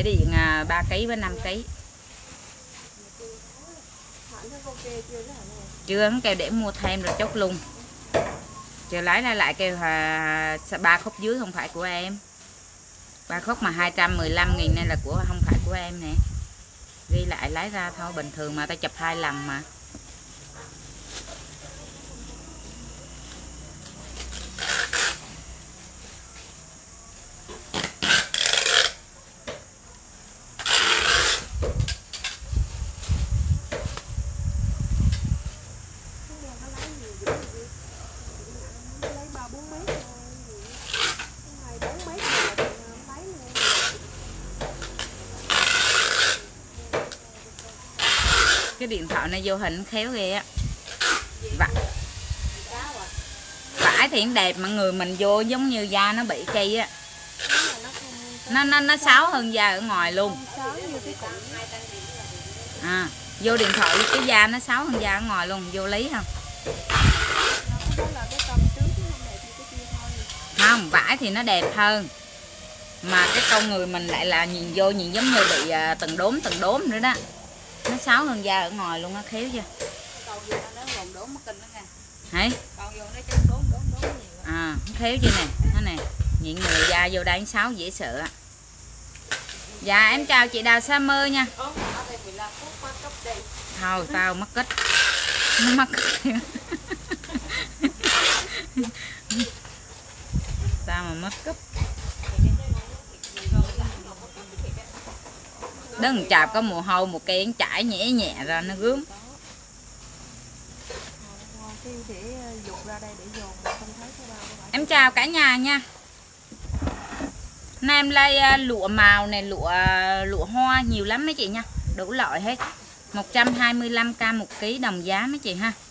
để điện 3 kg với 5 kg. Chưa, hắn kêu để mua thêm rồi chốt luôn. Chờ lấy ra lại kêu 3 khúc dưới không phải của em. 3 khúc mà 215.000 nên là không phải của em nè. Ghi lại lấy ra thôi, bình thường mà ta chụp 2 lần mà. Cái điện thoại này vô hình khéo ghê á. Vải thì đẹp mà người mình vô giống như da nó bị cây á. Nó xấu hơn da ở ngoài luôn. À, vô điện thoại cái da nó xấu hơn da ở ngoài luôn, vô lý không? Không, vải thì nó đẹp hơn. Mà cái con người mình lại là nhìn vô nhìn giống như bị từng đốm nữa đó. Nó xấu hơn da ở ngoài luôn á, khéo chưa? Hả? À, khéo chưa nè, nó nè, nhìn người da vô đây xấu dễ sợ. Dạ em chào chị Đào Sa Mơ nha. Thôi tao mắc kích. Nó mắc kích. Tao mà mất cúp. Đừng chạp có mùa hôi một cây chảy nhẹ nhẹ ra nó gớm. Em chào cả nhà nha. Nay em lấy lụa màu này, lụa hoa nhiều lắm mấy chị nha, đủ loại hết. 125k 1 kg đồng giá mấy chị ha.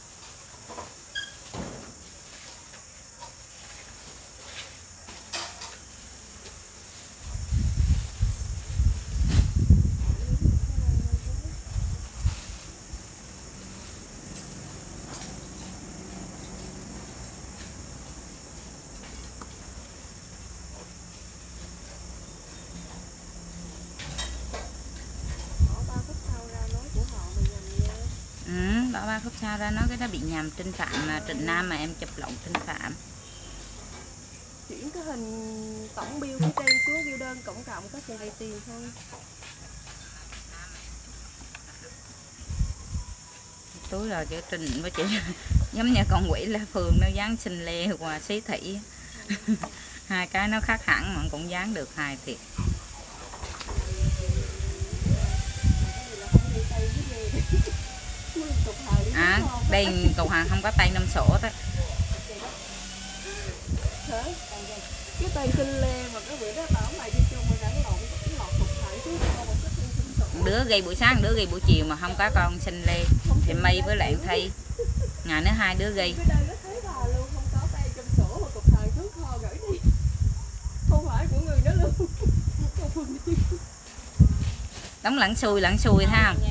Bảo 3 phút sau ra nói cái đó bị nhầm Trinh Phạm mà Trịnh Nam mà em chụp lộn Trinh Phạm. Chuyển cái hình tổng bill của trên xuống bill đơn cộng cộng có chừng đầy tiền thôi. Túi rồi cái Trinh với chị giống như con quỷ La Phường nó dán xinh lê qua xí thị. Hai cái nó khác hẳn mà cũng dán được hai thiệt. À, đây cầu hàng không có tay 5 sổ đó. Cái tay xinh lê mà cái bữa đó bảo mày đi chung mà gắn lọt cục thải chứ không có xinh. Đứa gây buổi sáng, đứa gây buổi chiều mà không có con xinh lê thì mây với lại Thi. Ngày nữa hai đứa gây. Cái đây nó thấy bà luôn, không có tay trong sổ mà cục thải trước kho gửi đi. Không phải của người đó luôn. Đóng lẳng xui thấy không?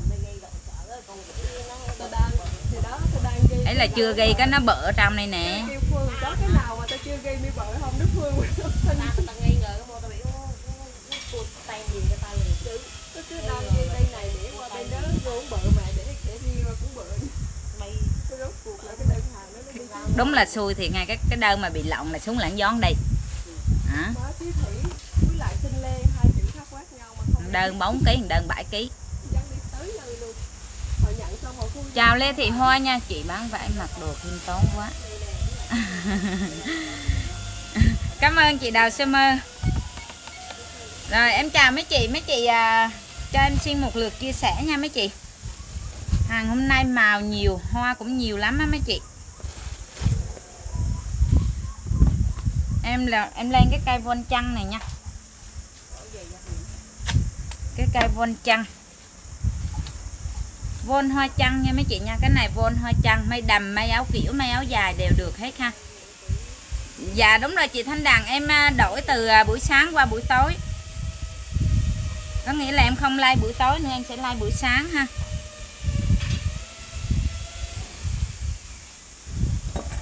Ấy là chưa gây cái nó bợ ở trong đây nè. Có cái nào mà tao chưa gây mi bợ không? Đức Phương tao nghi ngờ cái tao bị tay gì cho tao liền chứ. Tôi cứ đang gây đây này để qua bên đó cũng bợ mà để đi qua cũng bợ. Mày cái rốt cuộc lại cái đơn hàng nó đi. Đúng là xui thì ngay cái đơn mà bị lộn là xuống lãng gión đây. Hả? Đơn 4 kg, đơn 7 kg. Chào Lê Thị Hoa nha, chị bán vải mặc đồ khiêm tốn quá. Cảm ơn chị Đào Sa Mơ. Rồi em chào mấy chị cho em xin một lượt chia sẻ nha mấy chị. Hàng hôm nay màu nhiều, hoa cũng nhiều lắm á mấy chị. Em lên cái cây von chăn này nha. Cái cây von chăn, von hoa chăn nha mấy chị nha. Cái này von hoa chăn, may đầm, may áo kiểu, may áo dài đều được hết ha. Dạ đúng rồi chị Thanh Đằng, em đổi từ buổi sáng qua buổi tối. Có nghĩa là em không like buổi tối nữa, em sẽ like buổi sáng ha.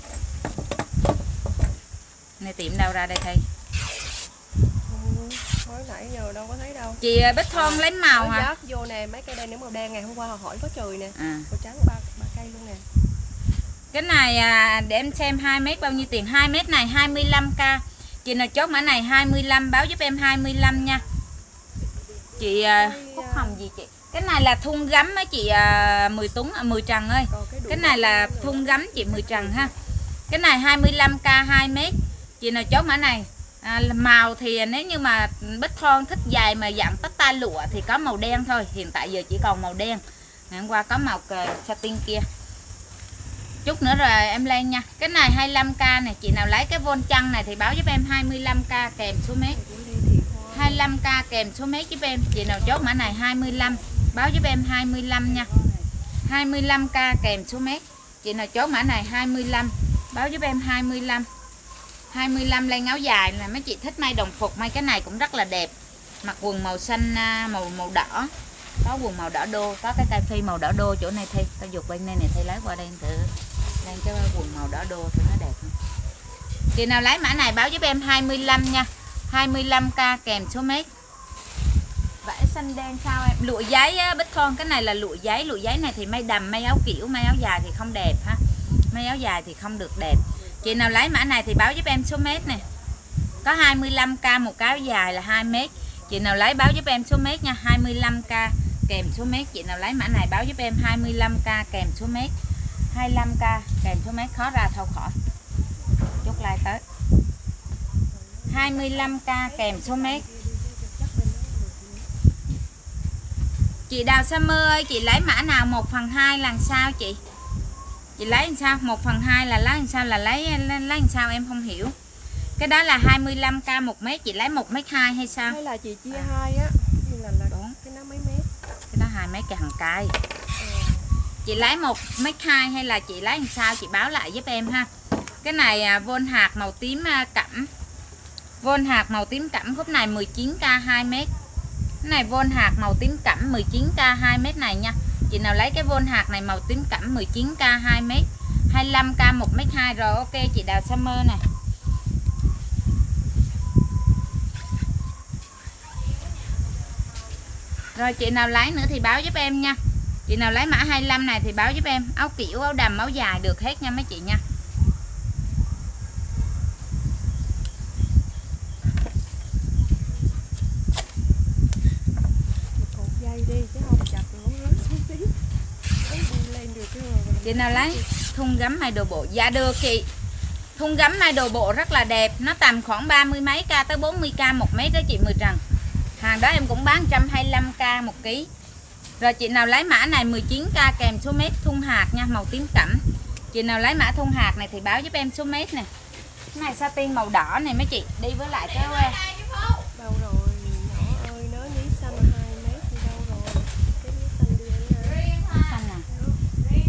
Này tiệm đâu ra đây thầy? Hồi nãy giờ đâu có thấy đâu. Chị Bích Thon lấy màu hả? Dắt vô nè, mấy cây đen nếu màu đen ngày hôm qua họ hỏi có chùi nè. Màu trắng ba cây luôn nè. Cái này để em xem 2m bao nhiêu tiền. 2m này 25k. Chị nào chốt mã này 25, báo giúp em 25 nha. Chị Phúc Hồng gì chị? Cái này là thun gấm á chị 10 Trần ơi. Cái này là thun gấm chị 10 Trần ha. Cái này 25k 2m. Chị nào chốt mã này. Màu thì nếu như mà Bích Thon thích dài mà dạng tất tay lụa thì có màu đen thôi. Hiện tại giờ chỉ còn màu đen. Ngày hôm qua có màu satin kia. Chút nữa rồi em lên nha. Cái này 25k này. Chị nào lấy cái vôn chăn này thì báo giúp em 25k kèm số mét. 25k kèm số mét giúp em. Chị nào chốt mã này 25, báo giúp em 25 nha. 25k kèm số mét. Chị nào chốt mã này 25, báo giúp em 25. 25 lên áo dài là mấy chị thích may đồng phục, may cái này cũng rất là đẹp. Mặc quần màu xanh màu đỏ. Có quần màu đỏ đô, có cái cây phi màu đỏ đô chỗ này Thi. Tao dục bên đây này Thi lấy qua đây thử. Lên cái quần màu đỏ đô thì nó đẹp không? Chị nào lấy mã này báo giúp em 25 nha. 25k kèm số mét. Vải xanh đen sao em? Lụa giấy Bích Thon, cái này là lụa giấy này thì may đầm, may áo kiểu, may áo dài thì không đẹp ha. May áo dài thì không được đẹp. Chị nào lấy mã này thì báo giúp em số mét nè. Có 25k một cái áo dài là 2m. Chị nào lấy báo giúp em số mét nha, 25k kèm số mét. Chị nào lấy mã này báo giúp em 25k kèm số mét. 25k kèm số mét, khó ra thâu khỏi. Chốt like tới. 25k kèm số mét. Chị Đào Summer ơi, chị lấy mã nào 1/2 là sao chị? Chị lấy làm sao? 1/2 là lấy làm sao, là lấy làm sao em không hiểu. Cái đó là 25k 1m, chị lấy 1m2 hay sao? Hay là chị chia 2 á. Đúng. Cái nó mấy mét? Cái đó 2m cái hàng cây. Chị lấy 1m2 hay là chị lấy làm sao chị báo lại giúp em ha. Cái này vôn hạt màu tím cẩm. Vôn hạt màu tím cẩm khúc này 19k 2m. Cái này vôn hạt màu tím cẩm 19k 2m này nha. Chị nào lấy cái vôn hạt này màu tím cẩm 19k 2m. 25k 1m2 rồi. Ok chị Đào Summer nè. Rồi chị nào lấy nữa thì báo giúp em nha. Chị nào lấy mã 25 này thì báo giúp em. Áo kiểu, áo đầm, áo dài được hết nha mấy chị nha. Cột dây đi chứ không chặt nó rớt xuống tí. Lên được chứ. Chị nào lấy thun gấm may đồ bộ? Dạ được chị. Thun gấm may đồ bộ rất là đẹp. Nó tầm khoảng 30 mấy k tới 40k 1m đó chị Mười Trần. Hàng đó em cũng bán 125k 1 kg. Rồi chị nào lấy mã này 19k kèm số mét thun hạt nha, màu tím cẩm. Chị nào lấy mã thun hạt này thì báo giúp em số mét nè. Cái này satin màu đỏ này mấy chị, đi với lại cái đâu rồi nhỏ ơi, nó nhí xanh 2m thì đâu rồi. Cái nhí xanh đi xanh nè.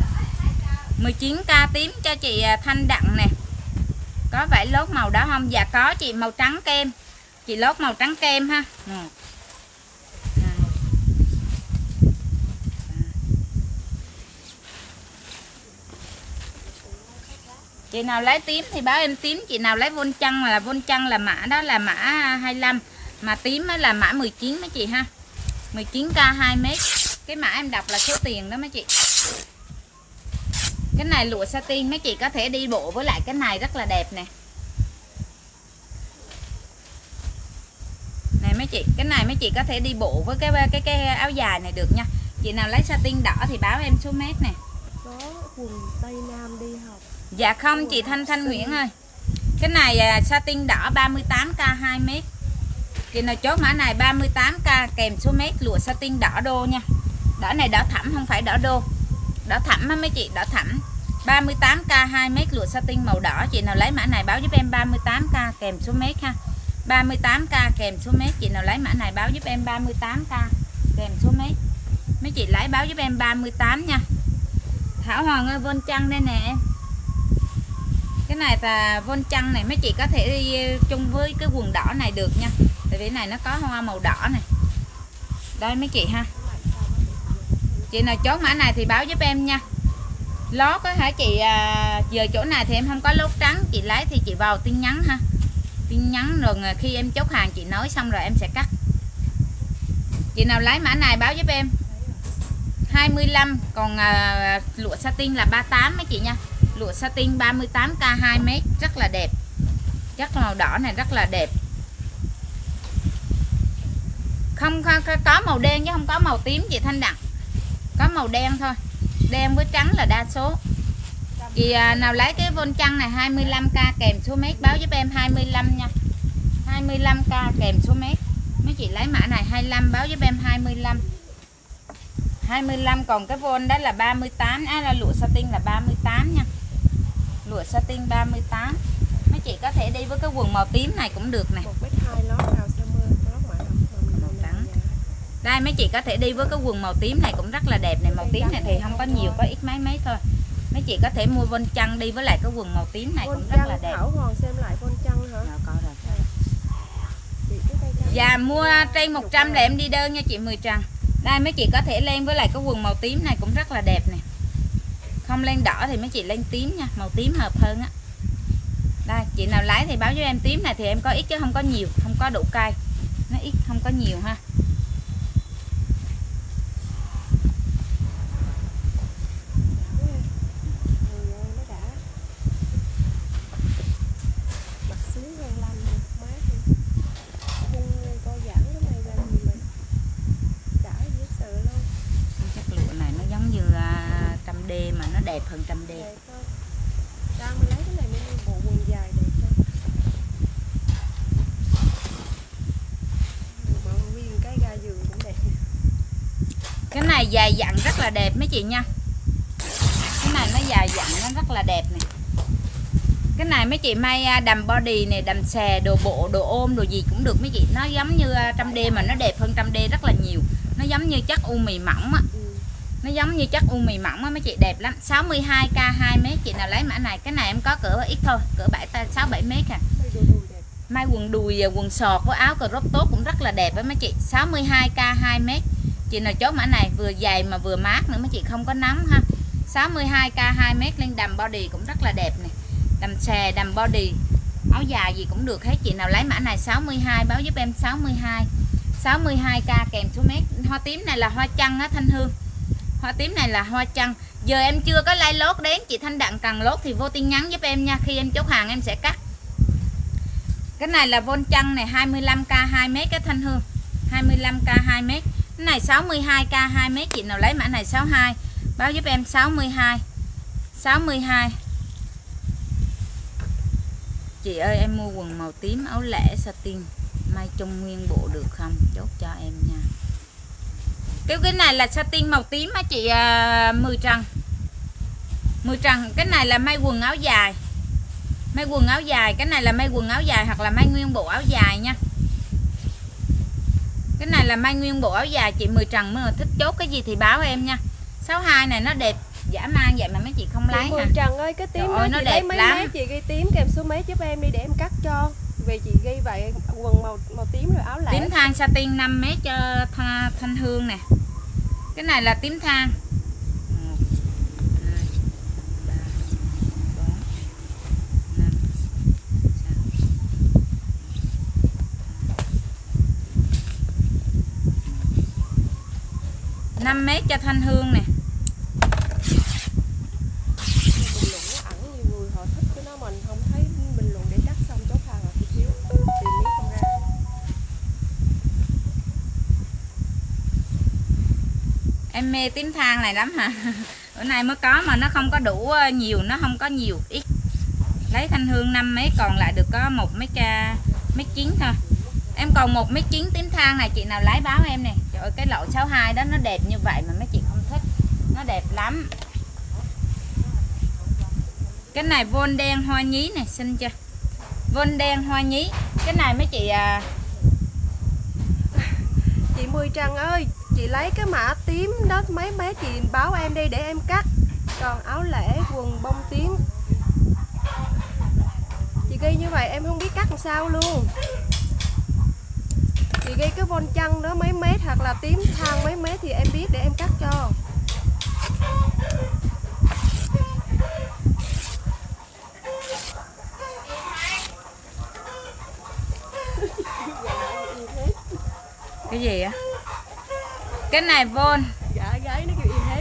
19k tím cho chị Thanh Đặng nè. Có vải lốt màu đó không? Dạ có chị, màu trắng kem. Chị lốt màu trắng kem ha. Chị nào lấy tím thì báo em tím. Chị nào lấy vôn chăn là mã đó là mã 25. Mà tím là mã 19 mấy chị ha. 19k 2m. Cái mã em đọc là số tiền đó mấy chị. Cái này lụa satin mấy chị có thể đi bộ với lại cái này rất là đẹp nè. Này mấy chị, cái này mấy chị có thể đi bộ với cái áo dài này được nha. Chị nào lấy satin đỏ thì báo em số mét nè. Có quần Tây Nam đi học. Dạ không chị Thanh Nguyễn ơi. Cái này satin đỏ 38k 2m. Chị nào chốt mã này 38k kèm số mét lụa satin đỏ đô nha. Đỏ này đỏ thẫm không phải đỏ đô. Đỏ thẫm á mấy chị, đỏ thẫm. 38k 2m lụa satin màu đỏ. Chị nào lấy mã này báo giúp em 38k kèm số mét ha. 38k kèm số mét. Chị nào lấy mã này báo giúp em 38k kèm số mét. Mấy chị lấy báo giúp em 38 nha. Thảo Hoàng ơi, vôn chăn đây nè em. Cái này là vôn chăn này, mấy chị có thể đi chung với cái quần đỏ này được nha. Tại vì này nó có hoa màu đỏ này. Đây mấy chị ha. Chị nào chốt mã này thì báo giúp em nha. Lót có hả chị? Giờ chỗ này thì em không có lót trắng. Chị lấy thì chị vào tin nhắn ha. tin nhắn rồi khi em chốt hàng chị nói xong rồi em sẽ cắt. Chị nào lấy mã này báo giúp em 25, còn lụa satin là 38 mấy chị nha. Lụa satin 38k 2m rất là đẹp. Chất màu đỏ này rất là đẹp. Không có màu đen chứ không có màu tím chị Thanh Đặng. Có màu đen thôi. Đen với trắng là đa số. Chị nào lấy cái vôn chăn này 25k kèm số mét báo giúp em 25 nha. 25k kèm số mét. Mấy chị lấy mã này 25 báo giúp em 25. 25, còn cái vôn đó là 38, là lụa satin là 38 nha. Lụa satin 38. Mấy chị có thể đi với cái quần màu tím này cũng được nè. Đây mấy chị có thể đi với cái quần màu tím này cũng rất là đẹp này. Màu tím này thì không có nhiều, có ít mấy thôi. Mấy chị có thể mua vôn chăn đi với lại cái quần màu tím này cũng rất là đẹp. Thảo Hoàng xem lại vôn chăn hả? Có rồi. Dạ mua trên 100 là em đi đơn nha chị Mười Trần. Đây mấy chị có thể lên với lại cái quần màu tím này cũng rất là đẹp nè. Không lên đỏ thì mấy chị lên tím nha, màu tím hợp hơn á. Đây chị nào lấy thì báo với em, tím này thì em có ít chứ không có nhiều, không có đủ cây. Nó ít không có nhiều ha. Đẹp hơn trăm D. Đang mình lấy cái này mình bộ quần dài đẹp hơn. Bộ nguyên cái ga giường cũng đẹp. Cái này dài dặn rất là đẹp mấy chị nha. Cái này nó dài dặn nó rất là đẹp nè. Cái này mấy chị may đầm body này, đầm xè, đồ bộ, đồ ôm, đồ gì cũng được mấy chị. Nó giống như trăm D mà nó đẹp hơn trăm D rất là nhiều. Nó giống như chất u mì mỏng á. Nó giống như chất u mì mỏng á mấy chị, đẹp lắm. 62k 2m. Chị nào lấy mã này, cái này em có cỡ ít thôi, cỡ 6-7m à. May quần đùi, quần sọt với áo crop tốt cũng rất là đẹp với mấy chị. 62k 2m. Chị nào chốt mã này vừa dày mà vừa mát nữa mấy chị, không có nóng ha. 62k 2m lên đầm body cũng rất là đẹp nè. Đầm xè, đầm body, áo dài gì cũng được hết. Chị nào lấy mã này 62 báo giúp em 62. 62k kèm số mét. Hoa tím này là hoa chăn á Thanh Hương. Hoa tím này là hoa chăn. Giờ em chưa có like lốt đến, chị Thanh Đặng cần lốt thì vô tin nhắn giúp em nha. Khi em chốt hàng em sẽ cắt. Cái này là vôn chăn này 25k 2m cái Thanh Hương. 25k 2m. Cái này 62k 2m. Chị nào lấy mã này 62 báo giúp em 62. 62. Chị ơi em mua quần màu tím áo lẻ satin may trong nguyên bộ được không? Chốt cho em nha. Cái này là satin màu tím á chị Mười Trần. Mười Trần, cái này là may quần áo dài. May quần áo dài, cái này là may quần áo dài hoặc là may nguyên bộ áo dài nha. Cái này là may nguyên bộ áo dài. Chị Mười Trần mới thích chốt cái gì thì báo em nha. 62 này nó đẹp dã man vậy mà mấy chị không lấy Mười Trần ơi, cái tím đó nó chị đẹp lấy mấy lắm. mét, chị ghi tím kèm số mấy giúp em đi để em cắt cho. Vì chị ghi vậy, quần màu tím rồi áo lẻ. Tím than satin 5m cho Thanh Hương nè. Cái này là tím than. 1, 2, 3, 4, 5, 6, 5m cho Thanh Hương nè. Bình luận nó ẩn nhiều người họ thích cái nó mình không thấy bình luận để cắt xong chốt hàng là thì thiếu tìm miếng không ra. Em mê tím than này lắm hả? Bữa nay mới có mà nó không có đủ nhiều, nó không có nhiều, ít. Lấy Thanh Hương 5m còn lại được có 1m9 thôi. Em còn 1m9 tím than này, chị nào lấy báo em nè. Trời ơi, cái lọ 62 đó nó đẹp như vậy mà mấy chị không thích. Nó đẹp lắm. Cái này vôn đen hoa nhí này, xinh chưa? Vôn đen hoa nhí. Cái này mấy chị Chị Mười Trần ơi, chị lấy cái mã tím đó mấy mét chị báo em đi để em cắt. Còn áo lẻ quần bông tím chị ghi như vậy em không biết cắt làm sao luôn. Chị ghi cái von chăn đó mấy mét hoặc là tím than mấy mét thì em biết để em cắt cho. Cái gì á? Cái này vôn. Dạ gái nó kêu im hết.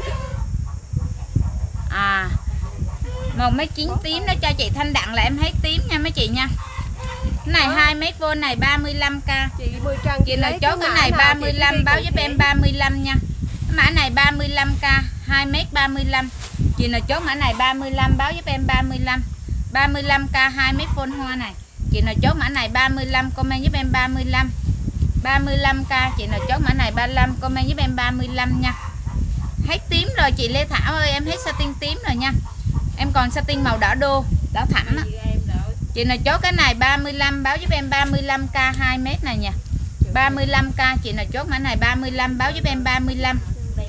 À, một mấy chín tím đó cho chị Thanh Đặng là em thấy tím nha mấy chị nha. Cái này 2 mét vôn này 35k. Chị 10 trăng Chị nào chốt cái này 35 báo giúp em 35 nha. Cái mã này 35k 2 mét 35. Chị nào chốt mã này 35 báo giúp em 35. 35k 2 mét vôn hoa này. Chị nào chốt mã này 35 comment giúp em 35. 35k chị nào chốt mã này 35 comment giúp em 35 nha. Hết tím rồi chị Lê Thảo ơi, em hết satin tím rồi nha. Em còn satin màu đỏ đô, đỏ thẳm á. Chị nào chốt cái này 35 báo giúp em 35k 2 mét này nha. 35k chị nào chốt mã này 35 báo giúp em 35.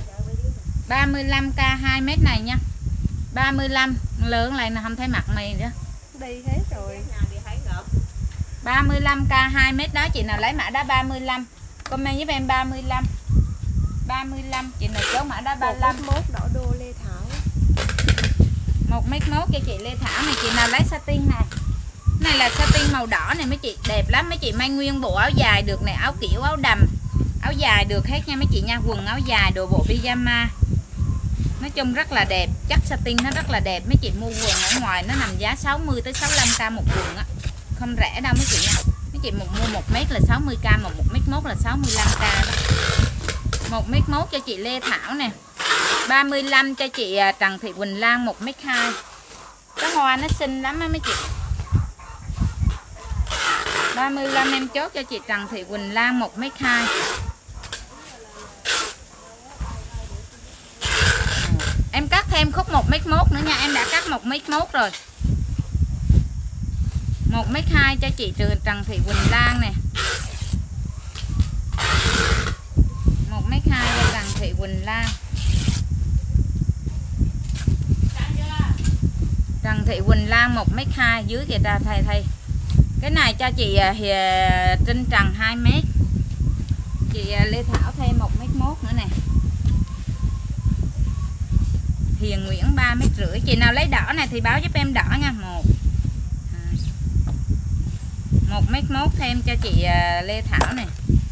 35k 2 mét này nha. 35 lớn này là không thấy mặt mày nữa. Đi hết rồi. 35k 2 mét đó chị nào lấy mã đó 35. Comment giúp em 35. 35 chị nào chốt mã đó 35. 1 đỏ đô Lê Thảo. 1m1 cho chị Lê Thảo này. Chị nào lấy satin này. Này là satin màu đỏ này mấy chị, đẹp lắm mấy chị, may nguyên bộ áo dài được này, áo kiểu áo đầm, áo dài được hết nha mấy chị nha, quần áo dài, đồ bộ pyjama. Nói chung rất là đẹp, chất satin nó rất là đẹp. Mấy chị mua quần ở ngoài nó nằm giá 60 tới 65k một quần á. Không rẻ đâu mấy chị nha. Mấy chị mua 1m là 60k, mà 1m1 là 65k đó. 1m1 cho chị Lê Thảo nè. 35 cho chị Trần Thị Quỳnh Lan 1m2. Cái hoa nó xinh lắm á mấy chị. 35 em chốt cho chị Trần Thị Quỳnh Lan 1m2. Em cắt thêm khúc 1m1 nữa nha, em đã cắt 1m1 rồi. 1m2 cho chị Trần Thị Quỳnh Lan nè. 1m2 cho Trần Thị Quỳnh Lan. Trần Thị Quỳnh Lan 1m2 dưới kìa ra thầy. Cái này cho chị Trinh Trần 2m. Chị Lê Thảo thêm 1m1 nữa nè. Hiền Nguyễn 3m5. Chị nào lấy đỏ này thì báo giúp em đỏ nha. 1m1 thêm cho chị Lê Thảo này.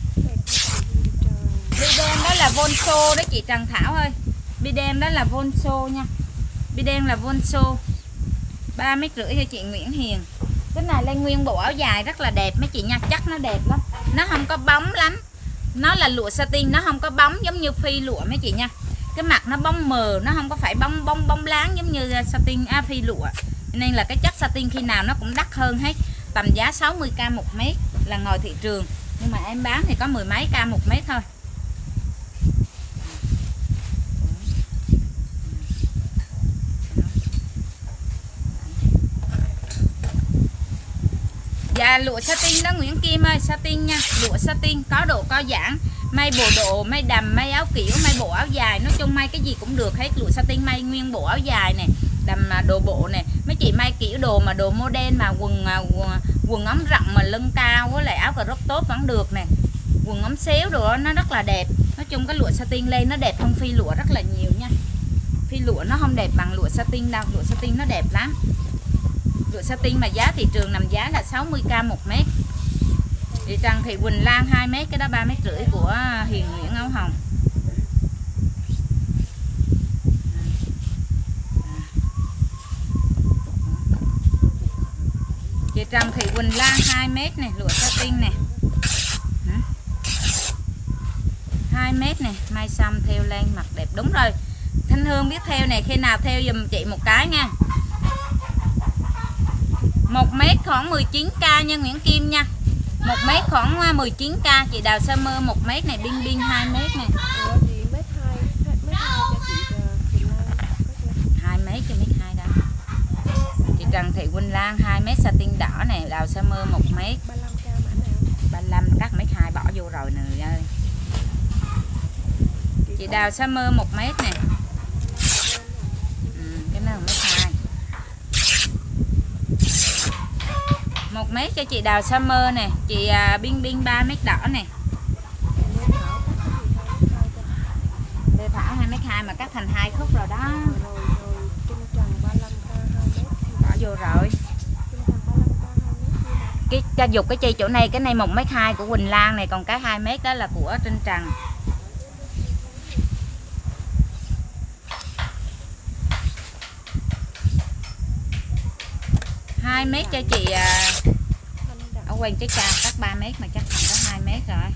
Bidem đó là Vonso đó chị Trần Thảo ơi. Bidem đó là Vonso nha. Bidem là Vonso 3m5 cho chị Nguyễn Hiền. Cái này lên nguyên bộ áo dài rất là đẹp mấy chị nha, chắc nó đẹp lắm. Nó không có bóng lắm. Nó là lụa satin, nó không có bóng giống như phi lụa mấy chị nha. Cái mặt nó bóng mờ, nó không có phải bóng láng giống như satin phi lụa. Nên là cái chất satin khi nào nó cũng đắt hơn hết. Tầm giá 60k một mét là ngồi thị trường. Nhưng mà em bán thì có 10 mấy k một mét thôi. Dạ lụa satin đó Nguyễn Kim ơi, satin nha, lụa satin có độ co giãn, may bộ độ, may đầm, may áo kiểu, may bộ áo dài, nói chung may cái gì cũng được hết. Lụa satin may nguyên bộ áo dài nè, đầm đồ bộ nè, mấy chị may kiểu đồ mà đồ modern mà quần ống rộng mà lưng cao với lại áo crop top vẫn được nè, quần ống xéo đồ đó, nó rất là đẹp. Nói chung cái lụa satin lên nó đẹp hơn phi lụa rất là nhiều nha. Phi lụa nó không đẹp bằng lụa satin đâu, lụa satin nó đẹp lắm. Lụa satin mà giá thị trường nằm giá là 60k một mét. Chị Trần Thị Quỳnh Lan 2 mét, cái đó 3m5 của Hiền Nguyễn áo hồng. Chị Trần Thị Quỳnh Lan 2 mét này, lụa satin nè. 2 mét nè, may xong theo lên mặt đẹp. Đúng rồi, Thanh Hương biết theo này, khi nào theo dùm chị một cái nha. 1 mét khoảng 19k nha Nguyễn Kim nha. 1 mét khoảng 19k. Chị Đào Summer 1 mét này, Bing Bing 2 mét này. 2 mét cho mét 2 đó. Chị Trần Thị Quỳnh Lan 2 mét satin đỏ này, Đào Summer 1 mét. 35 cắt mét 2 bỏ vô rồi nè ơi. Chị Đào Summer 1 mét nè. Cái này 1m2. 1 mét cho chị Đào Summer nè, chị Bing Bing 3 mét đỏ nè. Lê Thảo 2m2 mà cắt thành 2 khúc rồi đó. Bỏ vô rồi. cái dục cái chi chỗ này, cái này 1m2 của Quỳnh Lan này, còn cái 2m đó là của Trinh Trần. Hai mét cho chị ở quanh trái ca cắt 3 mét mà chắc thành có 2 mét rồi.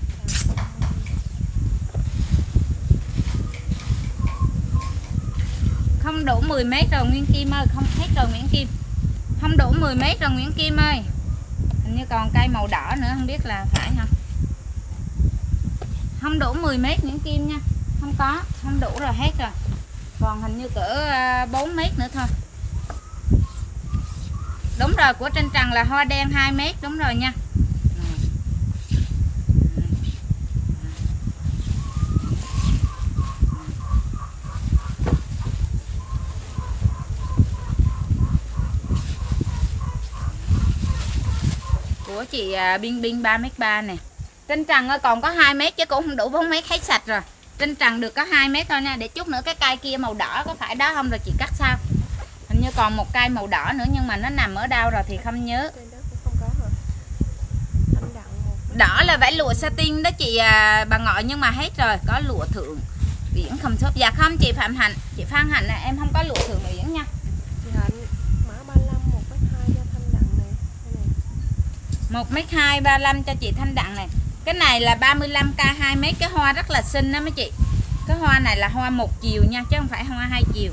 Không đủ 10 mét rồi Nguyễn Kim ơi, không hết rồi Nguyễn Kim. Không đủ 10 mét rồi Nguyễn Kim ơi. Hình như còn cây màu đỏ nữa, không biết là phải không. Không đủ 10 mét Nguyễn Kim nha. Không có, không đủ rồi, hết rồi. Còn hình như cỡ 4 mét nữa thôi. Đúng rồi, của Trinh Trần là hoa đen 2 mét, đúng rồi nha. Của chị Biên Biên 3m3 nè. Trinh Trần ơi, còn có 2 mét chứ cũng không đủ 4 mét, hết sạch rồi. Trinh Trần được có 2 mét thôi nha. Để chút nữa cái cây kia màu đỏ có phải đó không rồi chị cắt sao? Hình như còn một cây màu đỏ nữa nhưng mà nó nằm ở đâu rồi thì không nhớ. Đỏ là vải lụa satin đó chị bà Ngọi, nhưng mà hết rồi. Có lụa thượng uyển không shop. Dạ không chị Phạm Hạnh, chị Phan Hạnh này, em không có lụa thượng uyển nha. Chị Hạnh mã 35 1m2 cho Thanh Đặng này. 1m2 35 cho chị Thanh Đặng này. Cái này là 35k 2m, cái hoa rất là xinh đó mấy chị. Cái hoa này là hoa một chiều nha chứ không phải hoa hai chiều.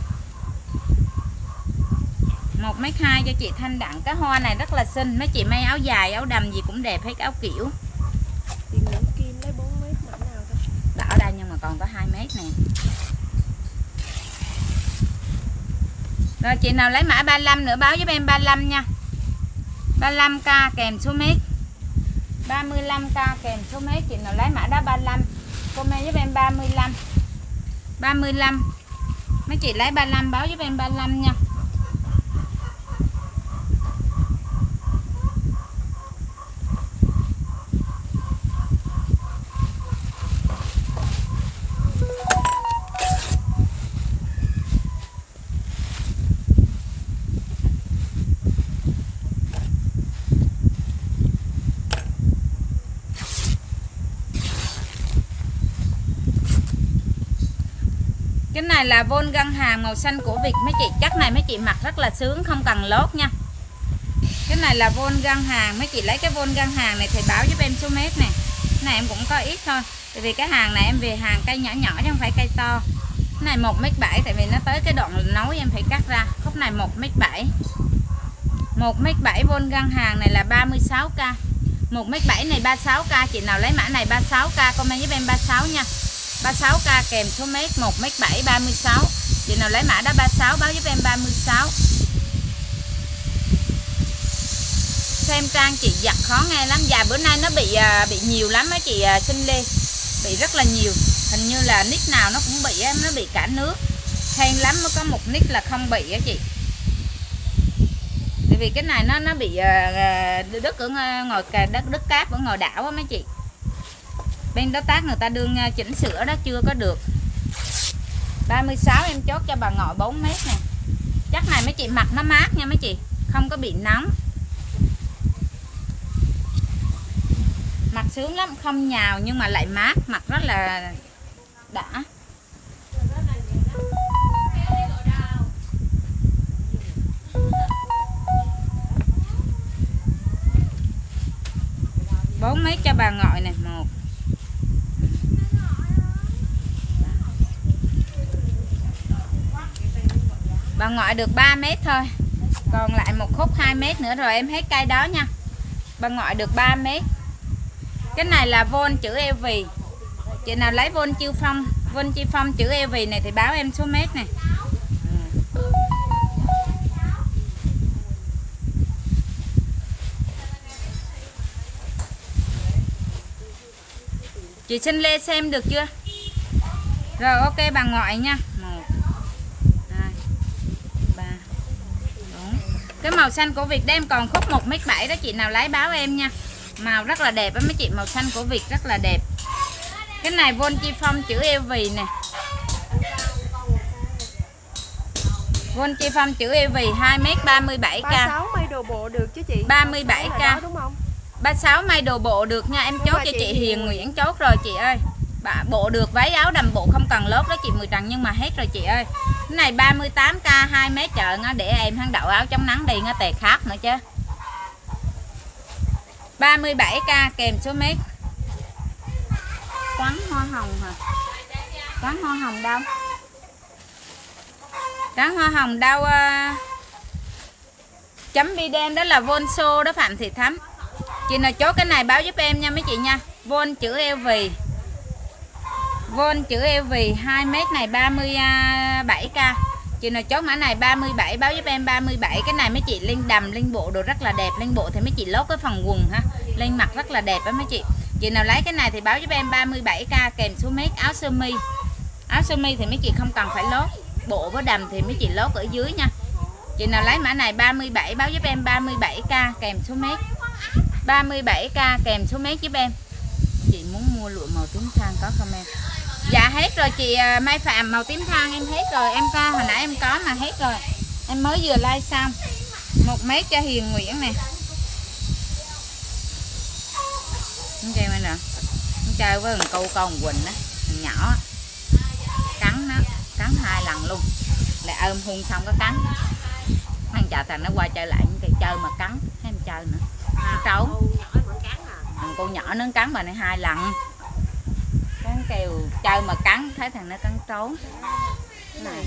1m2 cho chị Thanh Đặng. Cái hoa này rất là xinh. Mấy chị may áo dài, áo đầm gì cũng đẹp hết, áo kiểu. Chị Nguyễn Kim lấy 4m mã nào thôi. Đỏ đây nhưng mà còn có 2m nè. Rồi chị nào lấy mã 35 nữa báo giúp em 35 nha. 35k kèm số mét. 35k kèm số mét. Chị nào lấy mã đó 35 comment giúp em 35. 35. Mấy chị lấy 35 báo giúp em 35 nha. Cái này là vôn găng hàng màu xanh của Việt mấy chị. Chắc này mấy chị mặc rất là sướng, không cần lót nha. Cái này là vôn găng hàng. Mấy chị lấy cái vôn găng hàng này thì báo giúp em số mét nè. Cái này em cũng có ít thôi. Tại vì cái hàng này em về hàng cây nhỏ nhỏ chứ không phải cây to. Cái này 1m7. Tại vì nó tới cái đoạn nối em phải cắt ra. Khúc này 1m7. 1m7 vôn găng hàng này là 36k. 1m7 này 36k. Chị nào lấy mã này 36k comment giúp em 36 nha. 36k kèm số mét. 1m7 36. Chị nào lấy mã đó 36 báo giúp em 36. Xem trang chị giặt khó nghe lắm. Dạ bữa nay nó bị nhiều lắm á chị Sinh Lê. Bị rất là nhiều. Hình như là nick nào nó cũng bị, nó bị cả nước. Hèn lắm mới có một nick là không bị á chị. Tại vì cái này nó bị đứt ở ngồi đứt cáp ở ngồi đảo á mấy chị. Bên đối tác người ta đương chỉnh sửa đó chưa có được. 36 em chốt cho bà Ngọi 4 mét nè. Chắc này mấy chị mặc nó mát nha mấy chị, không có bị nóng. Mặc sướng lắm, không nhào nhưng mà lại mát, mặc rất là đã. Bốn mét cho bà Ngọi nè. 1 bà Ngọi được 3 mét thôi. Còn lại một khúc 2 mét nữa rồi em hết cây đó nha. Bà Ngọi được 3 mét. Cái này là vôn chữ eo vì. Chị nào lấy vôn chi phong chữ eo vì này thì báo em số mét nè. Chị Sinh Lê xem được chưa? Rồi ok bà Ngọi nha. 1 2 3 4. Cái màu xanh của Việt đem còn khúc 1m7 đó, chị nào lấy báo em nha. Màu rất là đẹp á mấy chị, màu xanh của Việt rất là đẹp. Cái này vôn chi phong chữ eo vì nè. Vôn chi phong chữ eo vì 2m 37k. 36 may đồ bộ được chứ chị. 37k. Đúng không? 36 may đồ bộ được nha. Em chốt cho chị Hiền Nguyễn, chốt rồi chị ơi. Bộ được, váy áo đầm bộ không cần lốt đó chị Mười Trần, nhưng mà hết rồi chị ơi. Cái này 38k 2m chợ để em hắn đậu áo chống nắng đi nó tè khác nữa chứ. 37k kèm số mét. Quán hoa hồng hả? Quán hoa hồng đâu? Quán hoa hồng đâu? Chấm bi đen đó là Vonso đó Phạm Thị Thắm. Chị nào chốt cái này báo giúp em nha mấy chị nha. Von chữ LV. Von chữ LV 2m này 37k. Chị nào chốt mã này 37 báo giúp em 37. Cái này mấy chị lên đầm lên bộ đồ rất là đẹp. Lên bộ thì mấy chị lốt cái phần quần ha, lên mặt rất là đẹp đó mấy chị. Chị nào lấy cái này thì báo giúp em 37k kèm số mét. Áo sơ mi. Áo sơ mi thì mấy chị không cần phải lốt. Bộ với đầm thì mấy chị lốt ở dưới nha. Chị nào lấy mã này 37 báo giúp em 37k kèm số mét. 37k kèm số mét giúp em. Chị muốn mua lụa màu tím than có không em? Dạ hết rồi chị Mai Phạm, màu tím than em hết rồi. Em coi hồi nãy em có mà hết rồi. Em mới vừa like xong. 1m cho Hiền Nguyễn nè. Không chơi mấy nè. Không chơi với thằng câu con Quỳnh á, thằng nhỏ cắn nó, cắn 2 lần luôn. Lại ôm hôn xong có cắn. Thằng chà thằng nó qua chơi lại những cây chơi mà cắn, thấy em chơi nữa. Nó trốn. Thằng cô nhỏ nó cắn mà này 2 lần. Cắn kêu chơi mà cắn, thấy thằng nó cắn trốn. Này.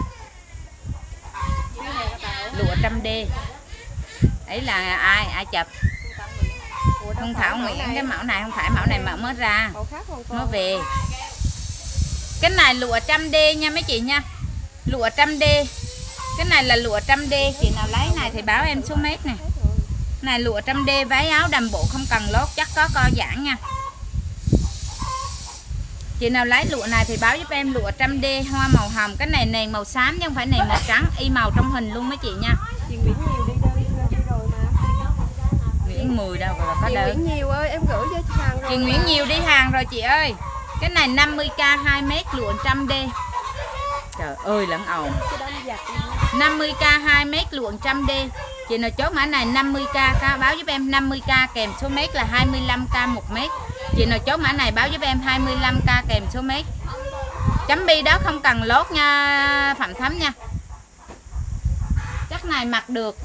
Lụa 100D. Ấy là ai chụp? Không Thảo Nguyễn, cái mẫu này không phải mẫu này mà mới ra. Nó về. Cái này lụa 100D nha mấy chị nha. Lụa 100D. Cái này là lụa 100D, chị nào lấy này thì báo em số mét nè. Này lụa 100D váy áo đầm bộ không cần lót, chắc có co giãn nha. Chị nào lấy lụa này thì báo giúp em lụa 100D hoa màu hồng. Cái này nền màu xám chứ không phải nền màu trắng, y màu trong hình luôn mấy chị nha. Chị Nguyễn nhiều đi rồi mà. Nguyễn 10 đâu rồi là có đơn. Chị Nguyễn nhiều ơi, em gửi cho hàng rồi. Chị Nguyễn nhiều đi hàng rồi chị ơi. Cái này 50k 2m lụa 100D. Trời ơi lẫn ồn. 50k 2m lụa 100D. Chị nào chốt mã này 50k báo giúp em 50k kèm số mét là 25k 1m. Chị nào chốt mã này báo giúp em 25k kèm số mét. Chấm bi đó không cần lót nha Phạm Thắm nha. Chắc này mặc được.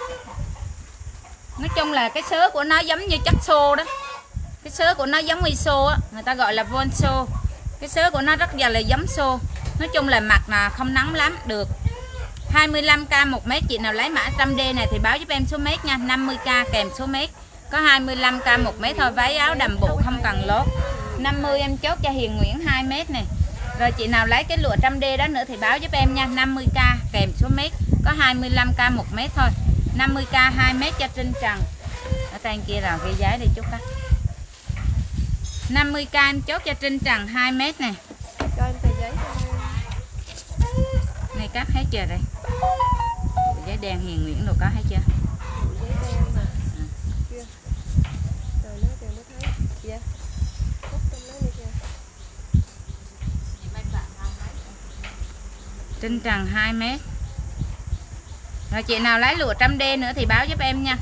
Nói chung là cái sớ của nó giống như chất xô đó. Cái sớ của nó giống như xô á, người ta gọi là von xô. Cái sớ của nó rất giờ là giống xô. Nói chung là mặc là không nắng lắm được. 25k 1m. Chị nào lấy mã 100D này thì báo giúp em số mét nha. 50k kèm số mét. Có 25k 1m thôi. Váy áo đầm bộ không cần lót. 50 em chốt cho Hiền Nguyễn 2m này. Rồi chị nào lấy cái lụa 100D đó nữa thì báo giúp em nha. 50k kèm số mét. Có 25k 1m thôi. 50k 2m cho Trinh Trần. Ở trên kia là ghi giấy đi chút á. 50k em chốt cho Trinh Trần 2m nè. Cho em tờ giấy cho em. Này cắt hết chưa đây? Giấy đen Hiền Nguyễn đồ có hết chưa? Giấy đen mà. Chưa. Rồi nó chờ mới thấy. Dạ. Cốc trong đó đi kìa. Trinh Trần 2m. Rồi chị nào lấy lụa 100D nữa thì báo giúp em nha.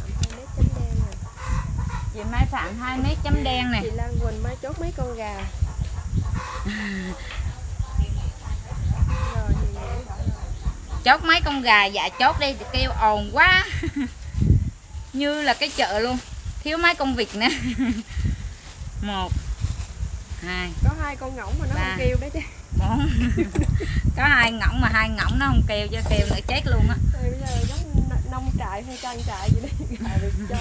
Chị Mai Phạm 2m chấm đen này. Chị Lan Quỳnh mai chốt mấy con gà. Rồi thì chốt mấy con gà. Dạ chốt đi, kêu ồn quá. Như là cái chợ luôn. Thiếu mấy con vịt nữa. 1 2 có 2 con ngỗng mà nó 3, không kêu đấy chứ. 4 có 2 ngỗng mà 2 ngỗng nó không kêu cho kêu nữa chết luôn á. Bây giờ giống nông trại hay trang trại gì đấy. Gà được chó.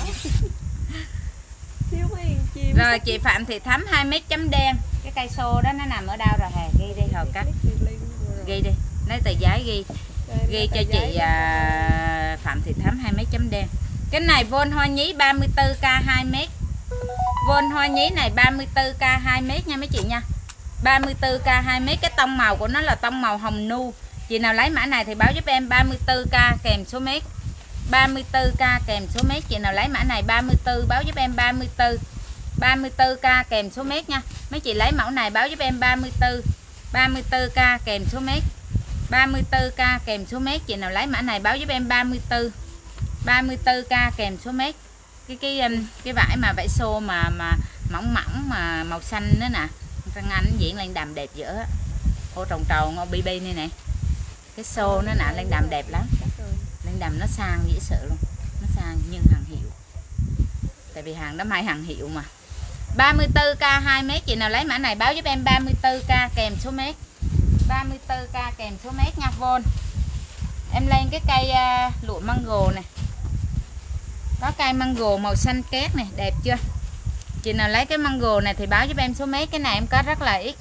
Thiếu mấy con chim. Rồi chị Phạm Thị Thắm 2m chấm đen. Cái cây xô đó nó nằm ở đâu rồi hề? Ghi đi hồi cắt. Ghi đi, lấy tờ giấy ghi. Ghi cho chị Phạm Thị Thắm 2m chấm đen. Cái này von hoa nhí 34k 2m. Von hoa nhí này 34k 2m nha mấy chị nha. 34k 2m. Cái tông màu của nó là tông màu hồng nu. Chị nào lấy mã này thì báo giúp em 34k kèm số mét. 34k kèm số mét. Chị nào lấy mã này 34 báo giúp em 34. 34k kèm số mét nha. Mấy chị lấy mẫu này báo giúp em 34. 34k kèm số mét. 34k kèm số mét. Chị nào lấy mã này báo giúp em 34. 34k kèm số mét. cái vải mà vải xô mà mỏng mỏng mà màu xanh nữa nè. Phan Anh diễn lên đầm đẹp dữ á. Ô tròn tròn ô bi này nè. Cái xô nó nè lên đầm đẹp lắm. Lên đầm nó sang dễ sợ luôn. Nó sang nhưng hàng hiệu. Tại vì hàng đó may hàng hiệu mà. 34k 2m, chị nào lấy mã này báo giúp em 34k kèm số mét. 34k kèm số mét nha Von. Em lên cái cây lụa mango này. Có cây mango màu xanh két này, đẹp chưa? Chị nào lấy cái mango này thì báo giúp em số mét. Cái này em có rất là ít.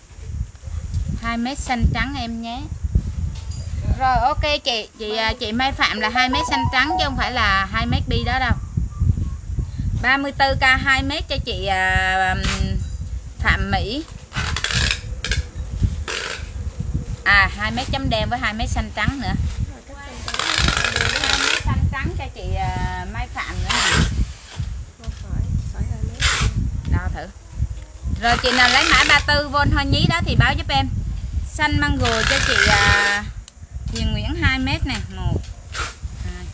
2m xanh trắng em nhé. Rồi ok chị Mai Phạm là 2m xanh trắng chứ không phải là 2m bi đó đâu. 34k 2m cho chị Phạm Mỹ. 2m chấm đen với 2m xanh trắng nữa. 2m xanh trắng cho chị Mai Phạm nữa nè. Đo thử. Rồi chị nào lấy mã 34V hoa nhí đó thì báo giúp em. Xanh mango cho chị Hiền Nguyễn 2m nè. 1 2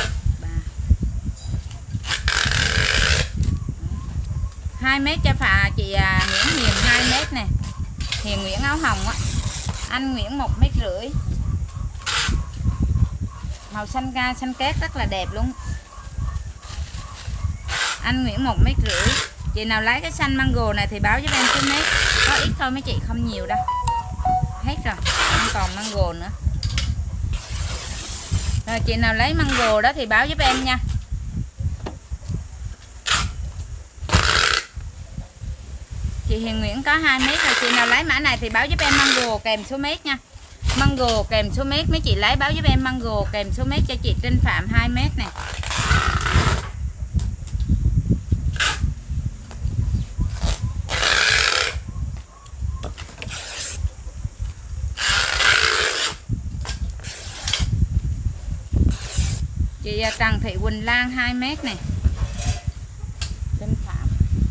3 2m cho chị Nguyễn Hiền 2m nè. Hiền Nguyễn áo hồng á. Anh Nguyễn 1m50. Màu xanh ga xanh két rất là đẹp luôn. Anh Nguyễn 1m50. Chị nào lấy cái xanh mango này thì báo giúp em số mét. Có ít thôi mấy chị, không nhiều đâu. Hết rồi, không còn mango nữa. Rồi chị nào lấy mango đó thì báo giúp em nha. Chị Hiền Nguyễn có 2m rồi. Chị nào lấy mã này thì báo giúp em mango kèm số mét nha. Mango kèm số mét. Mấy chị lấy báo giúp em mango kèm số mét cho chị Trinh Phạm 2m nè. Chị Trần Thị Quỳnh Lan 2m nè. Trinh Phạm.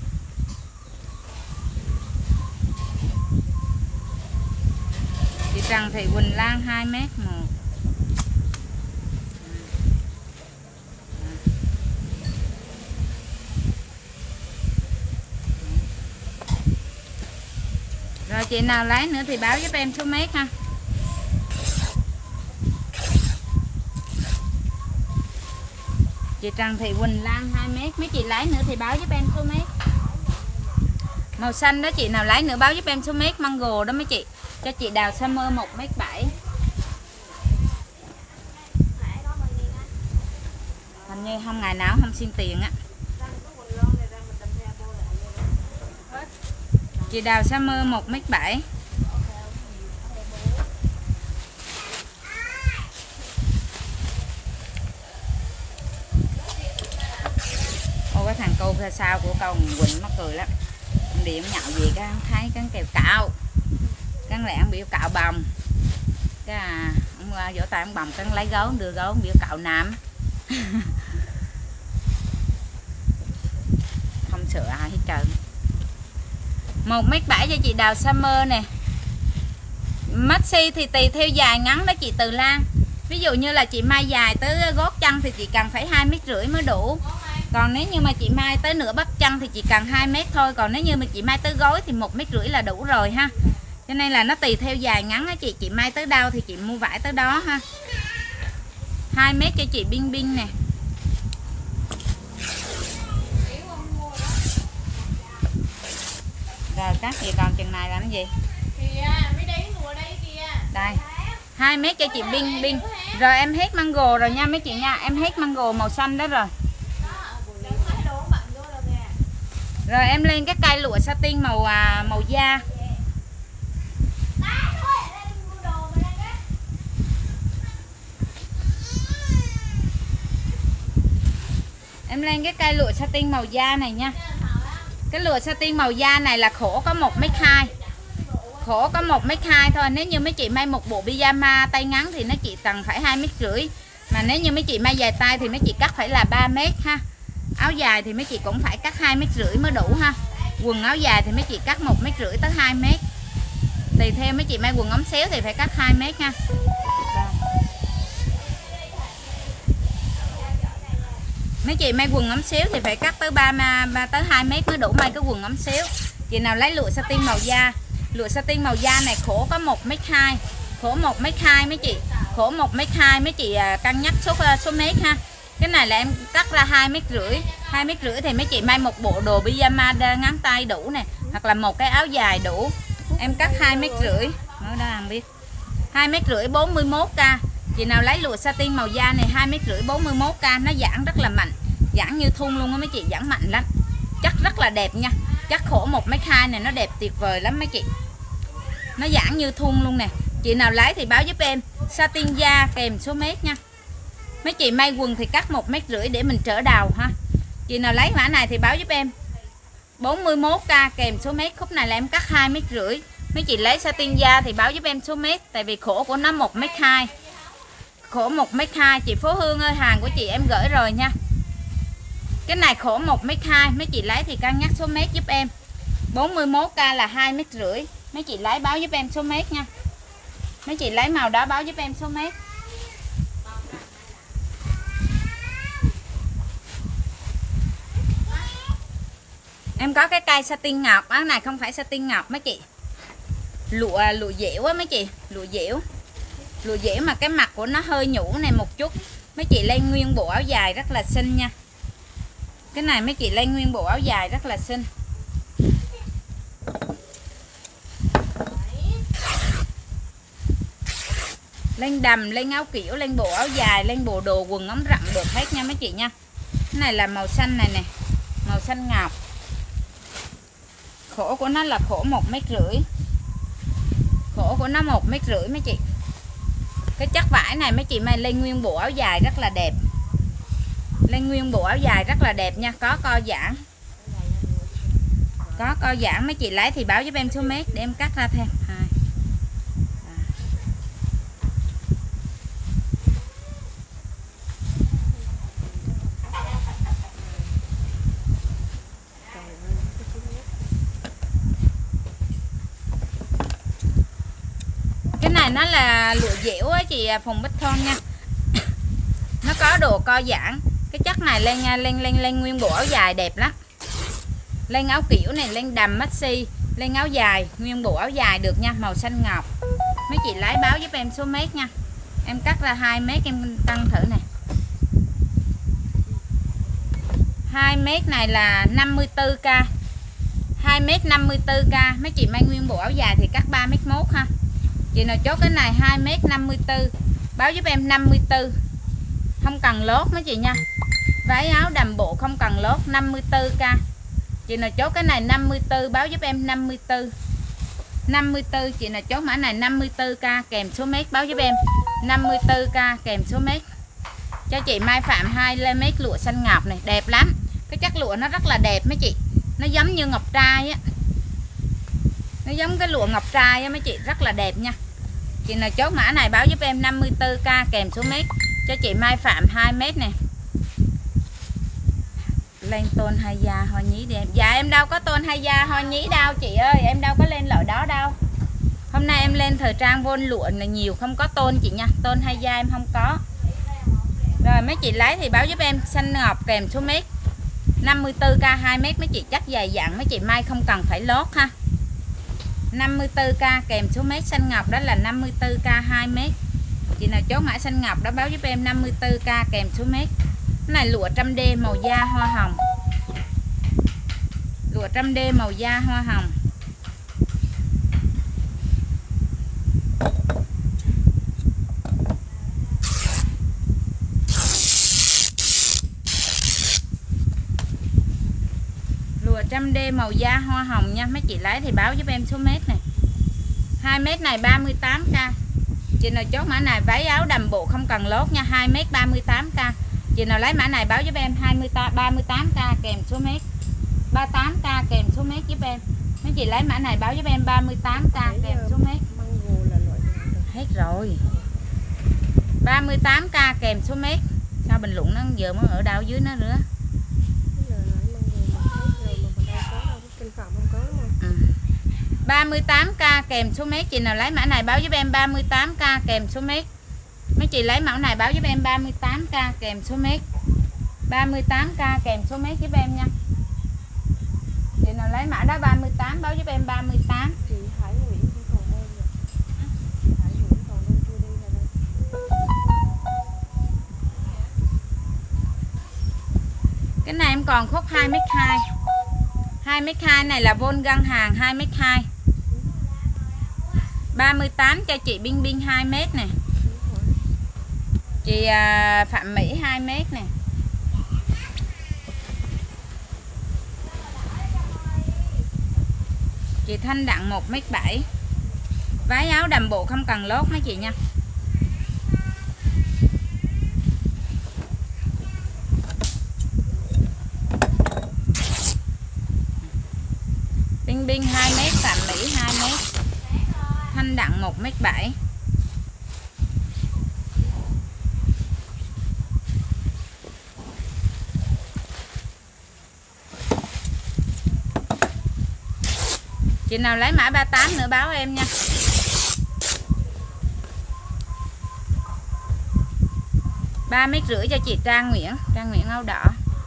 Chị Trần Thị Quỳnh Lan 2m. 1 Rồi chị nào lấy nữa thì báo giúp em số mét ha. Chị Trần Thị Quỳnh Lan 2m. Mấy chị lấy nữa thì báo giúp em số mét. Màu xanh đó chị nào lấy nữa báo giúp em số mét. Mango đó mấy chị. Cho chị Đào Summer 1m7. Hình như không ngày nào không xin tiền á. Chị Đào Summer 1m7. Ô cái thằng cô sao của con Quỳnh mắc cười lắm. Điện nhậu gì cái không thấy cái kèo cạo. Cắn lẹ biểu cạo bồng. Cái ông vỗ tay ông bồng cắn lấy gấu đưa gấu biểu cạo nam. Không sợ ai hết trơn. 1m7 cho chị Đào Summer nè. Maxi thì tùy theo dài ngắn đó chị Từ Lan. Ví dụ như là chị may dài tới gót chân thì chị cần phải 2m50 mới đủ. Còn nếu như mà chị may tới nửa bắp chân thì chỉ cần 2m thôi. Còn nếu như mà chị may tới gối thì 1m50 là đủ rồi ha. Cho nên là nó tùy theo dài ngắn á chị may tới đâu thì chị mua vải tới đó ha. 2m cho chị Binh Binh nè. Rồi cắt gì còn chừng này làm cái gì? Đây. 2m cho chị Binh Binh. Rồi em hết mango rồi nha mấy chị nha. Em hết mango màu xanh đó rồi. Rồi em lên cái cây lụa satin màu da. Em lên cái cây lụa satin màu da này nha. Cái lụa satin màu da này là khổ có 1m2. Khổ có 1m2 thôi. Nếu như mấy chị may một bộ pyjama tay ngắn thì nó chỉ cần phải 2m50. Mà nếu như mấy chị may dài tay thì mấy chị cắt phải là 3m ha. Áo dài thì mấy chị cũng phải cắt 2m50 mới đủ ha. Quần áo dài thì mấy chị cắt 1m50 tới 2m. Tùy theo mấy chị may quần ống xéo thì phải cắt 2m ha. Mấy chị may quần ống xíu thì phải cắt tới 3 tới 2 mét mới đủ may cái quần ống xíu. Chị nào lấy lụa satin màu da. Lụa satin màu da này khổ có 1m2. Khổ 1m2 mấy chị. Khổ 1m2 mấy chị cân nhắc số mét ha. Cái này là em cắt ra 2m50. 2m50 thì mấy chị may một bộ đồ pyjama ngắn tay đủ nè, hoặc là một cái áo dài đủ. Em cắt 2m50. Nói đó ăn biết. 2m50 41k. Chị nào lấy lụa satin màu da này 2m50 41k, nó giãn rất là mạnh, giãn như thun luôn á mấy chị, giãn mạnh lắm, chắc rất là đẹp nha. Chắc khổ 1m2 này nó đẹp tuyệt vời lắm mấy chị, nó giãn như thun luôn nè. Chị nào lấy thì báo giúp em satin da kèm số mét nha. Mấy chị may quần thì cắt 1m50 để mình trở đầu ha. Chị nào lấy mã này thì báo giúp em 41k kèm số mét. Khúc này là em cắt 2m50. Mấy chị lấy satin da thì báo giúp em số mét, tại vì khổ của nó 1m2. Khổ 1m2. Chị Phố Hương ơi, hàng của chị em gửi rồi nha. Cái này khổ 1m2. Mấy chị lấy thì cân nhắc số mét giúp em. 41k là 2m50. Mấy chị lấy báo giúp em số mét nha. Mấy chị lấy màu đó báo giúp em số mét. Em có cái cây satin ngọc. Áo này không phải satin ngọc mấy chị, lụa dẻo á mấy chị, lụa dẻo mà cái mặt của nó hơi nhũ này một chút. Mấy chị lên nguyên bộ áo dài rất là xinh nha. Cái này mấy chị lên nguyên bộ áo dài rất là xinh. Lên đầm, lên áo kiểu, lên bộ áo dài, lên bộ đồ quần ống rộng được hết nha mấy chị nha. Cái này là màu xanh này nè, màu xanh ngọc. Khổ của nó là khổ 1m50. Khổ của nó 1m50 mấy chị. Cái chất vải này mấy chị may lên nguyên bộ áo dài rất là đẹp. Lên nguyên bộ áo dài rất là đẹp nha. Có co giãn. Có co giãn. Mấy chị lấy thì báo giúp em số mét để em cắt ra thêm. Cái này nó là lụa dẻo á chị Phùng Bích Thon nha. Nó có đồ co giãn. Cái chất này lên nguyên bộ áo dài đẹp lắm. Lên áo kiểu này, lên đầm maxi, lên áo dài, nguyên bộ áo dài được nha, màu xanh ngọc. Mấy chị lấy báo giúp em số mét nha. Em cắt ra 2 mét em cân thử nè. 2 mét này là 54k. 2 mét 54k. Mấy chị may nguyên bộ áo dài thì cắt 3m1 ha. Chị nào chốt cái này 2 mét 54, báo giúp em 54. Không cần lót mấy chị nha. Váy áo đầm bộ không cần lót, 54k. Chị nào chốt cái này 54, báo giúp em 54. 54. Chị nào chốt mã này 54k kèm số mét, báo giúp em 54k kèm số mét. Cho chị Mai Phạm 2 mét lụa xanh ngọc này, đẹp lắm. Cái chất lụa nó rất là đẹp mấy chị. Nó giống như ngọc trai á. Nó giống cái lụa ngọc trai á mấy chị, rất là đẹp nha. Chị nào chốt mã này báo giúp em 54k kèm số mét. Cho chị Mai Phạm 2 mét nè. Lên tôn hay da hoa nhí đi em. Dạ em đâu có tôn hay da hoa nhí đâu chị ơi. Em đâu có lên loại đó đâu. Hôm nay em lên thời trang vôn lụa là nhiều, không có tôn chị nha. Tôn hay da em không có. Rồi mấy chị lấy thì báo giúp em xanh ngọc kèm số mét. 54k 2 mét mấy chị, chắc dài dặn mấy chị may không cần phải lót ha. 54k kèm số mét xanh ngọc đó là 54k 2 mét. Chị nào chốt mã xanh ngọc đó báo giúp em 54k kèm số mét. Cái này lụa 100D màu da hoa hồng. Lụa 100D màu da hoa hồng. Lụa 100D màu da hoa hồng nha. Mấy chị lấy thì báo giúp em số mét này. 2 mét này 38k. Chị nào chốt mã này váy áo đầm bộ không cần lót nha, 2 mét 38k. Chị nào lấy mã này báo giúp em 38k kèm số mét. 38k kèm số mét giúp em. Mấy chị lấy mã này báo giúp em 38k kèm số mét. Hết rồi. 38k kèm số mét. Sao bình luận nó giờ mới ở đâu dưới nó nữa. 38k kèm số mét. Chị nào lấy mã này báo giúp em 38k kèm số mét. Mấy chị lấy mẫu này báo giúp em 38k kèm số mét. 38k kèm số mét giúp em nha. Chị nào lấy mã đó 38 báo giúp em 38. Chị Hải Nguyễn vẫn còn đây nè. Hải Nguyễn còn đây chưa đi nè đây. Cái này em còn khúc 2m2. 2m2 này là vôn găng hàng 2m2. 38 cho chị Binh Binh 2m nè. Chị Phạm Mỹ 2m nè. Chị Thanh Đặng 1m7. Váy áo đầm bộ không cần lót mấy chị nha. Binh Binh 2m, Phạm Mỹ 2m, Thanh Đặng 1m7. Chị nào lấy mã 38 nữa báo em nha. Ba mét rưỡi cho chị Trang Nguyễn áo đỏ.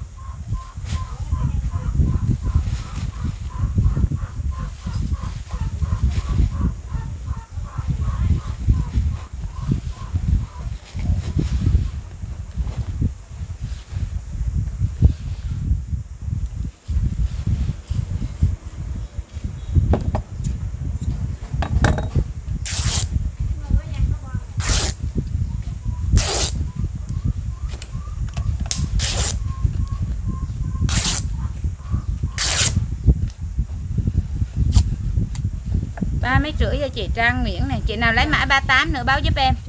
Ba mét rưỡi cho chị Trang Nguyễn này. Chị nào lấy mã 38 nữa báo giúp em.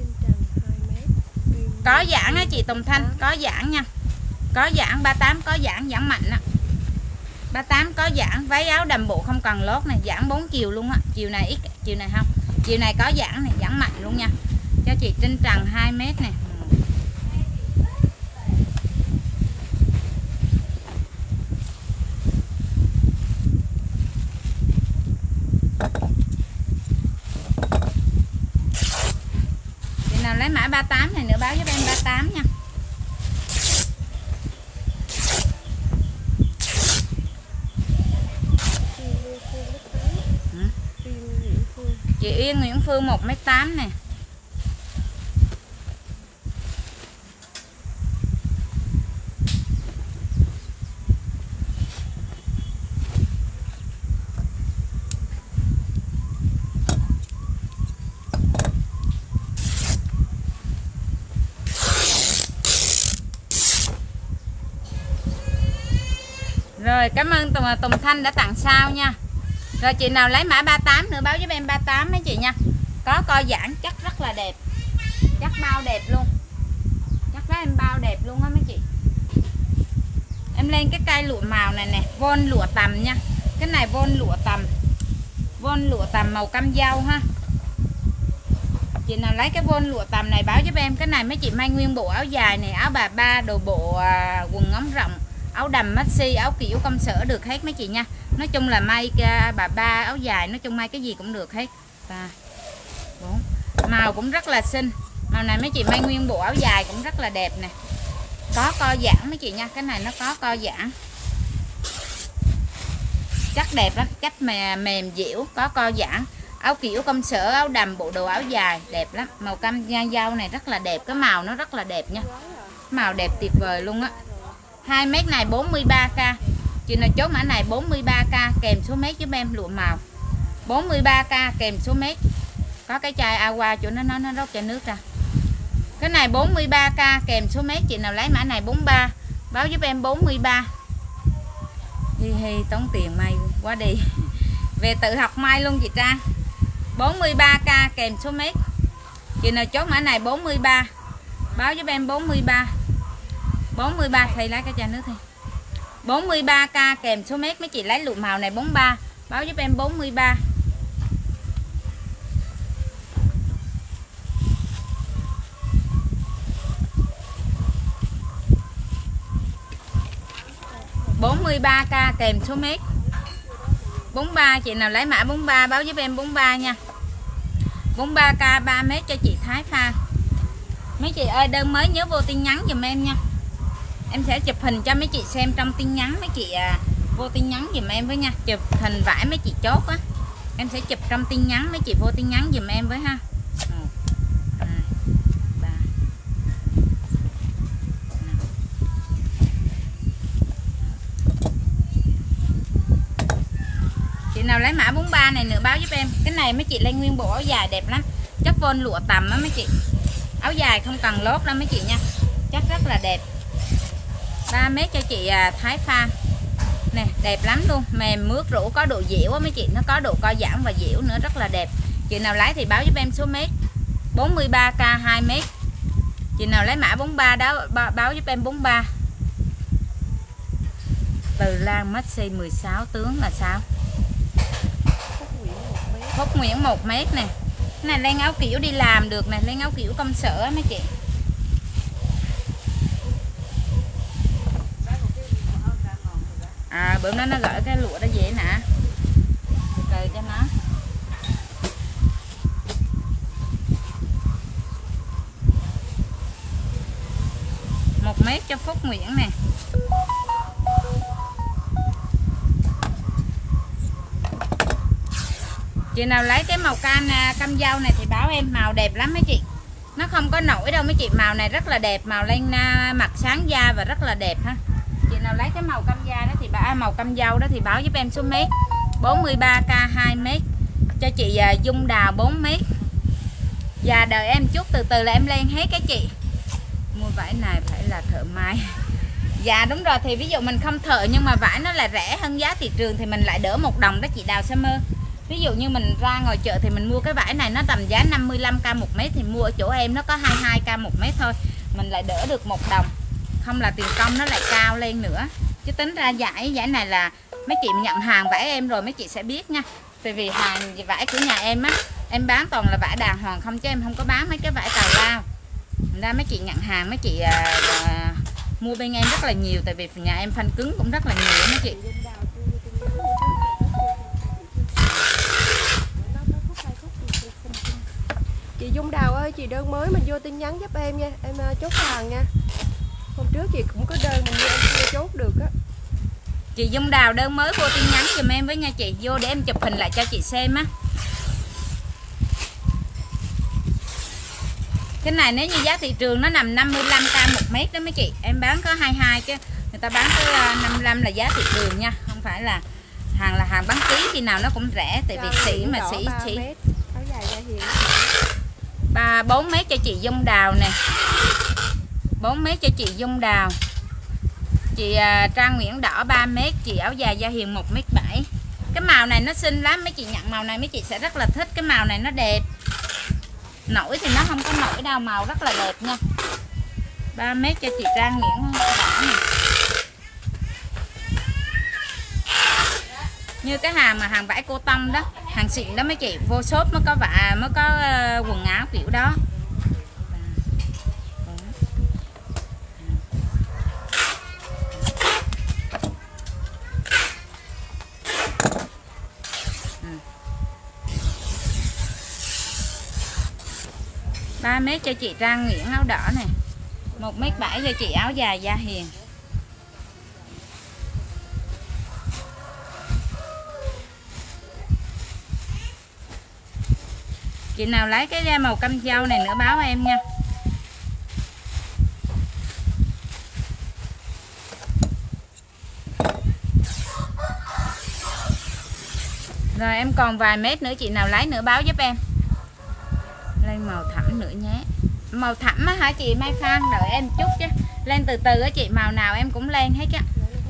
Có giãn á chị Tùng Thanh, có giãn nha. Có giãn 38 có giãn mạnh á. 38 có giãn, váy áo đầm bộ không cần lót này, giãn 4 chiều luôn á. Chiều này ít, chiều này không. Chiều này có giãn này, giãn mạnh luôn nha. Cho chị Trinh Trần 2m này. Chị nào lấy mã 38 này nữa báo giúp em 38 nha. Chị Yên Nguyễn Phương 1m8 nè. Rồi cảm ơn Tùng Thanh đã tặng sao nha. Rồi chị nào lấy mã 38 nữa báo giúp em 38 mấy chị nha. Có co giãn chắc rất là đẹp. Chắc bao đẹp luôn. Chắc đó em bao đẹp luôn á mấy chị. Em lên cái cây lụa màu này nè, von lụa tằm nha. Cái này von lụa tằm. Von lụa tằm màu cam dâu ha. Chị nào lấy cái von lụa tằm này báo giúp em. Cái này mấy chị may nguyên bộ áo dài này, áo bà ba, đồ bộ quần ống rộng, áo đầm maxi, áo kiểu công sở được hết mấy chị nha. Nói chung là may bà ba áo dài, nói chung may cái gì cũng được hết. 3 4. Màu cũng rất là xinh. Màu này mấy chị may nguyên bộ áo dài cũng rất là đẹp nè. Có co giãn mấy chị nha, cái này nó có co giãn. Chắc đẹp lắm, chắc mềm dẻo, có co giãn. Áo kiểu công sở, áo đầm, bộ đồ áo dài đẹp lắm. Màu cam dâu này rất là đẹp, cái màu nó rất là đẹp nha. Màu đẹp tuyệt vời luôn á. 2m này 43k. Chị nào chốt mã này 43k kèm số mét giúp em lụa màu. 43k kèm số mét. Có cái chai aqua chỗ nó rót chai nước ra. Cái này 43k kèm số mét. Chị nào lấy mã này 43 báo giúp em 43. Hi tốn tiền may quá đi. Về tự học may luôn chị Trang. 43k kèm số mét. Chị nào chốt mã này 43 báo giúp em 43. 43 thầy lấy cái chai nước thì 43k kèm số mét. Mấy chị lấy lụa màu này 43 báo giúp em 43. k kèm số mét. 43 chị nào lấy mã 43 báo giúp em 43 nha. 43k 3m cho chị Thái Pha. Mấy chị ơi đơn mới nhớ vô tin nhắn giùm em nha. Em sẽ chụp hình cho mấy chị xem trong tin nhắn, mấy chị vô tin nhắn giùm em với nha. Chụp hình vải mấy chị chốt á, em sẽ chụp trong tin nhắn, mấy chị vô tin nhắn giùm em với ha. 1 2 3 Chị nào lấy mã 43 này nữa báo giúp em. Cái này mấy chị lên nguyên bộ áo dài đẹp lắm, chất vôn lụa tằm á mấy chị. Áo dài không cần lót đâu mấy chị nha, chắc rất là đẹp. 3 mét cho chị Thái Pha nè, đẹp lắm luôn, mềm mướt rũ, có độ dẻo á mấy chị, nó có độ co giãn và dẻo nữa, rất là đẹp. Chị nào lấy thì báo giúp em số mét. 43k 2 mét. Chị nào lấy mã 43 đó báo giúp em 43. Từ Lan Maxi 16 tướng là sao? Phúc Nguyễn 1 mét nè. Cái này lên áo kiểu đi làm được nè, lên áo kiểu công sở á mấy chị. Bữa đó nó gửi cái lụa đó dễ nè, từ cho nó. Một mét cho Phúc Nguyễn nè. Chị nào lấy cái màu cam dâu này thì báo em, màu đẹp lắm mấy chị, nó không có nổi đâu mấy chị, màu này rất là đẹp, màu lên mặt sáng da và rất là đẹp ha. Chị nào lấy cái màu cam da đó thì màu cam dâu đó thì báo giúp em số mét. 43k 2 mét cho chị Dung Đào 4 mét. Và đợi em chút, từ từ là em lên hết cái chị. Mua vải này phải là thợ may. Dạ đúng rồi, thì ví dụ mình không thợ nhưng mà vải nó là rẻ hơn giá thị trường thì mình lại đỡ 1 đồng đó chị Đào Summer. Ví dụ như mình ra ngoài chợ thì mình mua cái vải này nó tầm giá 55k 1 mét, thì mua ở chỗ em nó có 22k 1 mét thôi, mình lại đỡ được 1 đồng. Không là tiền công nó lại cao lên nữa. Chứ tính ra vải này là mấy chị nhận hàng vải em rồi mấy chị sẽ biết nha. Tại vì hàng vải của nhà em á, em bán toàn là vải đàng hoàng không, chứ em không có bán mấy cái vải tào lao. Thành ra mấy chị nhận hàng mấy chị mua bên em rất là nhiều, tại vì nhà em phanh cứng cũng rất là nhiều mấy chị. Chị Dung Đào ơi, chị đơn mới mình vô tin nhắn giúp em nha, em chốt hàng nha. Hôm trước chị cũng có đơn mình vô em chưa chốt được á. Chị Dung Đào đơn mới vô tin nhắn giùm em với nha chị, vô để em chụp hình lại cho chị xem á. Cái này nếu như giá thị trường nó nằm 55k 1 mét đó mấy chị, em bán có 22 chứ người ta bán tới 55 là giá thị trường nha, không phải là hàng bán ký khi nào nó cũng rẻ, tại vì sĩ mà sĩ 4 mét cho chị Dung Đào nè. 4 mét cho chị Dung Đào. Chị Trang Nguyễn đỏ 3 mét, chị áo dài Gia Hiền 1m7. Cái màu này nó xinh lắm, mấy chị nhận màu này mấy chị sẽ rất là thích, cái màu này nó đẹp. Nổi thì nó không có nổi đâu, màu rất là đẹp nha. 3 mét cho chị Trang Nguyễn đỏ này. Như cái hàng vải cô tông đó, hàng xịn đó mấy chị, vô shop mới có quần áo kiểu đó. Ừ. 3 mét cho chị Trang Nguyễn áo đỏ này. 1m7 cho chị áo dài Gia Hiền. Chị nào lấy cái màu cam dâu này nữa báo em nha. Rồi em còn vài mét nữa, chị nào lấy nữa báo giúp em. Lên màu thẳm nữa nhé. Màu thẳm á hả chị Mai Phan, đợi em chút chứ. Lên từ từ á chị, màu nào em cũng lên hết á.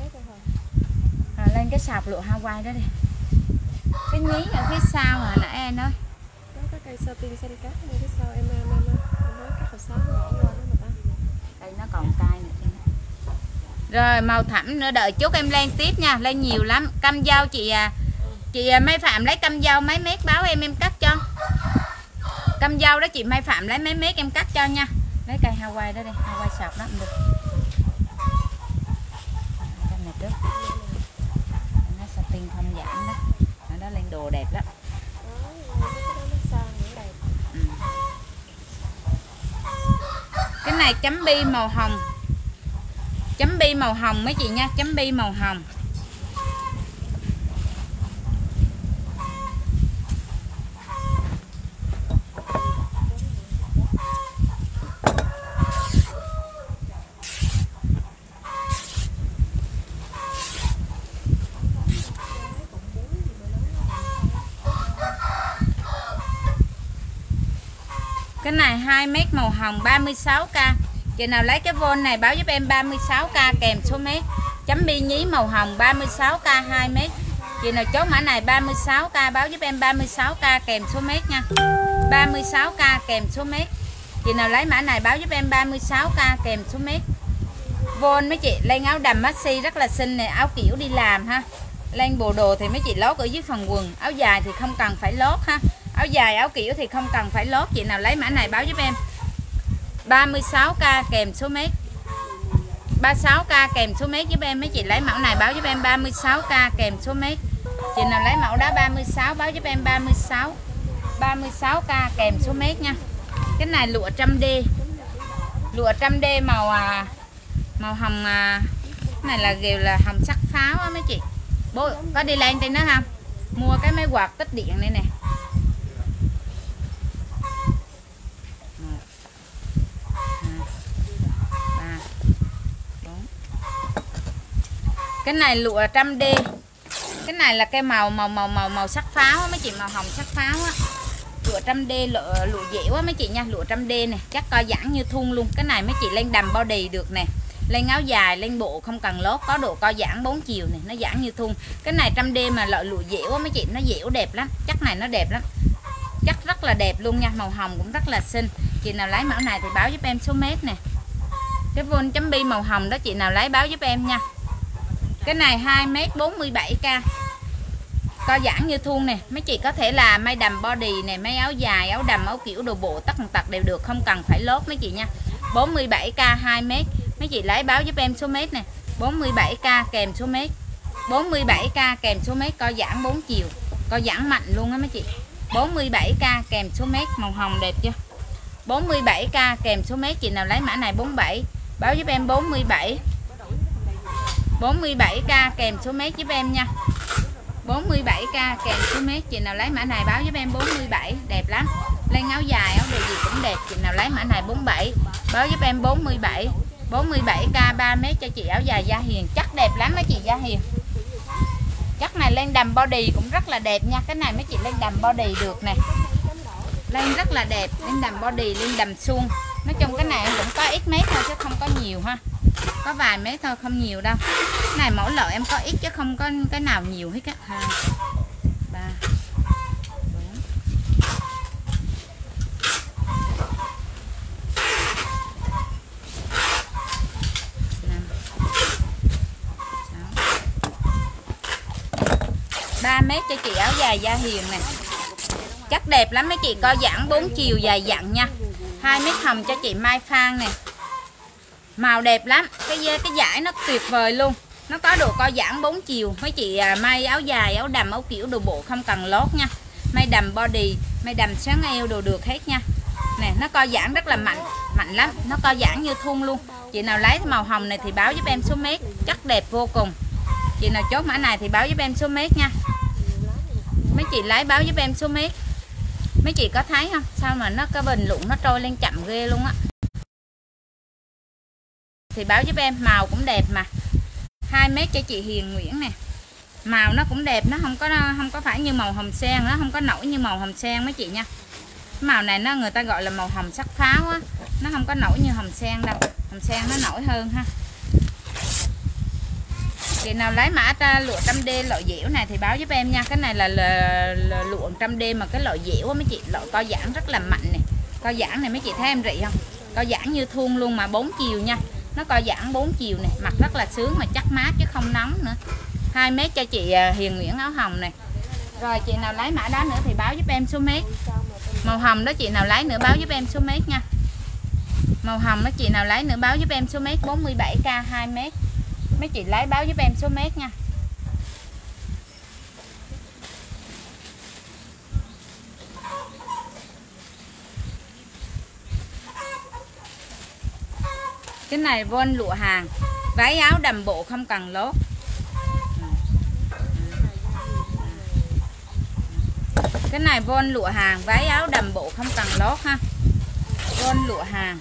Lên cái sọc lụa Hawaii đó đi. Cái nhí ở phía sau hồi nãy em ơi. Có cây sơ tiên xanh cát ở phía sau em nói cắt hộp xóm bỏ qua đó mà ta. Đây nó còn cay nữa. Rồi màu thẳm nữa, đợi chút em lên tiếp nha, lên nhiều lắm. Cam dâu chị Mai Phạm lấy cam dâu mấy mét báo em cắt cho. Cam dâu đó chị Mai Phạm lấy mấy mét em cắt cho nha. Lấy cây Hawaii đó đi, Hawaii sọc đó cũng được. Cái này trước. Nó satin không giảm đó. Nó lên đồ đẹp lắm. Cái này chấm bi màu hồng. Chấm bi màu hồng mấy chị nha, chấm bi màu hồng. Cái này 2m màu hồng 36k. Chị nào lấy cái von này báo giúp em 36k kèm số mét. Chấm bi nhí màu hồng 36k 2m. Chị nào chốt mã này 36k báo giúp em 36k kèm số mét nha. 36k kèm số mét. Chị nào lấy mã này báo giúp em 36k kèm số mét. Von mấy chị lên áo đầm maxi rất là xinh này, áo kiểu đi làm ha. Lên bộ đồ thì mấy chị lót ở dưới phần quần, áo dài thì không cần phải lót ha. Áo dài áo kiểu thì không cần phải lót. Chị nào lấy mã này báo giúp em 36k kèm số mét. 36k kèm số mét giúp em. Mấy chị lấy mẫu này báo giúp em 36k kèm số mét. Chị nào lấy mẫu đó 36 báo giúp em 36. 36k kèm số mét nha. Cái này lụa 100D. Lụa 100D màu hồng, cái này là đều là hồng sắc pháo á mấy chị. Bố có đi lên trên đó không? Mua cái máy quạt tích điện đây nè. 1 2 3 4. Cái này lụa 100D. Cái này là cái màu sắc pháo á mấy chị, màu hồng sắc pháo á. Lụa 100D lụa dẻo á mấy chị nha, lụa 100D này, chắc co giãn như thun luôn. Cái này mấy chị lên đầm body được nè. Lên áo dài, lên bộ không cần lót, có độ co giãn 4 chiều này, nó giãn như thun. Cái này 100D mà loại lụa dẻo á mấy chị, nó dẻo đẹp lắm, chắc này nó đẹp lắm. Chắc rất là đẹp luôn nha, màu hồng cũng rất là xinh. Chị nào lấy mẫu này thì báo giúp em số mét nè. Cái von chấm bi màu hồng đó chị nào lấy báo giúp em nha. Cái này 2m 47k. Co giãn như thun nè, mấy chị có thể là may đầm body nè, may áo dài, áo đầm, áo kiểu đồ bộ tất tật đều được, không cần phải lót mấy chị nha. 47k 2m. Mấy chị lấy báo giúp em số mét nè. 47k kèm số mét. 47k kèm số mét, co giãn 4 chiều, co giãn mạnh luôn á mấy chị. 47k kèm số mét, màu hồng đẹp chưa? 47k kèm số mét. Chị nào lấy mã này 47 báo giúp em 47. 47k kèm số mét giúp em nha. 47k kèm số mét. Chị nào lấy mã này báo giúp em 47, đẹp lắm. Lên áo dài, áo đồ gì cũng đẹp. Chị nào lấy mã này 47 báo giúp em 47. 47k 3m cho chị áo dài da hiền, chắc đẹp lắm mấy chị da hiền. Chắc này lên đầm body cũng rất là đẹp nha. Cái này mấy chị lên đầm body được nè, lên rất là đẹp. Lên đầm body, lên đầm suông. Nói chung cái này cũng có ít mét thôi chứ không có nhiều ha, có vài mét thôi, không nhiều đâu. Cái này mẫu loại em có ít chứ không có cái nào nhiều hết á. 2 3 4 3m cho chị áo dài da hiền nè, chắc đẹp lắm mấy chị. Co giãn 4 chiều dài dặn nha. 2m hồng cho chị Mai Phan nè, màu đẹp lắm. Cái dải nó tuyệt vời luôn, nó có độ co giãn 4 chiều. Mấy chị may áo dài, áo đầm, áo kiểu đồ bộ không cần lót nha. May đầm body, may đầm xoắn eo đồ được hết nha. Nè, nó co giãn rất là mạnh lắm, nó co giãn như thun luôn. Chị nào lấy màu hồng này thì báo giúp em số mét, chắc đẹp vô cùng. Chị nào chốt mã này thì báo giúp em số mét nha. Mấy chị lấy báo giúp em số mét. Mấy chị có thấy không, sao mà nó cái bình luận nó trôi lên chậm ghê luôn á. Thì báo giúp em, màu cũng đẹp mà. 2m cho chị Hiền Nguyễn nè, màu nó cũng đẹp, nó không có phải như màu hồng sen, nó không có nổi như màu hồng sen mấy chị nha. Màu này nó người ta gọi là màu hồng sắc pháo á, nó không có nổi như hồng sen đâu, hồng sen nó nổi hơn ha. Chị nào lấy mã lụa 100D loại dẻo này thì báo giúp em nha. Cái này là lụa 100D mà cái loại dẻo á mấy chị, loại co giãn rất là mạnh nè. Co giãn này mấy chị thấy em rị không, co giãn như thun luôn mà 4 chiều nha. Nó co giãn 4 chiều này, mặc rất là sướng mà chắc mát chứ không nóng nữa. 2m cho chị Hiền Nguyễn áo hồng này. Rồi chị nào lấy mã đó nữa thì báo giúp em số mét. Màu hồng đó chị nào lấy nữa báo giúp em số mét nha. Màu hồng đó chị nào lấy nữa báo giúp em số mét. 47k 2m. Mấy chị lấy báo giúp em số mét nha. Cái này von lụa hàng. Váy áo đầm bộ không cần lốt. Cái này von lụa hàng, váy áo đầm bộ không cần lốt ha. Von lụa hàng.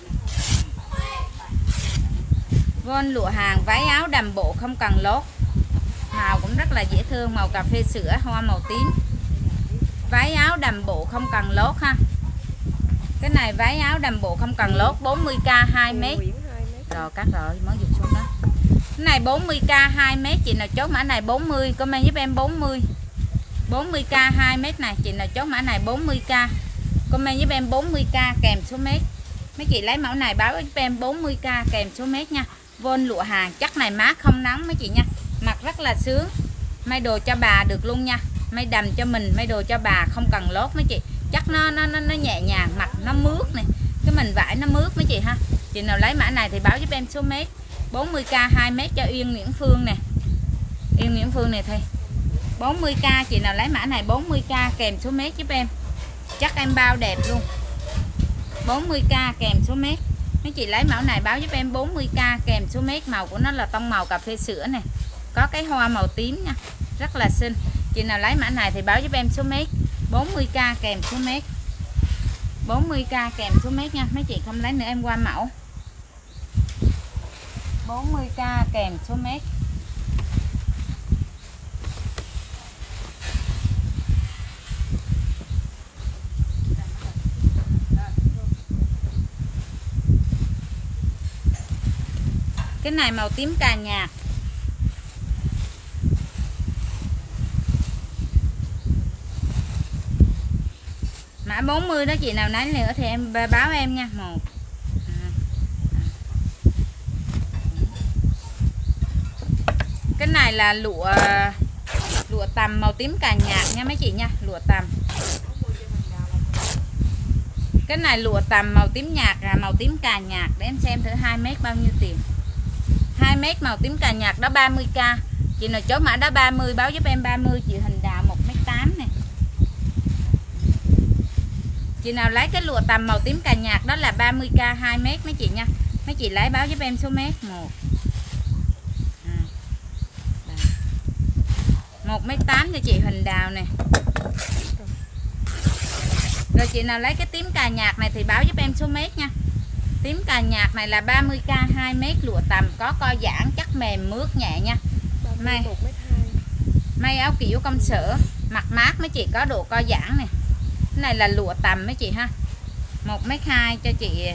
Von lụa hàng, váy áo đầm bộ không cần lốt. Màu cũng rất là dễ thương, màu cà phê sữa, hoa màu tím. Váy áo đầm bộ không cần lốt ha. Cái này váy áo đầm bộ không cần lốt, 40k 2m. Rồi cắt rồi, mới dục xuống đó. Cái này 40k 2m, chị nào chốt mã này 40, comment giúp em 40. 40k 2m này, chị nào chốt mã này 40k. Comment giúp em 40k kèm số mét. Mấy chị lấy mẫu này báo giúp em 40k kèm số mét nha. Von lụa hàng, chắc này mát không nắng mấy chị nha. Mặc rất là sướng. May đồ cho bà được luôn nha. May đầm cho mình, may đồ cho bà không cần lốt mấy chị. Chắc nó nhẹ nhàng, mặc nó mướt này. Cái mình vải nó mướt mấy chị ha. Chị nào lấy mã này thì báo giúp em số mét. 40k 2m cho Yên Nguyễn Phương nè. Yên Nguyễn Phương này thôi. 40k, chị nào lấy mã này 40k kèm số mét giúp em. Chắc em bao đẹp luôn. 40k kèm số mét. Mấy chị lấy mẫu này báo giúp em 40k kèm số mét. Màu của nó là tông màu cà phê sữa này. Có cái hoa màu tím nha. Rất là xinh. Chị nào lấy mã này thì báo giúp em số mét. 40k kèm số mét. 40k kèm số mét nha. Mấy chị không lấy nữa em qua mẫu. 40k kèm số mét. Cái này màu tím cà nhạt. Mã 40 đó, chị nào lấy nữa thì em báo em nha. 1 Cái này là lụa tằm màu tím cà nhạt nha mấy chị nha, lụa tằm. Cái này lụa tằm màu tím nhạt là màu tím cà nhạt. Để em xem thử 2m bao nhiêu tiền. 2m màu tím cà nhạt đó 30k. Chị nào chốt mã đó 30 báo giúp em 30. Chị Hình Đào 1m8 này. Chị nào lấy cái lụa tằm màu tím cà nhạt đó là 30k 2m mấy chị nha. Mấy chị lấy báo giúp em số mét. 1m8 cho chị Hình Đào nè. Rồi chị nào lấy cái tím cà nhạt này thì báo giúp em số mét nha. Tím cà nhạt này là 30k 2m lụa tằm, có co giãn, chắc mềm mướt nhẹ nha. May áo kiểu công sở, mặc mát mấy chị, có độ co giãn này. Cái này là lụa tằm mấy chị ha. 1m2 cho chị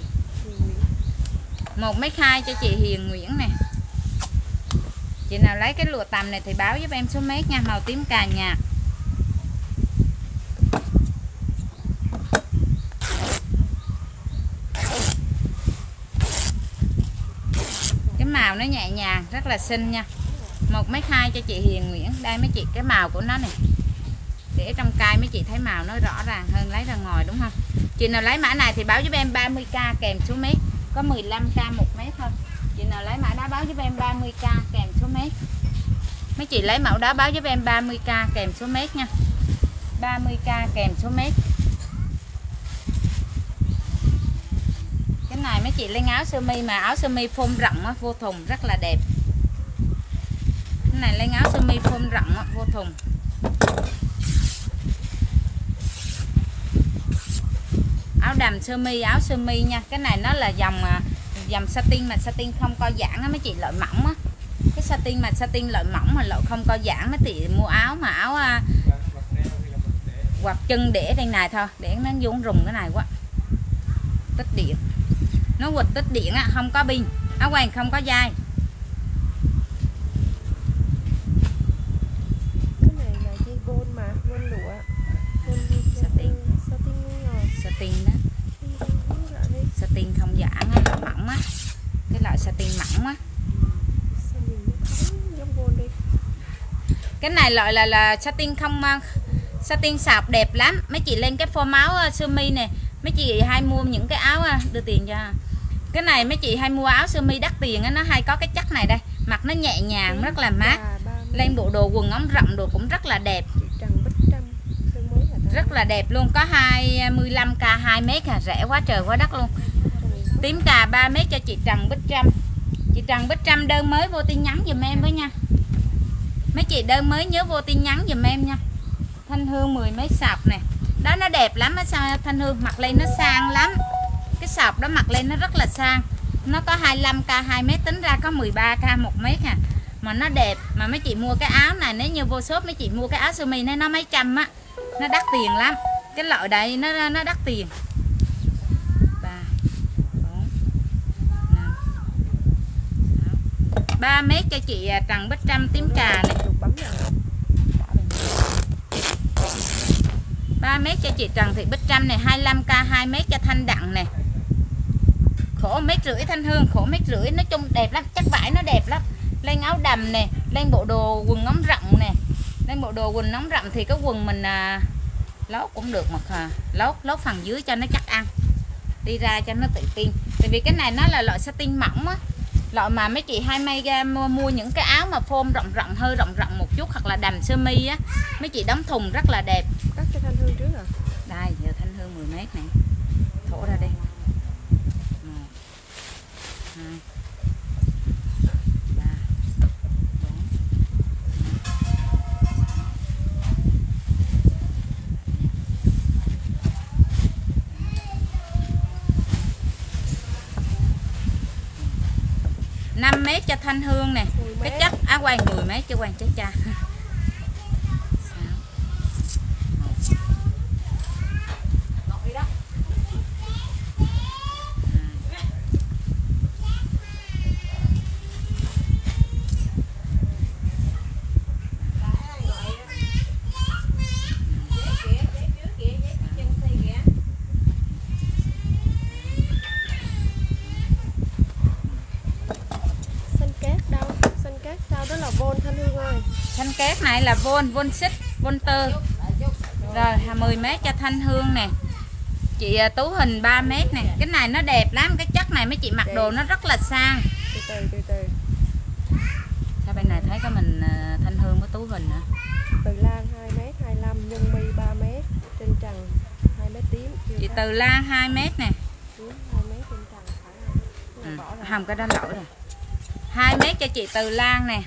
1m2 cho chị Hiền Nguyễn nè. Chị nào lấy cái lụa tằm này thì báo giúp em số mét nha, màu tím cà nhạt. Cái màu nó nhẹ nhàng, rất là xinh nha. 1m2 cho chị Hiền Nguyễn. Đây mấy chị, cái màu của nó này. Để trong cây mấy chị thấy màu nó rõ ràng hơn lấy ra ngoài đúng không? Chị nào lấy mã này thì báo giúp em 30k kèm số mét. Có 15k 1m thôi. Chị nào lấy mã đó báo giúp em 30k kèm số mét. Mấy chị lấy mẫu đó báo giúp em 30k kèm số mét nha. 30k kèm số mét. Cái này mấy chị lấy áo sơ mi mà áo sơ mi phông rộng á, vô thùng rất là đẹp. Cái này lấy áo sơ mi phông rộng á, vô thùng. Áo đầm sơ mi, áo sơ mi nha. Cái này nó là dòng satin mà satin không co giãn á mấy chị, loại mỏng á. Cái satin mà satin loại mỏng mà loại không co giãn mấy chị mua áo mà áo quạt chân để đây này thôi, để nó vốn rùng cái này quá. Tích điện. Nó quật tích điện á, không có pin. Áo quàng không có dây. Cái này là dây gold mà, gold lụa. Satin. Satin đó. Satin không giãn á, loại mỏng á. Cái loại satin mỏng á. Cái này loại là satin không, satin sọc đẹp lắm. Mấy chị lên cái form áo sơ mi nè, mấy chị hay mua những cái áo đưa tiền cho. Cái này mấy chị hay mua áo sơ mi đắt tiền á, nó hay có cái chất này đây, mặc nó nhẹ nhàng, rất là mát. Lên bộ đồ quần ống rộng đồ cũng rất là đẹp. Rất là đẹp luôn, có 25k 2m à, rẻ quá trời quá đất luôn. Tím cà 3m cho chị Trần Bích Trâm. Chị Trần Bích Trâm đơn mới vô tin nhắn giùm em với nha. Mấy chị đơn mới nhớ vô tin nhắn giùm em nha. Thanh hương 10 mấy sọc nè. Đó nó đẹp lắm á, sao Thanh hương mặc lên nó sang lắm. Cái sọc đó mặc lên nó rất là sang. Nó có 25k 2 mét, tính ra có 13k 1 mét à. Mà nó đẹp, mà mấy chị mua cái áo này, nếu như vô shop mấy chị mua cái áo sơ mi nó mấy trăm á, nó đắt tiền lắm. Cái loại đây nó đắt tiền. 3 4 5 6 3 mét cho chị Trần Bích Trâm tím trà này. 3 mét cho chị Trần Thị Bích Trâm này, 25k 2 mét cho Thanh Đặng này. Khổ 1,5 mét Thanh Hương, khổ 1,5 mét, nói chung đẹp lắm, chắc vải nó đẹp lắm. Lên áo đầm nè, lên bộ đồ quần ống rộng nè. Lên bộ đồ quần ống rộng thì cái quần mình lót cũng được mà lót phần dưới cho nó chắc ăn. Đi ra cho nó tự tin. Tại vì cái này nó là loại satin mỏng á. Loại mà mấy chị hay may ra mua những cái áo mà phôm rộng hơi rộng một chút, hoặc là đầm sơ mi á, mấy chị đóng thùng rất là đẹp. Cắt cho Thanh Hương trước à? Đây, giờ Thanh Hương 10 mét này. Thổ ra đi. 1 2 3 4 5 mét cho Thanh Hương nè. Cái chắc quay 10 mét cho quan chết cha. Von Thanh Hương ơi. Thanh cát này là von xích, von tơ. Rồi 10 mét cho Thanh Hương nè. Chị Tú Hình 3 mét nè. Cái này nó đẹp lắm, cái chất này mấy chị mặc đồ nó rất là sang. Từ từ. Theo bên này thấy có mình Thanh Hương với Tú Hình hả? Từ Lan 2 mét 25, Nhung Mi 3 mét, trên trần 2 mét tím. Chị Từ Lan 2 mét nè. 2 mét trên trần phải không, cái đó lỗi rồi. 2 mét cho chị Từ Lan nè.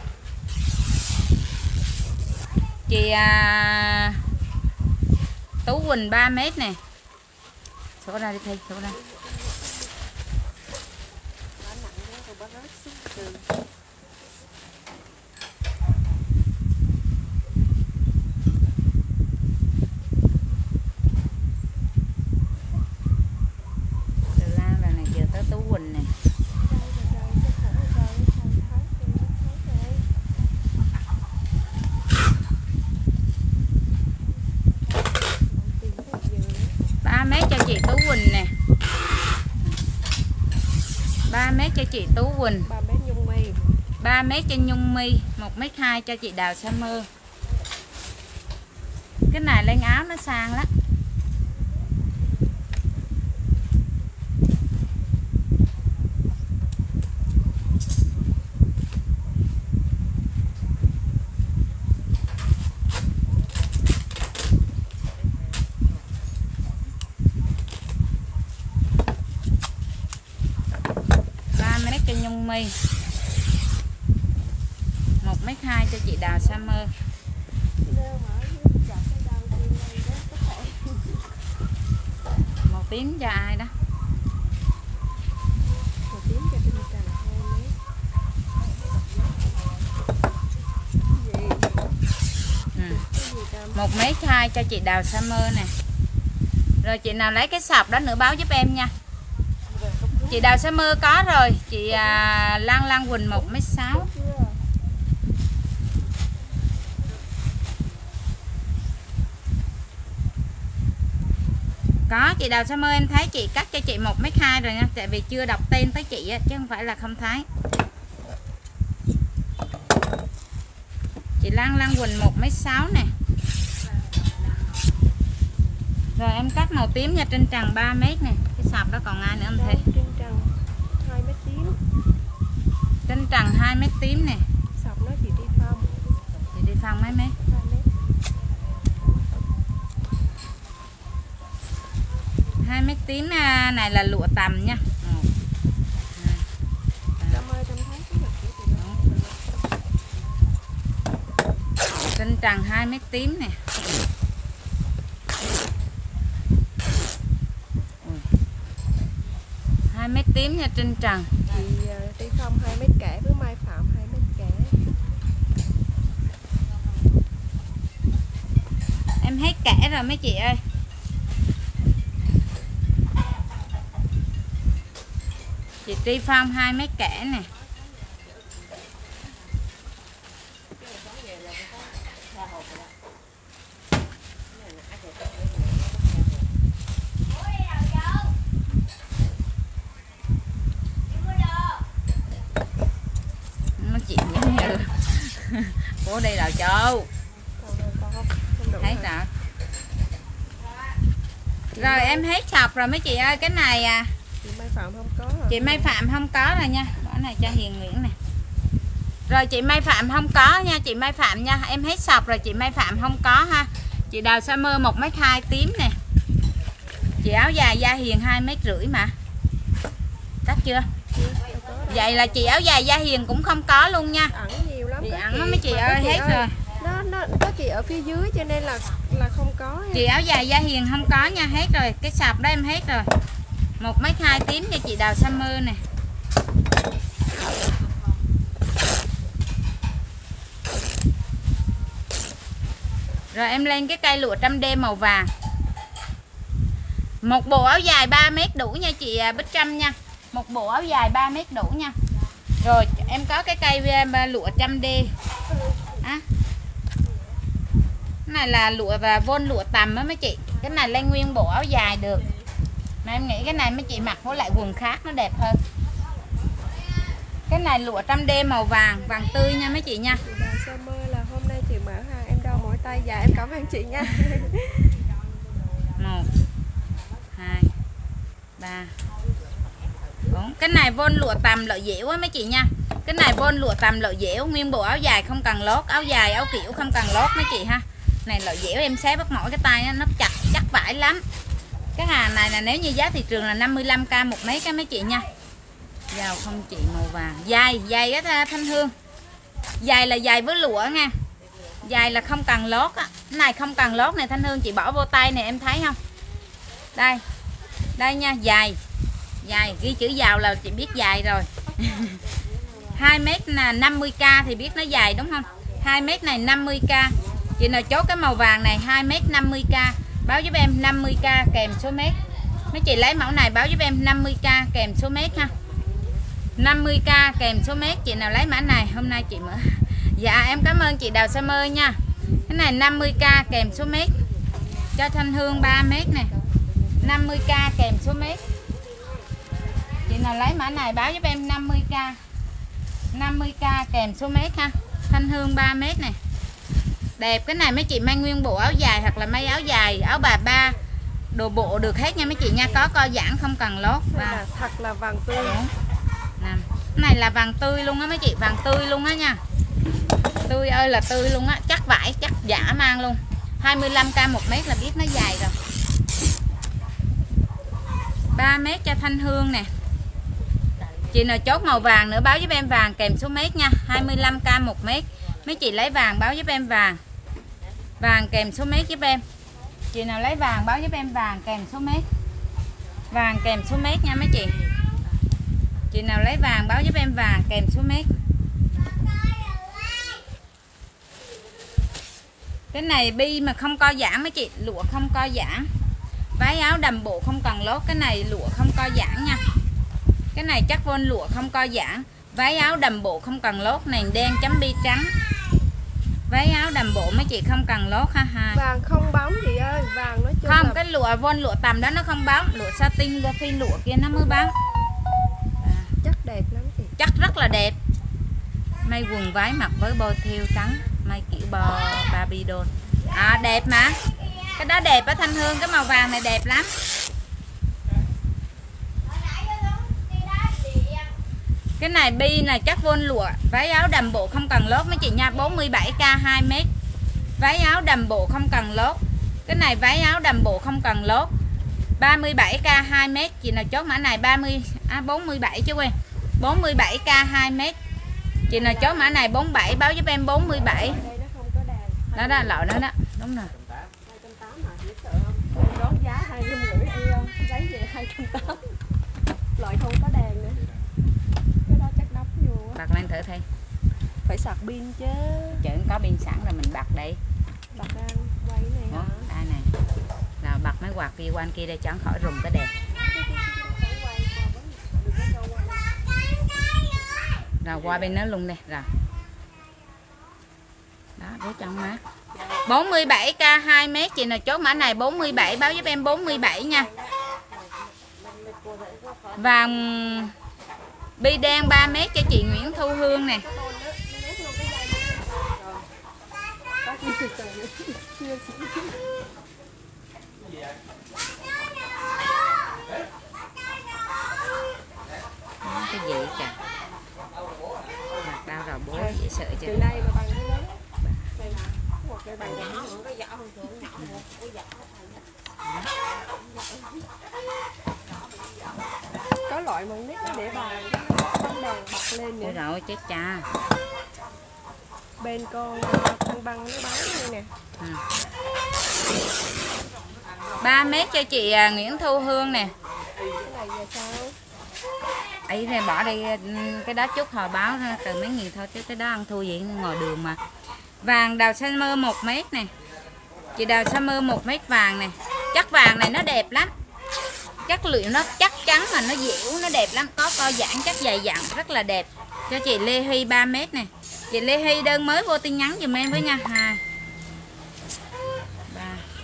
Chị Tú Quỳnh 3 mét nè. Số ra đi Thi, số ra. Từ Lan rồi này, giờ tới Tú Quỳnh nè. Chị Tú Quỳnh nè. 3 mét cho chị Tú Quỳnh. 3 mét Nhung Mi. 3 mét cho Nhung Mi, 1,2 m cho chị Đào Sa Mơ. Cái này lên áo nó sang lắm. Nhung Mi, 1,2 m cho chị Đào Sa Mơ. Màu tím cho ai đó? Màu tím cho Trinh Trần 2 m. 1,2 m cho chị Đào Sa Mơ nè. Rồi chị nào lấy cái sọc đó nữa báo giúp em nha. Chị Đào Sa Mơ có rồi. Chị Lan Quỳnh 1,6 m. Có, chị Đào Sa Mơ em thấy chị cắt cho chị 1,2 m rồi nha. Tại vì chưa đọc tên tới chị á, chứ không phải là không thấy. Chị Lan Quỳnh 1,6 m nè. Rồi em cắt màu tím nha, trên trần 3 m nè. Cái sọc đó còn ai nữa không Thi? Trên trần 2 mét tím. Trên trần 2 mét tím nè. Sọc nó chị đi phong. Chị đi phong mấy mét? 2 mét. 2 mét tím này là lụa tằm nha. 1 2 3 Cảm ơn trần 2 mét tím nè. 2 mét tím nha trên trần. Chị Tri Phong 2 mét kẻ với Mai Phạm 2 mét kẻ. Em hết kẻ rồi mấy chị ơi. Chị Tri Phong 2 mét kẻ nè. Nó chị giống như bố đi đào châu. Hết rồi. Rồi em hết sọc rồi mấy chị ơi. Cái này à, chị Mai Phạm không có rồi. Chị Mai Phạm không có rồi nha. Bỏ này cho Hiền Nguyễn nè. Rồi chị Mai Phạm không có nha. Chị Mai Phạm nha. Em hết sọc rồi, chị Mai Phạm không có ha. Chị Đào Summer 1m2 tím nè. Chị áo dài da Hiền 2m rưỡi mà. Đắt chưa? Vậy là chị áo dài da Hiền cũng không có luôn nha. Ẩn nhiều lắm. Chị ẩn lắm mấy chị ơi, hết rồi. Nó có chị ở phía dưới cho nên là không có. Chị áo dài da Hiền không có nha, hết rồi. Cái sạp đó em hết rồi. 1m2 tím cho chị Đào Summer nè. Rồi em lên cái cây lụa 100D màu vàng. Một bộ áo dài 3m đủ nha chị Bích Trâm nha. Một bộ áo dài 3m đủ nha. Rồi em có cái cây lụa 100D. Cái này là lụa và vôn lụa tầm á mấy chị. Cái này lên nguyên bộ áo dài được. Mà em nghĩ cái này mấy chị mặc với lại quần khác nó đẹp hơn. Cái này lụa 100D màu vàng, vàng tươi nha mấy chị nha. Đào Summer là hôm nay chị mở hàng em đo mỗi tay dài, em cảm ơn chị nha. 1 2 3 4. Cái này vôn lụa tầm lợi dẻo á mấy chị nha. Cái này vôn lụa tầm lợi dẻo, nguyên bộ áo dài không cần lót, áo dài áo kiểu không cần lót mấy chị ha. Này lợi dẻo em xé bắt mỏi cái tay nó chặt chắc vải lắm. Cái hàng này là nếu như giá thị trường là 55k một mấy cái mấy chị nha. Giàu không chị màu vàng. Dài cái Thanh Hương. Dài là dài với lụa nha. Dài là không cần lót á. Cái này không cần lót này Thanh Hương, chị bỏ vô tay này em thấy không? Đây. Đây nha, dài. Dài, ghi chữ giàu là chị biết dài rồi. 2m là 50k thì biết nó dài đúng không? 2m này 50k. Chị nào chốt cái màu vàng này 2m 50k. Báo giúp em 50k kèm số mét. Mấy chị lấy mẫu này báo giúp em 50k kèm số mét ha. 50k kèm số mét. Chị nào lấy mã này hôm nay chị mở. Dạ em cảm ơn chị Đào Summer nha. Cái này 50k kèm số mét cho Thanh Hương 3m nè. 50k kèm số mét. Chị nào lấy mã này báo giúp em 50k. 50k kèm số mét ha. Thanh Hương 3m nè. Đẹp, cái này mấy chị mang nguyên bộ áo dài hoặc là mấy áo dài, áo bà ba, đồ bộ được hết nha mấy chị nha. Có co giãn không cần lót. Là thật là vàng tươi. Cái này là vàng tươi luôn á mấy chị, vàng tươi luôn á nha. Tươi ơi là tươi luôn á, chắc vải, chắc giả mang luôn. 25k 1m là biết nó dài rồi. 3m cho Thanh Hương nè. Chị nào chốt màu vàng nữa báo giúp em vàng kèm số mét nha. 25k 1m. Mấy chị lấy vàng báo giúp em vàng. Vàng kèm số mét giúp em. Chị nào lấy vàng báo giúp em vàng kèm số mét. Vàng kèm số mét nha mấy chị. Chị nào lấy vàng báo giúp em vàng kèm số mét. Cái này bi mà không co giãn mấy chị, lụa không co giãn. Váy áo đầm bộ không cần lót. Cái này lụa không co giãn nha. Cái này chắc vôn lụa không co giãn. Váy áo đầm bộ không cần lót, nền đen chấm bi trắng. Váy áo đầm bộ mấy chị không cần lót ha. Vàng không bóng chị ơi, vàng nói chung không là... cái lụa vôn lụa tầm đó nó không bóng, lụa satin phi lụa kia nó mới bóng. Chắc đẹp lắm chị. Chắc rất là đẹp. May quần váy mặc với bô thêu trắng, may kiểu bò Barbie doll. Đẹp mà. Cái đó đẹp á Thanh Hương, cái màu vàng này đẹp lắm. Cái này bi là chắc vôn lụa, váy áo đầm bộ không cần lót mấy chị nha. 47k 2m. Váy áo đầm bộ không cần lót. Cái này váy áo đầm bộ không cần lót. 37k 2m. Chị nào chốt mã này 47 chứ quên. 47k 2m. Chị nào chốt mã này 47 báo giúp em 47. Đó đó, loại đó đó, đúng rồi. 280 mà dễ sợ không? Em đón giá 250 em lấy về 280. Loại không có đèn nữa. Cái đó chắc đắp vô á. Bật lên thử thấy. Phải sạc pin chứ. Chợ có pin sẵn rồi mình bật đây. Bật ra quay này hả? Đây này. Là bật máy quạt kia qua anh kia đây cho khỏi rùng cái đèn. Rồi qua bên nó luôn đây, rồi. Đó, để trong má. 47k 2m, chị nào chốt mã này 47, báo giúp em 47 nha. Và bi đen 3m cho chị Nguyễn Thu Hương nè. Cái gì kìa. Mặt đau rồi bố dễ sợ chứ. Từ đây mà bằng cái đó. Đây nè. Một cái bằng cái nó có dạo hơn thường nhỏ một cái dạo. Có loại mà nít để bàn bắn đèn bật lên nữa. Rồi chết cha. Bên con thăng băng nó bán đây nè. 3m cho chị Nguyễn Thu Hương nè. Cái này giờ sao? Ấy này bỏ đây cái đó chút hồi báo từ mấy nghìn thôi chứ cái đó ăn thua gì ngồi đường mà. Vàng đào sa mơ 1m nè. Chị đào sa mơ 1m vàng nè. Chất vàng này nó đẹp lắm. Chất liệu nó chắc chắn mà nó dẻo, nó đẹp lắm, có co giãn chất dày dặn rất là đẹp. Cho chị Lê Hy 3m nè. Chị Lê Hy đơn mới vô tin nhắn giùm em với nha. 2 3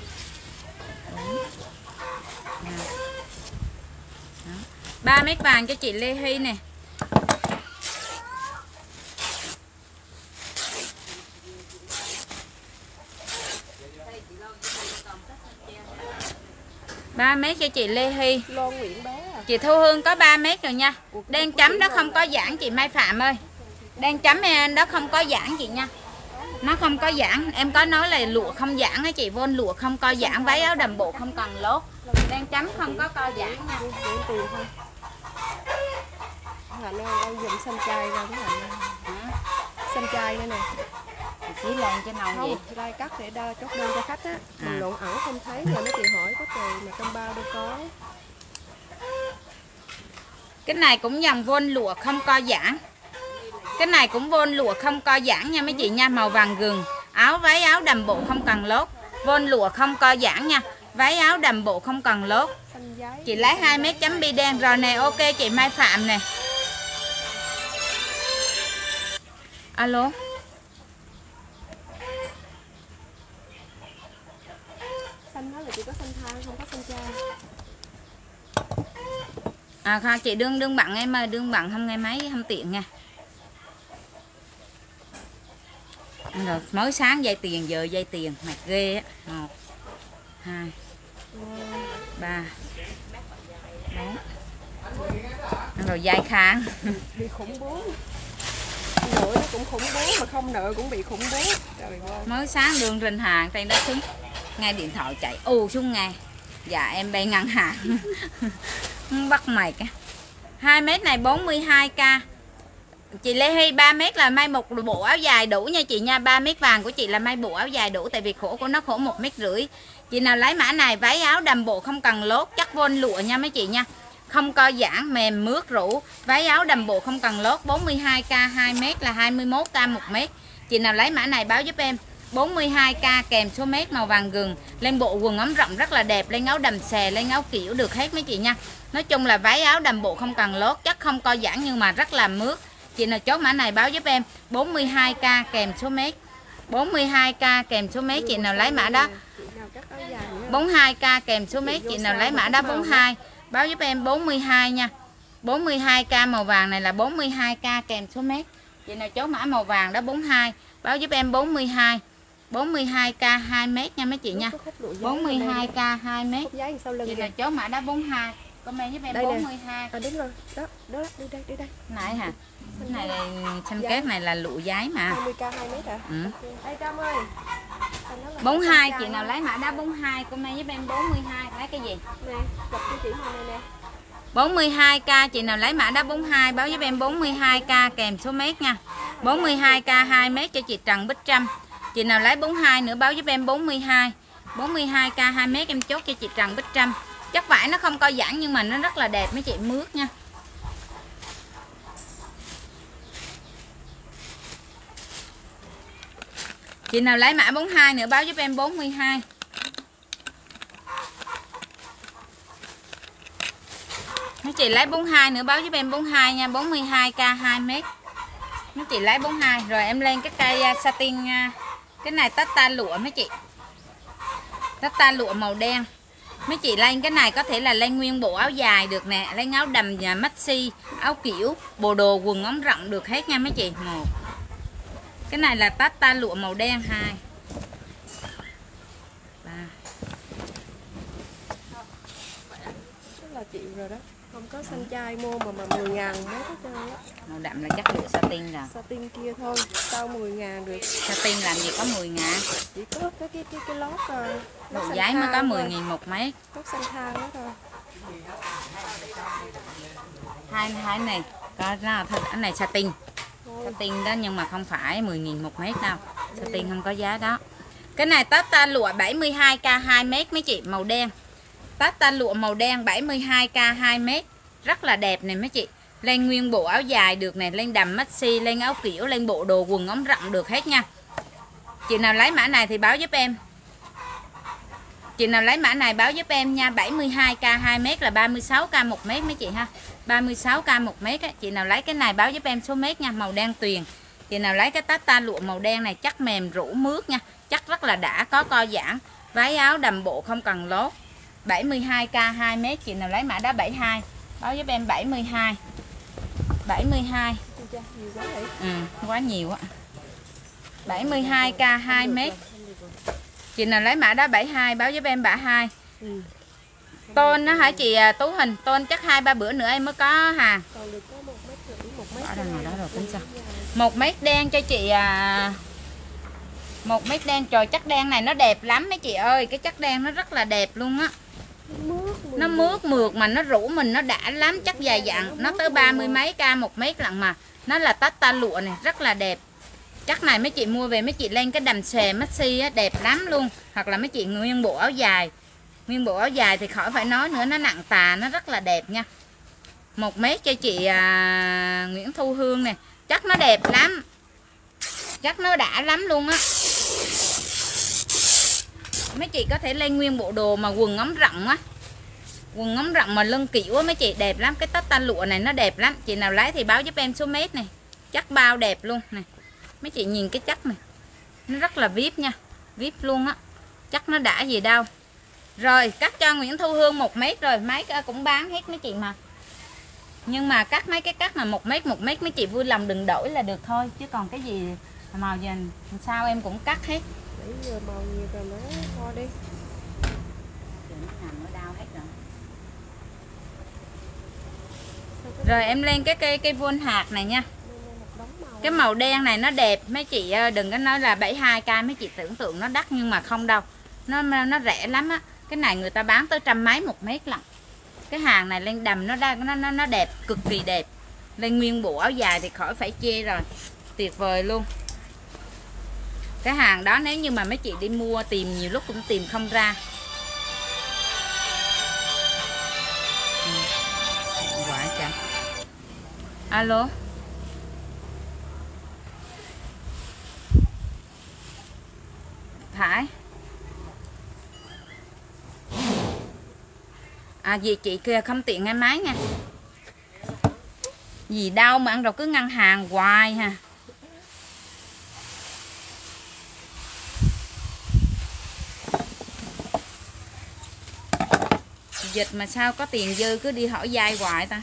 4 5 3m vàng cho chị Lê Hy nè. Ba mét cho chị Lê Hy. Lon Nguyễn bé à. Chị Thu Hương có 3m rồi nha. Đen chấm đó không có giãn chị Mai Phạm ơi. Đen chấm em đó không có giãn chị nha. Nó không có giãn. Em có nói là lụa không giãn á chị. Vôn lụa không co giãn. Váy áo đầm bộ không cần lốt. Đen chấm không có co giãn nha. Tiền thôi. Hạnh ơi, dùng xanh chai ra cái Hạnh. Xanh chai đây nè. Chỉ lên trên nào vậy? Không, đây cắt để đo chốt đơn cho khách á. Mình lộn ảo không thấy là mấy chị hỏi có trời mà trong bao đâu có. Cái này cũng dòng vôn lụa không co giãn. Cái này cũng vôn lụa không co giãn nha mấy chị nha, màu vàng gừng. Áo váy áo đầm bộ không cần lốt. Vôn lụa không co giãn nha. Váy áo đầm bộ không cần lốt. Chị lấy 2m chấm bi đen rồi nè, ok chị Mai Phạm nè. Alo. Xanh đó là chỉ có xanh thang không có xanh chai. À khoa chị đương bận em ơi, đương bận không nghe máy không tiện nha. Rồi mới sáng dây tiền giờ dây tiền mệt ghê á. 1 2 3 4. Rồi dây kháng. Bị khủng bố. Nợ nó cũng khủng bố mà không nợ cũng bị khủng bố. Trời ơi. Mới sáng đường rình hàng tay đó xuống. Ngay điện thoại chạy xuống ngay. Dạ em bay ngân hàng. Bắt mày cả. 2m này 42k. Chị Lê Hy 3m là may một bộ áo dài đủ nha chị nha. 3m vàng của chị là may bộ áo dài đủ. Tại vì khổ của nó khổ 1,5m. Chị nào lấy mã này váy áo đầm bộ không cần lốt. Chắc vôn lụa nha mấy chị nha. Không co giãn mềm mướt rũ. Váy áo đầm bộ không cần lốt. 42k 2m là 21k 1m. Chị nào lấy mã này báo giúp em 42k kèm số mét màu vàng gừng. Lên bộ quần ống rộng rất là đẹp. Lên áo đầm xè, lên áo kiểu được hết mấy chị nha. Nói chung là váy áo đầm bộ không cần lốt. Chắc không co giãn nhưng mà rất là mướt. Chị nào chốt mã này báo giúp em 42k kèm số mét. 42k kèm số mét. Chị nào lấy mã đó 42k kèm số mét. Chị nào lấy mã đó 42 báo giúp em 42 nha. 42k màu vàng này là 42k kèm số mét. Chị nào chốt mã màu vàng đó 42 báo giúp em 42. 42k 2m nha mấy chị nha. 42k 2m. Chị nào chốt mã đó 42. Comment giúp em đây 42. À đúng rồi. Đó, đó, đi đây. Này hả? Cái này là xanh kép này là lụa giấy mà. 20k 2m hả? Ừ. Đây Trâm ơi. 42 chị nào lấy mã đó 42, comment giúp em 42. Lấy cái gì? Nè, chụp cho chị màu này nè. 42k chị nào lấy mã đó 42 báo giúp em 42k kèm số mét nha. 42k 2m cho chị Trần Bích Trâm. Chị nào lấy 42 nữa báo giúp em 42. 42k 2m em chốt cho chị Trần Bích Trâm. Chất vải nó không co giãn nhưng mà nó rất là đẹp mấy chị, mướt nha. Chị nào lấy mã 42 nữa báo giúp em 42. Mấy chị lấy 42 nữa báo giúp em 42 nha, 42k 2m. Mấy chị lấy 42. Rồi em lên cái cây satin, cái này tata lụa mấy chị. Tata lụa màu đen. Mấy chị lên cái này có thể là lên nguyên bộ áo dài được nè, lên áo đầm và maxi, áo kiểu, bộ đồ quần ống rộng được hết nha mấy chị. 1. Cái này là tata lụa màu đen. 2 3. Đó là chịu rồi đó. Không có xanh chai mua mà 10.000 mấy hết trơn á. Màu đậm là chắc lụa satin rồi. Satin kia thôi, sao 10.000 được. Satin làm gì có 10.000. Chỉ có cái lót Đồ giấy mới có 10.000 một mấy. Lót xanh than đó thôi. Hai này có nào thật, cái này satin. Satin đó nhưng mà không phải 10.000 một mét đâu. Satin không có giá đó. Cái này tata lụa 72k 2m mấy chị, màu đen. Tata lụa màu đen 72k 2m. Rất là đẹp này mấy chị. Lên nguyên bộ áo dài được này, lên đầm maxi, lên áo kiểu, lên bộ đồ quần ống rộng được hết nha. Chị nào lấy mã này thì báo giúp em. Chị nào lấy mã này báo giúp em nha. 72k 2m là 36k 1m mấy chị ha. 36k 1m á. Chị nào lấy cái này báo giúp em số mét nha, màu đen tuyền. Chị nào lấy cái tata lụa màu đen này chắc mềm rũ mướt nha, chắc rất là đã, có co giãn. Váy áo đầm bộ không cần lốt. 72k 2m. Chị nào lấy mã đó 72 báo giúp em 72. 72. Quá nhiều á. 72k 2m. Chị nào lấy mã đó 72 báo giúp em 72. Tôn nó hả chị Tú Hình? Tôn chắc 2-3 bữa nữa em mới có hàng. Còn được có 1m. Ở đằng nào đó rồi tính sao? 1m đen cho chị 1m đen. Trời, chất đen này nó đẹp lắm mấy chị ơi. Cái chất đen nó rất là đẹp luôn á. Nó mướt mượt mà nó rũ mình nó đã lắm. Chất dài dặn. Nó tới 30 mấy k 1m lận mà. Nó là tata lụa này, rất là đẹp. Chắc này mấy chị mua về mấy chị lên cái đầm xòe maxi á, đẹp lắm luôn. Hoặc là mấy chị nguyên bộ áo dài. Nguyên bộ áo dài thì khỏi phải nói nữa, nó nặng tà, nó rất là đẹp nha. 1m cho chị Nguyễn Thu Hương nè. Chắc nó đẹp lắm. Chắc nó đã lắm luôn á. Mấy chị có thể lên nguyên bộ đồ mà quần ống rộng á. Quần ống rộng mà lưng kiểu á mấy chị, đẹp lắm. Cái tata lụa này nó đẹp lắm. Chị nào lấy thì báo giúp em số mét này. Chắc bao đẹp luôn nè. Mấy chị nhìn cái chất này. Nó rất là vip nha. Vip luôn á. Chắc nó đã gì đâu. Rồi cắt cho Nguyễn Thu Hương 1m rồi. Máy cũng bán hết mấy chị mà. Nhưng mà cắt mấy cái cắt mà 1m mấy chị vui lòng đừng đổi là được thôi. Chứ còn cái gì màu dần sao em cũng cắt hết. Bây giờ màu nhiều rồi má, thôi đi. Rồi em lên cái cây vuông hạt này nha. Cái màu đen này nó đẹp. Mấy chị đừng có nói là 72k. Mấy chị tưởng tượng nó đắt nhưng mà không đâu. Nó rẻ lắm á. Cái này người ta bán tới trăm mấy 1m lận. Cái hàng này lên đầm nó đẹp, cực kỳ đẹp. Lên nguyên bộ áo dài thì khỏi phải chê rồi. Tuyệt vời luôn. Cái hàng đó nếu như mà mấy chị đi mua tìm nhiều lúc cũng tìm không ra. Quả chẳng. Alo. Phải. Gì chị kia không tiện nghe máy nha. Gì đâu mà ăn rồi cứ ngăn hàng hoài ha. Dịch mà sao có tiền dư cứ đi hỏi dai hoài ta.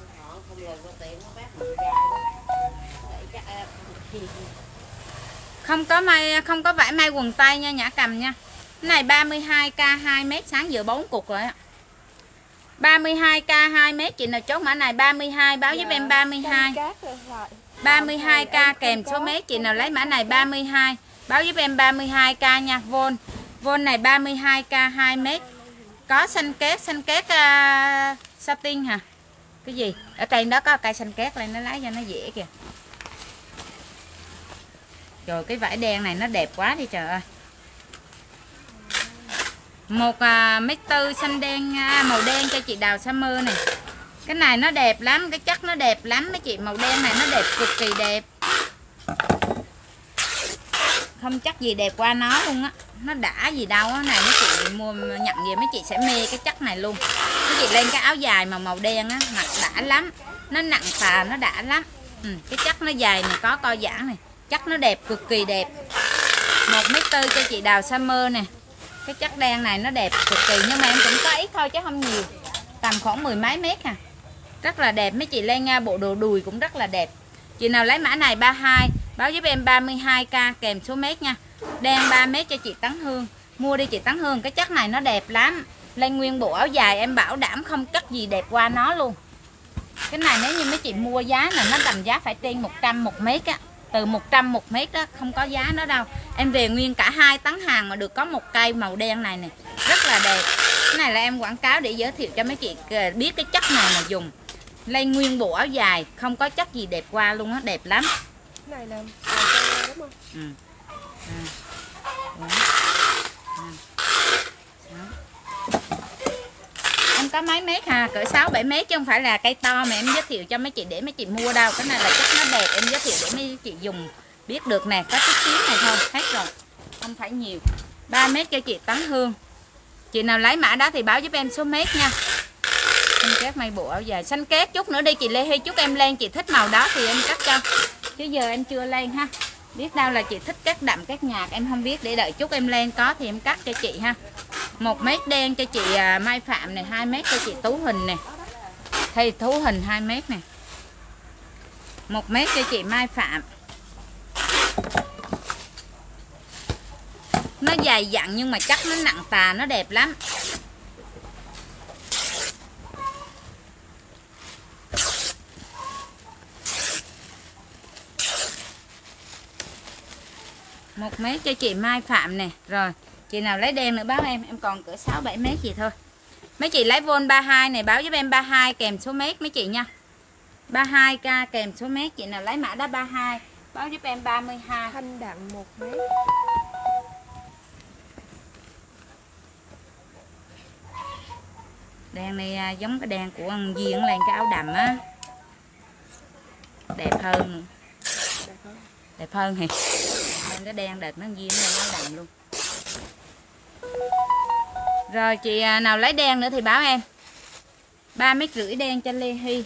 Không có may, không có vải may quần tây nha Nhã Cầm nha. Cái này 32k 2m, sáng giờ 4 cục rồi á. 32k 2m, chị nào chốt mã này 32 báo giúp em 32. 32k kèm số mét, chị nào lấy mã này 32 báo giúp em 32k nha. Von này 32k 2m. Có xanh két satin hả? Cái gì? Ở trên đó có cây xanh két lên nó lấy cho nó dễ kìa. Trời, cái vải đen này nó đẹp quá đi trời ơi. 1,4 m xanh đen màu đen cho chị Đào Summer này. Cái này nó đẹp lắm, cái chất nó đẹp lắm mấy chị. Màu đen này nó đẹp, cực kỳ đẹp. Không chắc gì đẹp qua nó luôn á. Nó đã gì đâu á. Này mấy chị mua nhận về mấy chị sẽ mê cái chất này luôn. Mấy chị lên cái áo dài mà màu đen á, mặc đã lắm. Nó nặng tà, nó đã lắm. Cái chất nó dài này, có co giãn này. Chất nó đẹp, cực kỳ đẹp. 1,4 m cho chị Đào Summer nè. Cái chất đen này nó đẹp cực kỳ. Nhưng mà em cũng có ít thôi chứ không nhiều. Tầm khoảng 10 mấy mét à. Rất là đẹp. Mấy chị lên bộ đồ đùi cũng rất là đẹp. Chị nào lấy mã này 32, báo giúp em 32k kèm số mét nha. Đen 3 m cho chị Tấn Hương. Mua đi chị Tấn Hương, cái chất này nó đẹp lắm. Lên nguyên bộ áo dài em bảo đảm không chất gì đẹp qua nó luôn. Cái này nếu như mấy chị mua giá là nó tầm giá phải trên 100 một mét á. Từ 100 một mét đó, không có giá nó đâu. Em về nguyên cả 2 tấn hàng mà được có một cây màu đen này nè. Rất là đẹp. Cái này là em quảng cáo để giới thiệu cho mấy chị biết cái chất nào mà dùng. Lên nguyên bộ áo dài, không có chất gì đẹp qua luôn á, đẹp lắm. Cái này là đúng không? Em có mấy mét hà, cỡ 6-7 mét chứ không phải là cây to mà em giới thiệu cho mấy chị để mấy chị mua đâu. Cái này là chất nó đẹp, em giới thiệu để mấy chị dùng biết được nè. Có chút xíu này thôi, hết rồi, không phải nhiều. 3 mét cho chị Tấn Hương. Chị nào lấy mã đó thì báo giúp em số mét nha. Xanh két may bộ áo dài. Xanh két chút nữa đi chị Lê Hy, chút em lên. Chị thích màu đó thì em cắt cho, chứ giờ em chưa lên ha. Biết đâu là chị thích cắt đậm cắt nhạt em không biết, để đợi chút em lên có thì em cắt cho chị ha. 1 mét đen cho chị Mai Phạm này, 2 mét cho chị Tú Hình nè. Thì Tú Hình 2 mét nè. 1 mét cho chị Mai Phạm. Nó dài dặn nhưng mà chắc nó nặng tà, nó đẹp lắm. Một mét cho chị Mai Phạm nè. Rồi chị nào lấy đen nữa báo em còn cỡ 6-7 mét gì thôi. Mấy chị lấy vôn 32 này báo giúp em 32 kèm số mét mấy chị nha. 32k kèm số mét. Chị nào lấy mã đó 32 báo giúp em 32. Thanh đặng 1 mét. Đen này giống cái đen của anh Duyên lên cái áo đầm á. Đẹp hơn. Đẹp hơn hả? Lên cái đen đợt nó Duyên lên áo đầm luôn. Rồi chị nào lấy đen nữa thì báo em. 3,5 mét đen cho Lê Hy.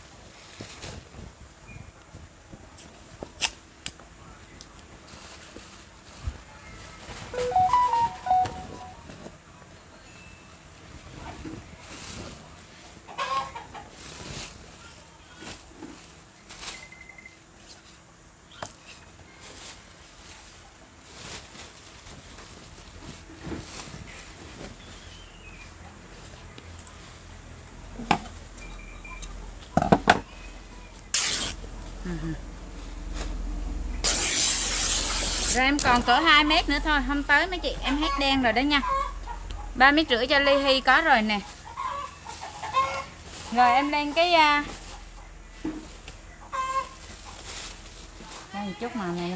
Rồi em còn cỡ 2 mét nữa thôi, không tới mấy chị, em hết đen rồi đó nha. 3,5 mét cho Lê Hy có rồi nè. Rồi em lên cái đây chút màu này.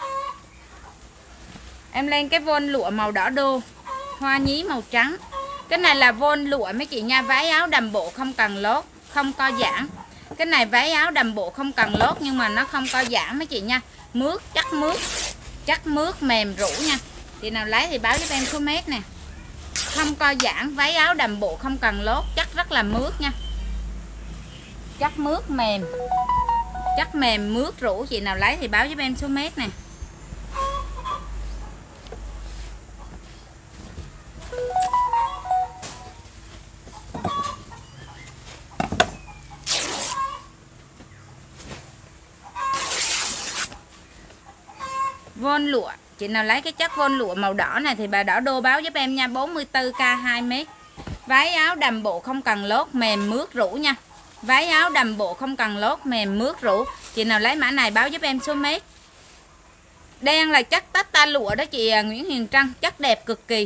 Em lên cái vôn lụa màu đỏ đô, hoa nhí màu trắng. Cái này là vôn lụa mấy chị nha, váy áo đầm bộ không cần lốt, không co giãn. Cái này váy áo đầm bộ không cần lốt nhưng mà nó không co giãn mấy chị nha. Mướt, chắc mướt mềm rũ nha. Chị nào lấy thì báo giúp em số mét nè. Không co giãn, váy áo đầm bộ không cần lốt, chắc rất là mướt nha. Chắc mướt mềm. Chắc mềm mướt rũ, chị nào lấy thì báo giúp em số mét nè. Vôn lụa, chị nào lấy cái chất vôn lụa màu đỏ này thì bà đỏ đô báo giúp em nha. 44k 2 mét. Váy áo đầm bộ không cần lốt, mềm mướt rũ nha. Váy áo đầm bộ không cần lốt, mềm mướt rũ. Chị nào lấy mã này báo giúp em số mét. Đen là chất tata lụa đó chị Nguyễn Huyền Trân, chất đẹp cực kỳ.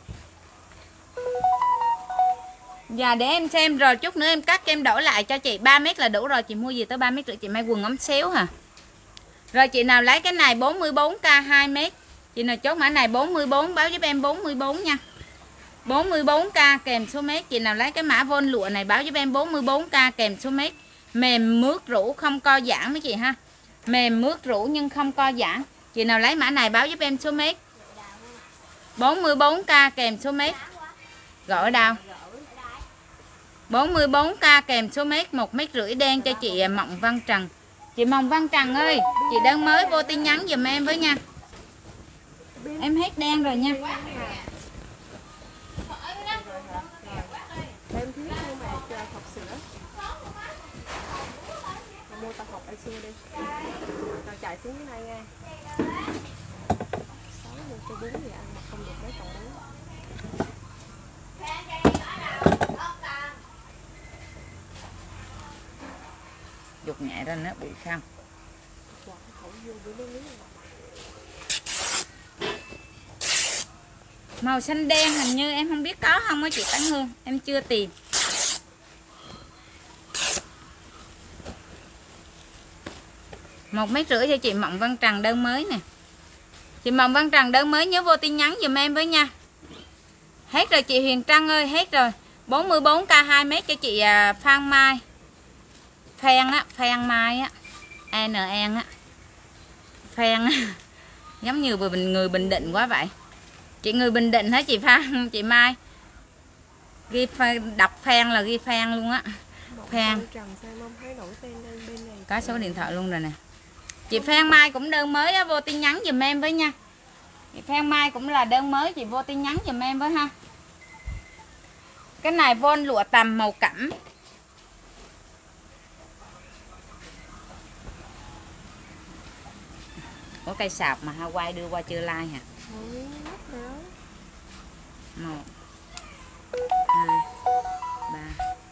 Dạ để em xem rồi chút nữa em cắt em đổi lại cho chị. 3 mét là đủ rồi, chị mua gì tới 3,5 mét chị may quần ống xéo hả. Rồi chị nào lấy cái này 44k 2m. Chị nào chốt mã này 44 báo giúp em 44 nha. 44k kèm số mét. Chị nào lấy cái mã von lụa này báo giúp em 44k kèm số mét. Mềm mướt rũ không co giãn mấy chị ha. Mềm mướt rũ nhưng không co giãn. Chị nào lấy mã này báo giúp em số mét. 44k kèm số mét. Gọi ở đâu? 44k kèm số mét. 1,5 m đen cho chị Mộng Văn Trần. Chị Mộng Văn Trần ơi, chị đơn mới vô tin nhắn giùm em với nha. Em hết đen rồi nha. Em thiếu nhưng mà hộp sữa. Mua tao hộp sữa đi. Tao chạy xuống dưới này nha. 6 mua cho 4 thì ăn mà không được mấy còn 4. Dục nhẹ ra nữa bị không? Màu xanh đen hình như em không biết có không á chị Tấn Hương, em chưa tìm. Một mấy rưỡi cho chị Mộng Văn Trần đơn mới nè. Chị Mộng Văn Trần đơn mới nhớ vô tin nhắn giùm em với nha. Hết rồi chị Huyền Trân ơi, hết rồi. 44k 2m cho chị Phan Mai. Phan á, Phan Mai á. An á. Phan á. Giống như người Bình Định quá vậy. Chị người Bình Định hả chị Phan, chị Mai? Ghi đọc Phan là ghi Phan luôn á. Phan. Có số điện thoại luôn rồi nè. Chị Phan Mai cũng đơn mới á, vô tin nhắn giùm em với nha. Chị Phan Mai cũng là đơn mới, chị vô tin nhắn giùm em với ha. Cái này von lụa tằm màu cẩm. Có cây sạp mà Hawaii đưa qua chưa like hả? 1 2 3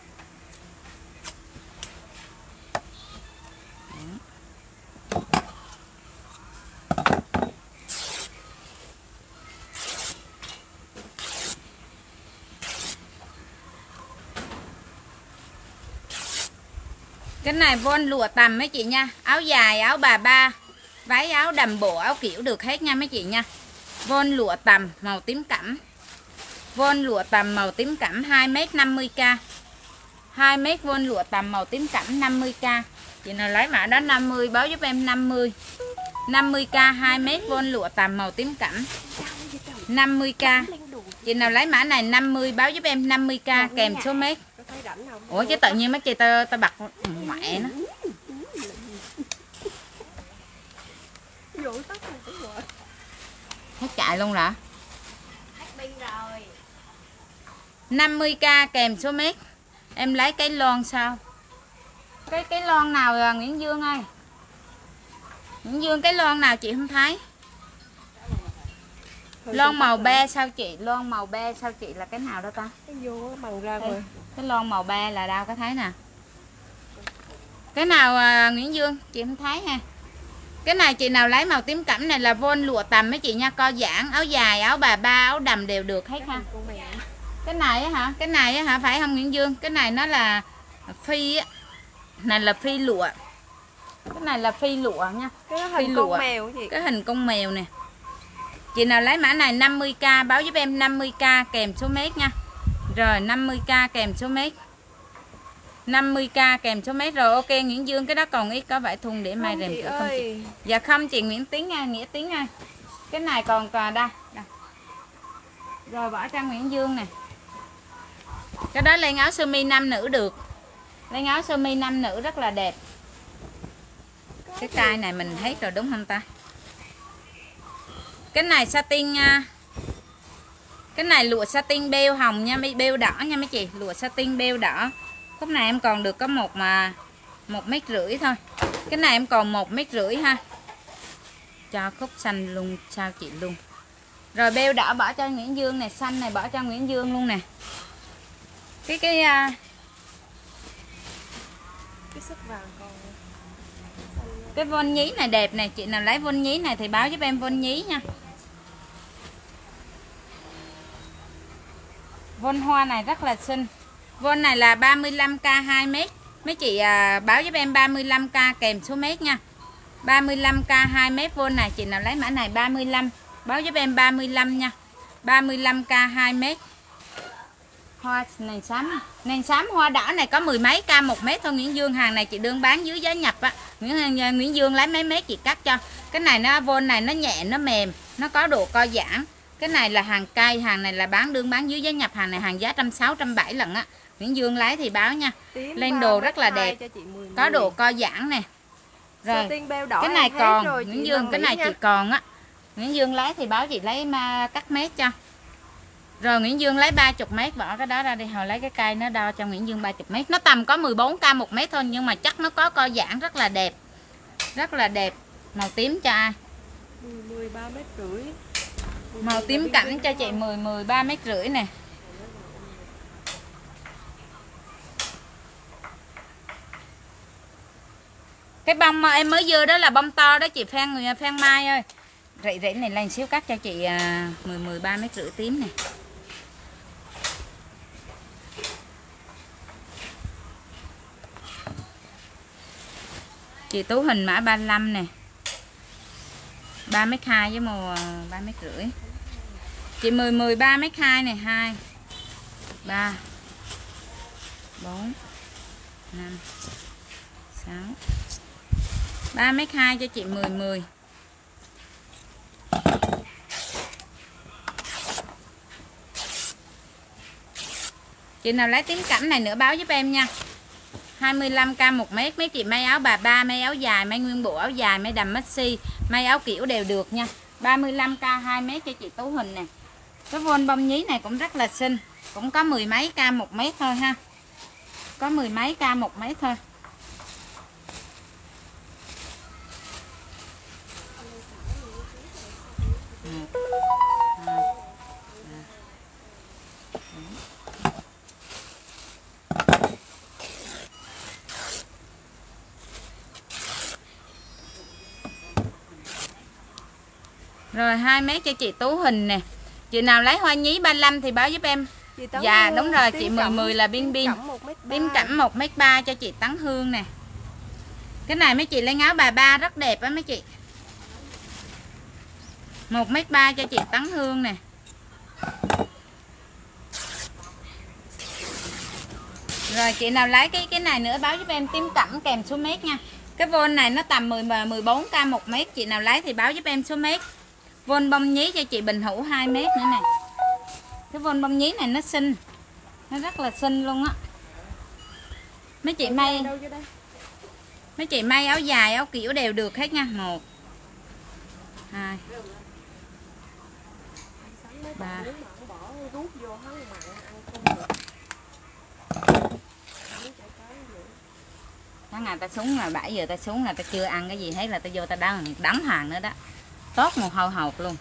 Cái này von lụa tằm mấy chị nha. Áo dài, áo bà ba, váy áo đầm bộ, áo kiểu được hết nha mấy chị nha. Von lụa tằm màu tím cẩm. Von lụa tằm màu tím cẩm 2m 50k. 2m von lụa tằm màu tím cẩm 50k. Chị nào lấy mã đó 50 báo giúp em 50. 50k 2m von lụa tằm màu tím cẩm. 50k. Chị nào lấy mã này 50 báo giúp em 50k kèm số mét. Ủa chứ tự nhiên mấy chị ta bật mẹ nó. Hết chạy luôn rồi. 50k kèm số mét. Em lấy cái lon sao? Cái lon nào rồi Nguyễn Dương ơi? Nguyễn Dương cái lon nào chị không thấy? Lon màu be sao chị? Lon màu be sao chị là cái nào đó ta? Cái vô bằng ra rồi. Cái lon màu be là đâu có thấy nè. Cái nào Nguyễn Dương chị không thấy ha. Cái này chị nào lấy màu tím cẩm này là von lụa tằm mấy chị nha, co giãn, áo dài, áo bà ba, áo đầm đều được hết ha. Cái này á hả? Cái này á hả phải không Nguyễn Dương? Cái này nó là phi á. Này là phi lụa. Cái này là phi lụa nha. Cái hình con mèo chị. Cái hình con mèo nè. Chị nào lấy mã này 50k báo giúp em 50k kèm số mét nha. Rồi 50k kèm số mét. 50k kèm số mét rồi. Ok Nguyễn Dương cái đó còn ít có vải thun để mai rèm cửa không chị? Dạ không chị Nguyễn Tiến nha, Nghĩa Tiến nha. Cái này còn đây. Rồi bỏ cho Nguyễn Dương nè. Cái đó lên áo sơ mi nam nữ được. Lên áo sơ mi nam nữ rất là đẹp. Cái cây này mình hết rồi đúng không ta? Cái này satin nha. Cái này lụa satin beo hồng nha, beo đỏ nha mấy chị, lụa satin beo đỏ. Khúc này em còn được có 1,5 m thôi. Cái này em còn 1,5 m ha. Cho khúc xanh luôn sao chị luôn. Rồi beo đỏ bỏ cho Nguyễn Dương này, xanh này bỏ cho Nguyễn Dương luôn nè. Cái sắc vàng còn cái von nhí này đẹp này, chị nào lấy von nhí này thì báo giúp em von nhí nha. Von hoa này rất là xinh. Von này là 35k 2m. Mấy chị báo giúp em 35k kèm số mét nha. 35k 2 mét vuông này, chị nào lấy mã này 35, báo giúp em 35 nha. 35k 2 mét. Hoa nền xám hoa đỏ này có mười mấy k 1 mét thôi Nguyễn Dương. Hàng này chị đương bán dưới giá nhập á. Nguyễn Dương lấy mấy mét chị cắt cho. Cái này nó vôn này nó nhẹ, nó mềm, nó có độ co giãn. Cái này là hàng cây, hàng này là đương bán dưới giá nhập, hàng này hàng giá 160, 170 lần á. Nguyễn Dương lấy thì báo nha. Lên đồ rất là đẹp. Có độ co giãn nè. Rồi. Cái này còn Nguyễn Dương, cái này chị còn á. Nguyễn Dương lấy thì báo chị lấy cắt mét cho. Rồi Nguyễn Dương lấy 30 mét, bỏ cái đó ra đi, hồi lấy cái cây nó đo cho Nguyễn Dương 30 mét. Nó tầm có 14k 1 mét thôi, nhưng mà chắc nó có co giãn rất là đẹp. Rất là đẹp. Màu tím cho ai? 13 mét rưỡi. Màu tím cảnh cho chị 13 mét rưỡi nè. Cái bông mà em mới dưa đó là bông to đó chị Phan Mai ơi. Rỉ này lên xíu cắt cho chị 13 mét rưỡi tím này. Chị Tú Hình mã 35 nè. 3m2 với màu 3 mét rưỡi. Chị 13 mét 2 này, 2 3 4 5 6 3 mét 2 cho chị 10. Chị nào lấy tím cảnh này nữa báo giúp em nha. 25k 1 mét. Mấy chị may áo bà ba, may áo dài, may nguyên bộ áo dài, may đầm maxi, may áo kiểu đều được nha. 35k 2 mét cho chị Tú Hình nè. Cái vôn bông nhí này cũng rất là xinh, cũng có 10 mấy k 1 mét thôi ha. Có 10 mấy k 1 mét thôi. Rồi 2 mét cho chị Tú Hình nè. Chị nào lấy hoa nhí 35 thì báo giúp em. Dạ đúng rồi, chị 10 là pin. Tím cẩm 1m3 cho chị Tấn Hương nè. Cái này mấy chị lấy áo bà ba rất đẹp á mấy chị. 1m3 cho chị Tấn Hương nè. Rồi chị nào lấy cái này nữa báo giúp em tím cẩm kèm số mét nha. Cái vôn này nó tầm 14k 1 mét. Chị nào lấy thì báo giúp em số mét. Vôn bông nhí cho chị Bình Hữu 2 mét nữa nè. Cái vôn bông nhí này nó xinh. Nó rất là xinh luôn á. Mấy chị may áo dài, áo kiểu đều được hết nha. 1 2 3 Tháng ngày ta xuống là 7 giờ ta xuống là ta chưa ăn cái gì hết là ta vô ta đóng hàng nữa đó. Tốt mồ hôi hột luôn.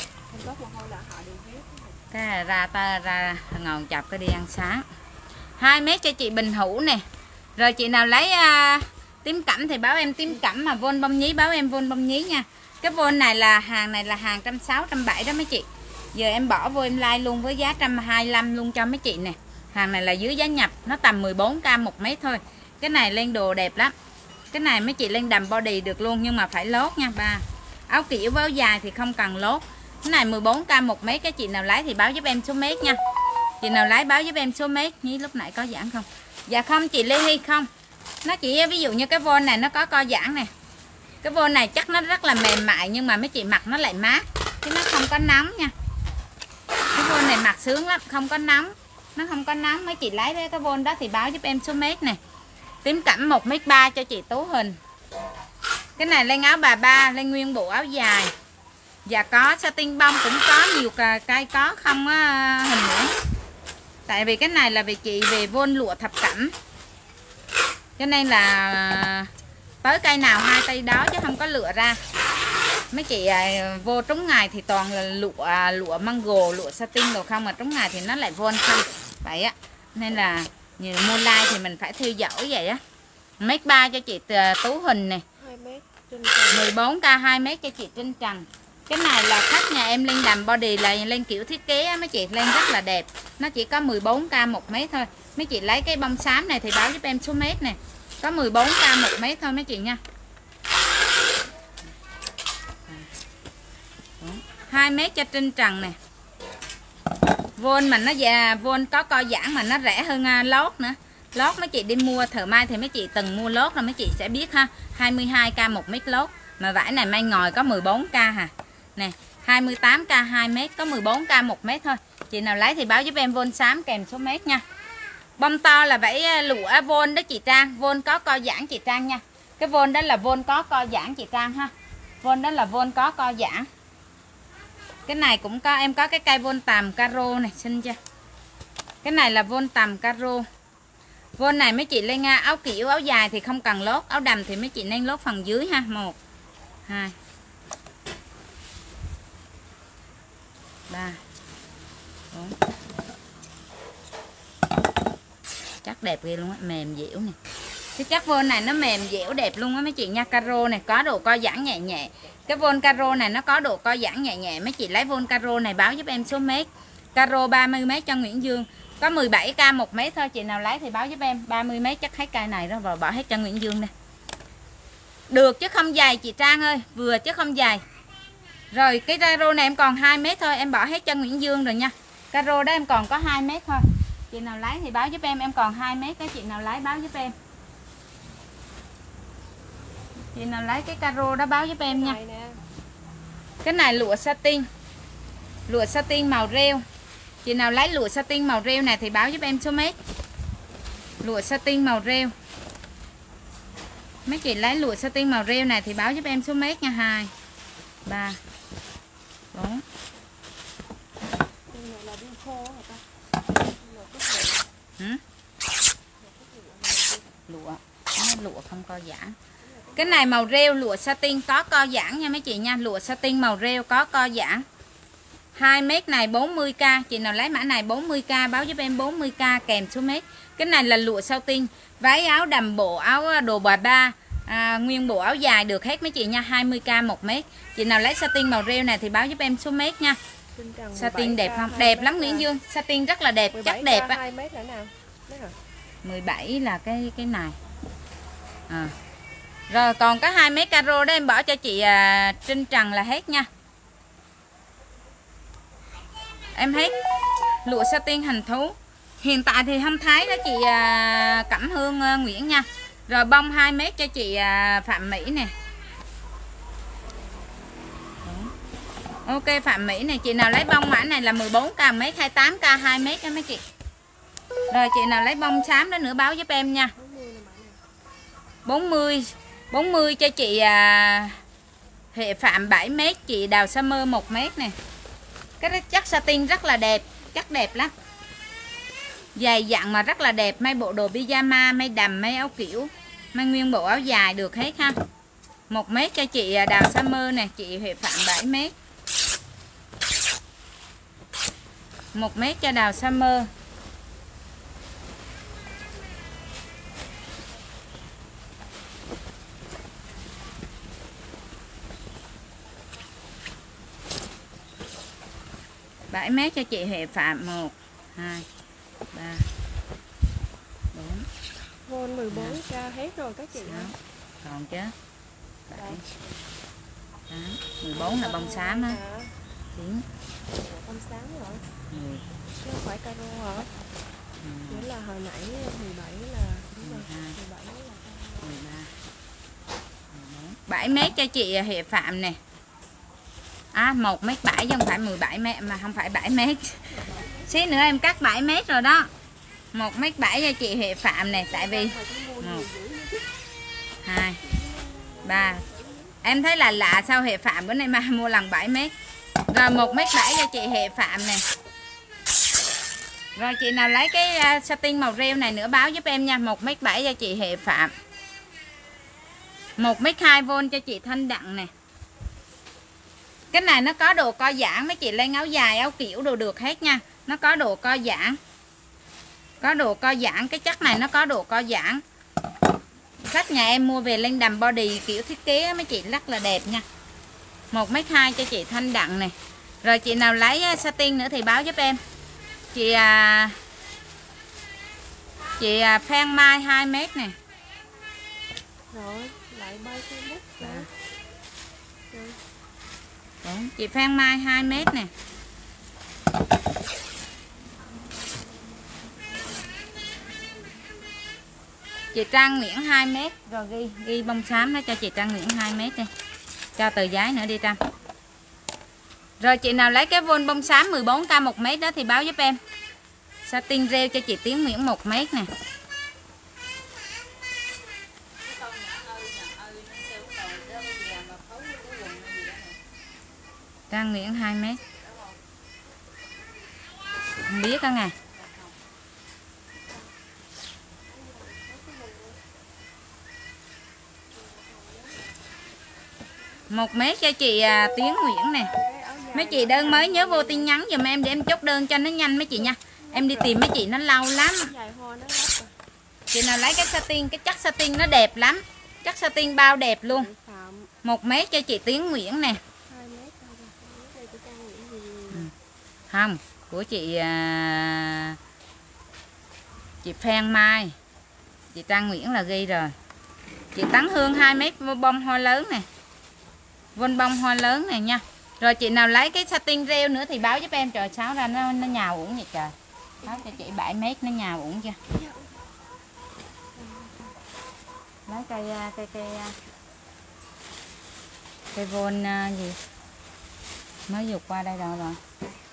Cái ra ngồi chọc cái đi ăn sáng. 2 mét cho chị Bình Hữu nè. Rồi chị nào lấy tím cẩm thì báo em tím cẩm, mà vôn bông nhí báo em vôn bông nhí nha. Cái vôn này là hàng 160, 170 đó mấy chị. Giờ em bỏ vô em like luôn với giá 125 luôn cho mấy chị nè. Hàng này là dưới giá nhập, nó tầm 14k 1 mét thôi. Cái này lên đồ đẹp lắm. Cái này mấy chị lên đầm body được luôn, nhưng mà phải lốt nha ba. Áo kiểu với áo dài thì không cần lốt. Cái này 14k 1 mét. Cái chị nào lấy thì báo giúp em số mét nha. Chị nào lấy báo giúp em số mét. Như lúc nãy có giãn không? Dạ không chị Lê Hy không. Nó chỉ ví dụ như cái vôn này nó có co giãn nè. Cái vôn này chắc nó rất là mềm mại, nhưng mà mấy chị mặc nó lại mát, chứ nó không có nóng nha. Cái vôn này mặc sướng lắm, không có nóng. Nó không có nóng. Mấy chị lấy cái vôn đó thì báo giúp em số mét nè. Tím cẩm 1m3 cho chị Tú Hình. Cái này lên áo bà ba, lên nguyên bộ áo dài. Và có satin bông cũng có nhiều cây có không á Hình nữa. Tại vì cái này là vì chị về vôn lụa thập cẩm, cho nên là tới cây nào hai tay đó chứ không có lựa ra. Mấy chị vô trúng ngày thì toàn là lụa mango, lụa satin đồ không, mà trúng ngày thì nó lại vôn không. Vậy á, nên là nhiều mua like thì mình phải theo dõi vậy á. 1m3 cho chị Tú Hình nè. 14k 2 mét cho chị Trinh Trần. Cái này là khách nhà em lên đầm body là lên kiểu thiết kế á, mấy chị lên rất là đẹp. Nó chỉ có 14k 1 mét thôi. Mấy chị lấy cái bông xám này thì báo giúp em số mét nè. Có 14k 1 mét thôi mấy chị nha. 2 mét cho Trinh Trần nè. Vôn mà nó già, vôn có co giãn mà nó rẻ hơn lót nữa. Lót mấy chị đi mua thợ may thì mấy chị từng mua lót rồi mấy chị sẽ biết ha. 22k 1 mét lót. Mà vải này may ngồi có 14k hà. Nè, 28k 2 mét có 14k 1 mét thôi. Chị nào lấy thì báo giúp em vôn xám kèm số mét nha. Bông to là vải lụa vôn đó chị Trang. Vôn có co giãn chị Trang nha. Cái vôn đó là vôn có co giãn chị Trang ha. Vôn đó là vôn có co giãn. Cái này cũng có, em có cái cây vôn tằm caro này, xinh chưa? Cái này là vôn tằm caro. Vôn này mấy chị lên áo kiểu, áo dài thì không cần lót, áo đầm thì mấy chị nên lót phần dưới ha. 1 2 3 4. Chắc đẹp ghê luôn á, mềm dẻo nè. Cái chất vôn này nó mềm dẻo đẹp luôn á mấy chị nha. Caro này có độ co giãn nhẹ nhẹ. Cái vôn caro này nó có độ co giãn nhẹ nhẹ. Mấy chị lấy vôn caro này báo giúp em số mét. Caro 30 mét cho Nguyễn Dương. Có 17k 1 mét thôi. Chị nào lấy thì báo giúp em. 30 mét chắc hết cây này đó. Rồi bỏ hết cho Nguyễn Dương nè. Được chứ không dày chị Trang ơi. Vừa chứ không dày. Rồi cái caro này em còn 2 mét thôi. Em bỏ hết cho Nguyễn Dương rồi nha. Caro đó em còn có 2 mét thôi. Chị nào lấy thì báo giúp em còn 2 mét đó. Chị nào lấy báo giúp em. Chị nào lấy cái caro đó báo giúp em nha. Cái này lụa satin. Lụa satin màu rêu. Chị nào lấy lụa satin màu rêu này thì báo giúp em số mét. Lụa satin màu rêu. Mấy chị lấy lụa satin màu rêu này thì báo giúp em số mét nha. 2 3 4. Lụa, lụa không co giãn. Cái này màu rêu lụa satin có co giãn nha mấy chị nha. Lụa satin màu rêu có co giãn. 2 mét này 40k. Chị nào lấy mã này 40k báo giúp em 40k kèm số mét. Cái này là lụa satin. Váy áo đầm bộ, áo đồ bà ba, nguyên bộ áo dài được hết mấy chị nha. 20k 1 mét. Chị nào lấy satin màu rêu này thì báo giúp em số mét nha. Satin đẹp không? Đẹp lắm Nguyễn Dương. Satin rất là đẹp, chắc đẹp á. 17 là cái này. Rồi còn có 2 mét caro đó em bỏ cho chị Trinh Trần là hết nha. Em hết. Lụa satin hình thú. Hiện tại thì không thấy đó chị Cẩm Hương Nguyễn nha. Rồi bông 2 mét cho chị Phạm Mỹ nè. Ok Phạm Mỹ này. Chị nào lấy bông mã này là 14k mét, 28k 2 mét đó mấy chị. Rồi chị nào lấy bông xám đó nữa báo giúp em nha. 40 cho chị Hệ Phạm 7 mét. Chị Đào Summer 1 mét nè. Cái chất satin rất là đẹp. Chất đẹp lắm. Dày dặn mà rất là đẹp. May bộ đồ pyjama, may đầm, may áo kiểu, may nguyên bộ áo dài được hết ha. 1 mét cho chị Đào Summer nè. Chị Hệ Phạm 7 mét. 1 mét cho Đào Summer. Bảy mét cho chị Hệ Phạm. 1 2 3 4. Vôn 14k hết rồi các chị ơi. Còn chứ 7 8 14 là bông xám á. 9 bông xám rồi. 10 chứ không phải caro hả? Nghĩa là hồi nãy 17 là 12 17 là 13 14. 7 mét cho chị Hệ Phạm nè. 1m7 chứ không phải 17 mét mà không phải 7 mét. Xí nữa em cắt 7 mét rồi đó. 1m7 cho chị Hệ Phạm này. Tại vì 1 2 3. Em thấy là lạ sao Hệ Phạm bữa nay mà mua lần 7 mét. Rồi 1m7 cho chị Hệ Phạm này. Rồi chị nào lấy cái satin màu rêu này nữa báo giúp em nha. 1m7 cho chị Hệ Phạm. 1m2V cho chị Thanh Đặng nè. Cái này nó có độ co giãn. Mấy chị lên áo dài, áo kiểu đồ được hết nha. Nó có độ co giãn. Có độ co giãn. Cái chất này nó có độ co giãn. Khách nhà em mua về lên đầm body kiểu thiết kế mấy chị rất là đẹp nha. 1m2 cho chị Thanh Đặng này. Rồi chị nào lấy satin nữa thì báo giúp em. Chị Phan Mai 2 mét nè. Rồi lại bay Facebook rồi. Đúng. Chị Phan Mai 2 mét nè. Chị Trang Nguyễn 2 mét. Rồi ghi bông xám đó cho chị Trang Nguyễn 2 mét đi. Cho tờ giấy nữa đi Trang. Rồi chị nào lấy cái vôn bông xám 14k 1 mét đó thì báo giúp em. Satin rêu cho chị Tiến Nguyễn 1 mét nè. Trang Nguyễn 2 mét. Không biết đó nghe. 1 mét cho chị Tiến Nguyễn nè. Mấy chị đơn mới nhớ vô tin nhắn giùm em để em chốt đơn cho nó nhanh mấy chị nha. Em đi tìm mấy chị nó lâu lắm. Chị nào lấy cái satin, cái chất satin nó đẹp lắm. Chất satin bao đẹp luôn. 1 mét cho chị Tiến Nguyễn nè. Không, của chị Phan Mai. Chị Trang Nguyễn là ghi rồi. Chị Tấn Hương 2 mét bông hoa lớn nè. Vôn bông hoa lớn này nha. Rồi chị nào lấy cái satin rêu nữa thì báo giúp em. Trời Sáu ra nó nhào uổng vậy trời. Báo cho chị 7 mét nó nhào uổng chưa. Lấy cây vôn gì mới dục qua đây đâu rồi.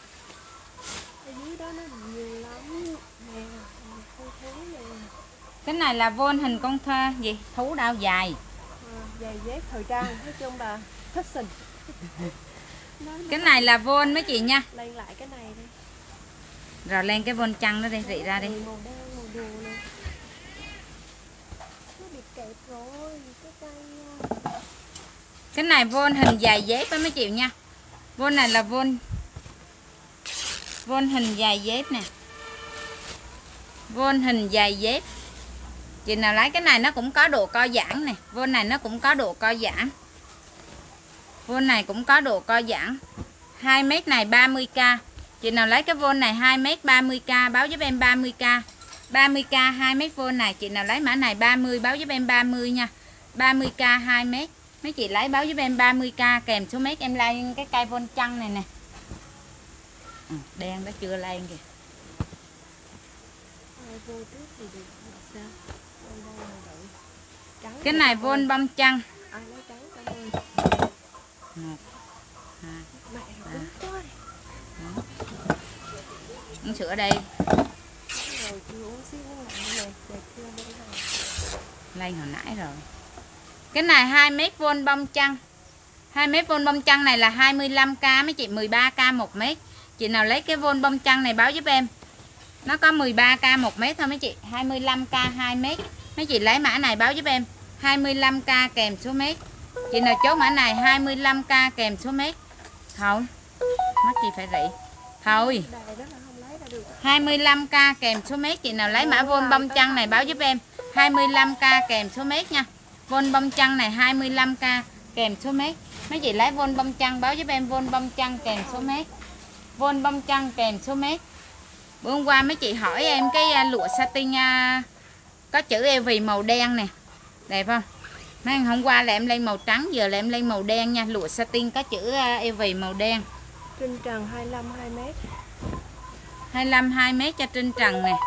Cái này là vôn hình con thơ gì thú đao dài. Giày dép thời trang, nói chung là fashion. Cái này là vôn mấy chị nha. Lên lại cái này đi. Rồi lên cái vôn trăng nó đi, rị ra đi. Màu đen, màu đồ này. Nó bị kẹp rồi, cái cây. Cái này vôn hình dài dép đó mấy chị nha. Vôn này là vôn hình dài dép nè. Vôn hình dài dép. Chị nào lấy cái này nó cũng có độ co giãn nè. Vôn này nó cũng có độ co giãn. Vôn này cũng có độ co giãn. 2 mét này 30k. Chị nào lấy cái vôn này 2 mét 30k báo giúp em 30k. 30k 2 mét vôn này. Chị nào lấy mã này 30 báo giúp em 30 nha. 30k 2 mét. Mấy chị lấy báo giúp em 30k kèm số mét em lên cái cây vôn trăng này nè. Đen nó chưa lên kìa. Cái này vôn bông trăng. 1 2 3 uống sữa đây. Lên hồi nãy rồi. Cái này 2 mét vôn bông trăng. 2 mét vôn bông trăng này là 25k mấy chị, 13k 1 mét. Chị nào lấy cái vôn bông trăng này báo giúp em. Nó có 13k 1 mét thôi mấy chị, 25k 2 mét. Mấy chị lấy mã này báo giúp em 25k kèm số mét. Chị nào chốt mã này 25k kèm số mét. Thôi mất gì phải rỉ. Thôi 25k kèm số mét. Chị nào lấy mã vôn bông trăng này báo giúp em 25k kèm số mét nha. Vôn bông trăng này 25k kèm số mét. Mấy chị lấy vôn bông trăng báo giúp em vôn bông trăng kèm số mét. Vôn bông trăng kèm số mét. Bữa hôm qua mấy chị hỏi em cái lụa satin có chữ eo vì màu đen nè. Đẹp không? Mấy hôm qua là em lên màu trắng, giờ là em lên màu đen nha. Lụa satin có chữ eo vì màu đen. Trinh trần 25 2m. 25 2m cho Trinh Trần nè.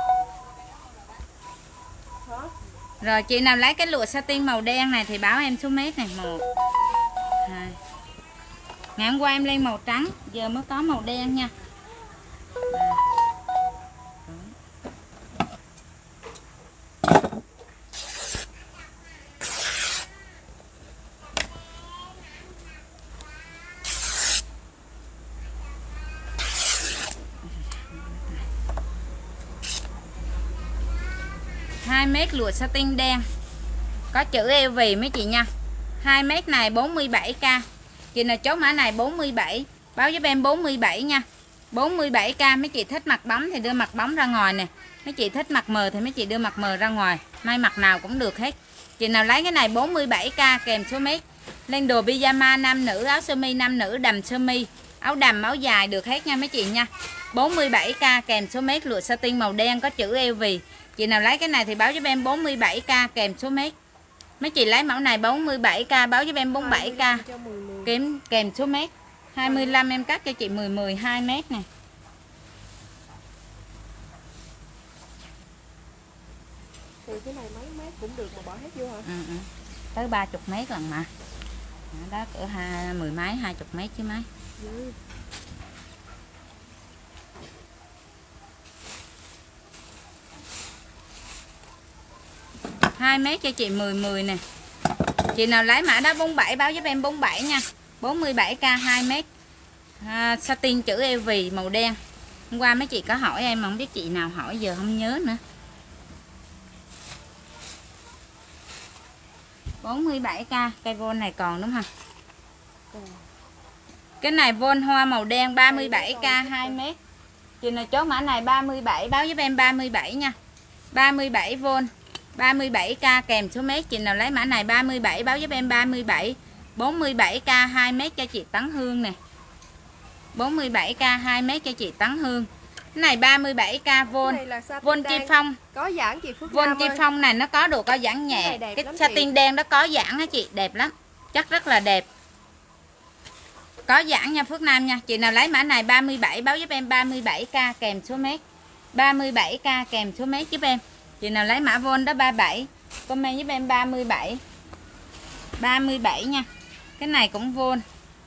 Rồi chị nào lấy cái lụa satin màu đen này thì báo em số mét này. 1 2. Ngày hôm qua em lên màu trắng, giờ mới có màu đen nha. 2 mét lụa satin đen có chữ eo vì mấy chị nha. 2 mét này 47k. Chị nào chốt mã này 47 báo giúp em 47 nha. 47k. Mấy chị thích mặt bóng thì đưa mặt bóng ra ngoài nè. Mấy chị thích mặt mờ thì mấy chị đưa mặt mờ ra ngoài. May mặt nào cũng được hết. Chị nào lấy cái này 47k kèm số mét. Lên đồ pyjama nam nữ, áo sơ mi nam nữ, đầm sơ mi, áo đầm áo dài được hết nha mấy chị nha. 47k kèm số mét lụa satin màu đen có chữ eo vì. Chị nào lấy cái này thì báo giúp em 47k kèm số mét. Mấy chị lấy mẫu này 47k, báo giúp em 47k. Kèm số mét 25 em cắt cho chị 12 mét nè. Thì cái này mấy mét cũng được mà bỏ hết vô hả? Tới 30 mét lần mà. Đó cỡ 10 mấy 20 mét chứ mấy. 2 mét cho chị 10 nè. Chị nào lấy mã đó 47 báo giúp em 47 nha. 47k 2 mét. Satin chữ EV màu đen. Hôm qua mấy chị có hỏi em mà không biết chị nào hỏi giờ không nhớ nữa. 47k, cây von này còn đúng không? Cái này von hoa màu đen 37k 2 mét. Chị nào chốt mã này 37 báo giúp em 37 nha. 37 von 37k kèm số mét. Chị nào lấy mã này 37 báo giúp em 37. 47k 2 mét cho chị Tấn Hương nè. 47k 2 mét cho chị Tấn Hương. Cái này 37k von chi phong. Có giãn chị Phước Von Nam chi ơi. phong này nó có độ có giãn nhẹ. Cái satin đen đó có giãn hả chị? Đẹp lắm. Chắc rất là đẹp. Có giãn nha Phước Nam nha. Chị nào lấy mã này 37 báo giúp em 37k kèm số mét. 37k kèm số mét giúp em. Chị nào lấy mã von đó 37, comment giúp em 37. 37 nha. Cái này cũng von.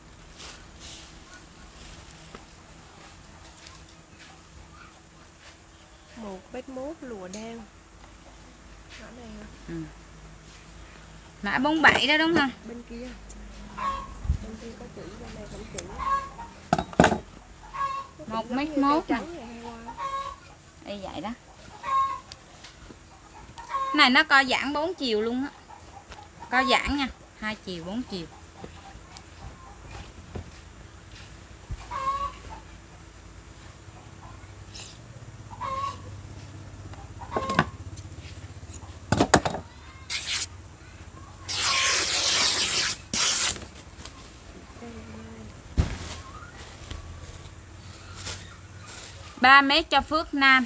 Một bét mốt lụa đen. Mã này hả? Mã 47 đó đúng không? Bên kia. Bên kia có chữ, bên này không chữ. 1m1 đây vậy đó. Này nó co giãn 4 chiều luôn á. Co giãn nha, 2 chiều 4 chiều. Ba mét cho Phước Nam.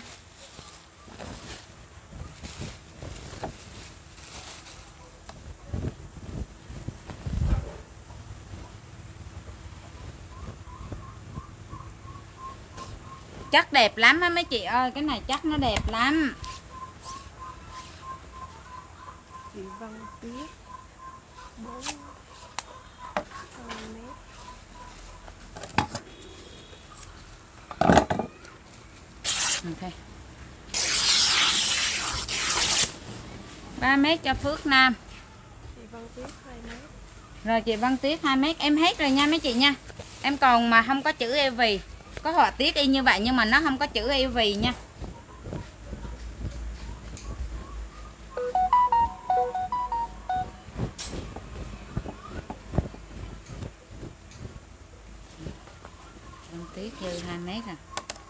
Chắc đẹp lắm á mấy chị ơi. Cái này chắc nó đẹp lắm. Chị Văn Tuyết 4 mét. 3 mét cho Phước Nam. Chị Văn Tuyết 2 mét. Rồi chị Văn Tuyết 2 mét. Em hết rồi nha mấy chị nha. Em còn mà không có chữ EV. Có họa tiết y như vậy nhưng mà nó không có chữ EV nha. Văn Tuyết dư 2 mét à.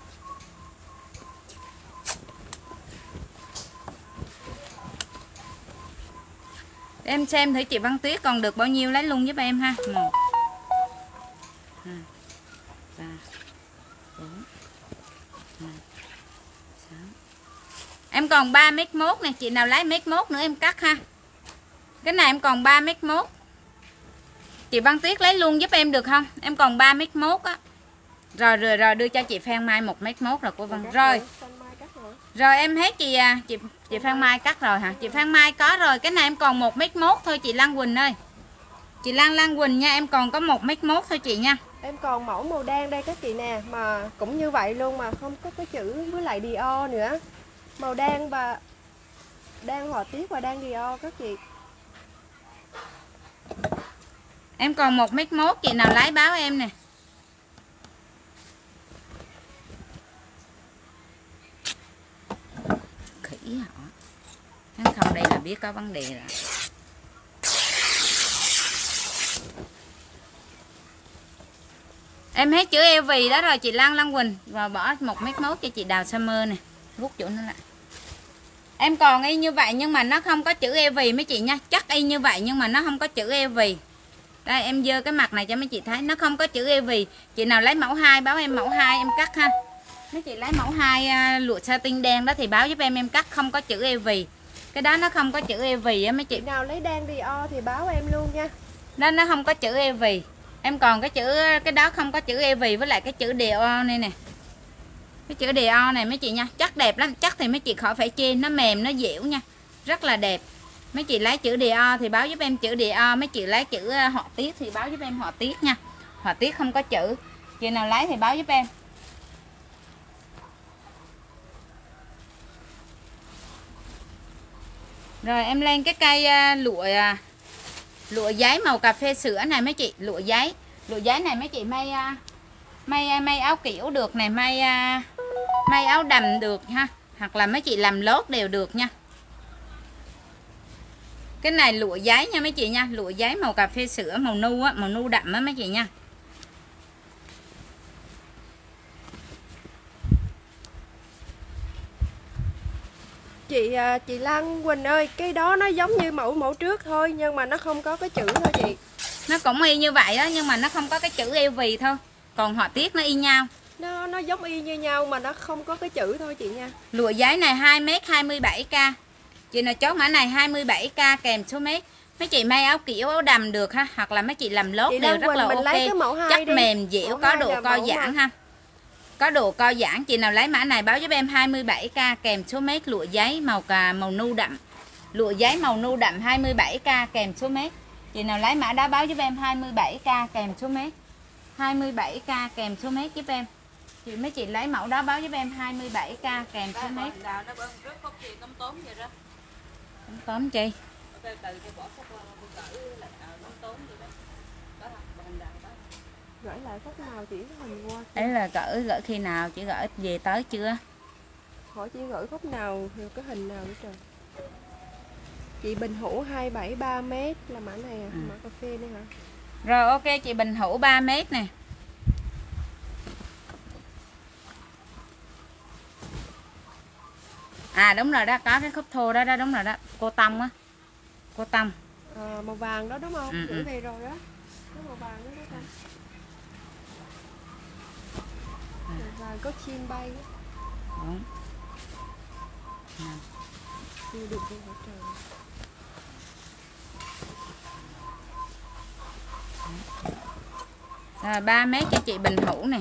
Em xem thử chị Văn Tuyết còn được bao nhiêu lấy luôn giúp em ha. 1 2 3 4 5 6. Em còn 3m1 nè, chị nào lấy 1m1 nữa em cắt ha. Cái này em còn 3m1. Chị Văn Tuyết lấy luôn giúp em được không? Em còn 3m1 á. Rồi đưa cho chị Phan Mai 1m1 rồi của Văn. Rồi em hết chị Phan Mai cắt rồi hả? Chị Phan Mai có rồi. Cái này em còn 1m1 thôi chị Lan Quỳnh ơi. Chị Lan Quỳnh nha, em còn có 1m1 thôi chị nha. Em còn mẫu màu đen đây các chị nè, mà cũng như vậy luôn mà không có cái chữ với lại Dior nữa. Màu đen và đen họa tiết và đen Dior các chị. Em còn 1m1, chị nào lấy báo em nè. Khỉ hả? Hắn không đây là biết có vấn đề rồi. Em hết chữ eo vì đó rồi chị Lan Quỳnh. Và bỏ 1m1 cho chị Đào Summer nè. Rút chỗ nó lại. Em còn y như vậy nhưng mà nó không có chữ eo vì mấy chị nha. Chắc y như vậy nhưng mà nó không có chữ eo vì. Đây em dơ cái mặt này cho mấy chị thấy. Nó không có chữ eo vì. Chị nào lấy mẫu 2 báo em mẫu 2 em cắt ha. Mấy chị lấy mẫu 2 lụa satin đen đó thì báo giúp em cắt không có chữ eo vì. Cái đó nó không có chữ EV á mấy chị. Chị nào lấy đan Dior thì báo em luôn nha. Đó nó không có chữ EV. Em còn cái đó không có chữ EV với lại cái chữ Dior này nè. Cái chữ Dior này mấy chị nha, chắc đẹp lắm, chắc thì mấy chị khỏi phải chê, nó mềm nó dẻo nha. Rất là đẹp. Mấy chị lấy chữ Dior thì báo giúp em chữ Dior, mấy chị lấy chữ họa tiết thì báo giúp em họa tiết nha. Họa tiết không có chữ. Chị nào lấy thì báo giúp em. Rồi em lên cái cây lụa giấy màu cà phê sữa này mấy chị, lụa giấy này mấy chị may áo kiểu được này, may áo đầm được ha, hoặc là mấy chị làm lót đều được nha. Cái này lụa giấy nha mấy chị nha, lụa giấy màu cà phê sữa, màu nu á, màu nu đậm á mấy chị nha. Chị Lan Quỳnh ơi, cái đó nó giống như mẫu trước thôi nhưng mà nó không có cái chữ thôi chị. Nó cũng y như vậy á nhưng mà nó không có cái chữ LV thôi. Còn họa tiết nó y nhau. Nó giống y như nhau mà nó không có cái chữ thôi chị nha. Lụa giấy này 2m 27k. Chị nào chốt mã này 27k kèm số mét. Mấy chị may áo kiểu áo đầm được ha, hoặc là mấy chị làm lót đều rất là ok. Lấy cái mẫu 2 chắc đi. mềm dẻo, có độ co giãn ha. Có độ co giãn. Chị nào lấy mã này báo giúp em 27k kèm số mét, lụa giấy màu nu đậm. Lụa giấy màu nu đậm 27k kèm số mét. Chị nào lấy mã đó báo giúp em 27k kèm số mét. 27k kèm số mét giúp em. Mấy chị lấy mẫu đó báo giúp em 27k kèm số mét. Tóm chi? Gửi lại phút nào chỉ hình qua. Ấy là gửi khi nào, chị gửi về tới chưa? Hỏi chị gửi phút nào thì cái hình nào nữa trời. Chị Bình Hữu 273m là mã này à, mã cà phê đây hả? Rồi ok chị Bình Hữu 3m nè. À đúng rồi đó, có cái khúc thô đó, đúng rồi đó, cô Tông á. Cô Tông. Màu vàng đó đúng không? Gửi về rồi đó. Cái màu vàng đó đó. Màu vàng có chim bay đó. Đúng. Chưa được đi hả trời. Rồi 3m cho chị Bình Hữu nè.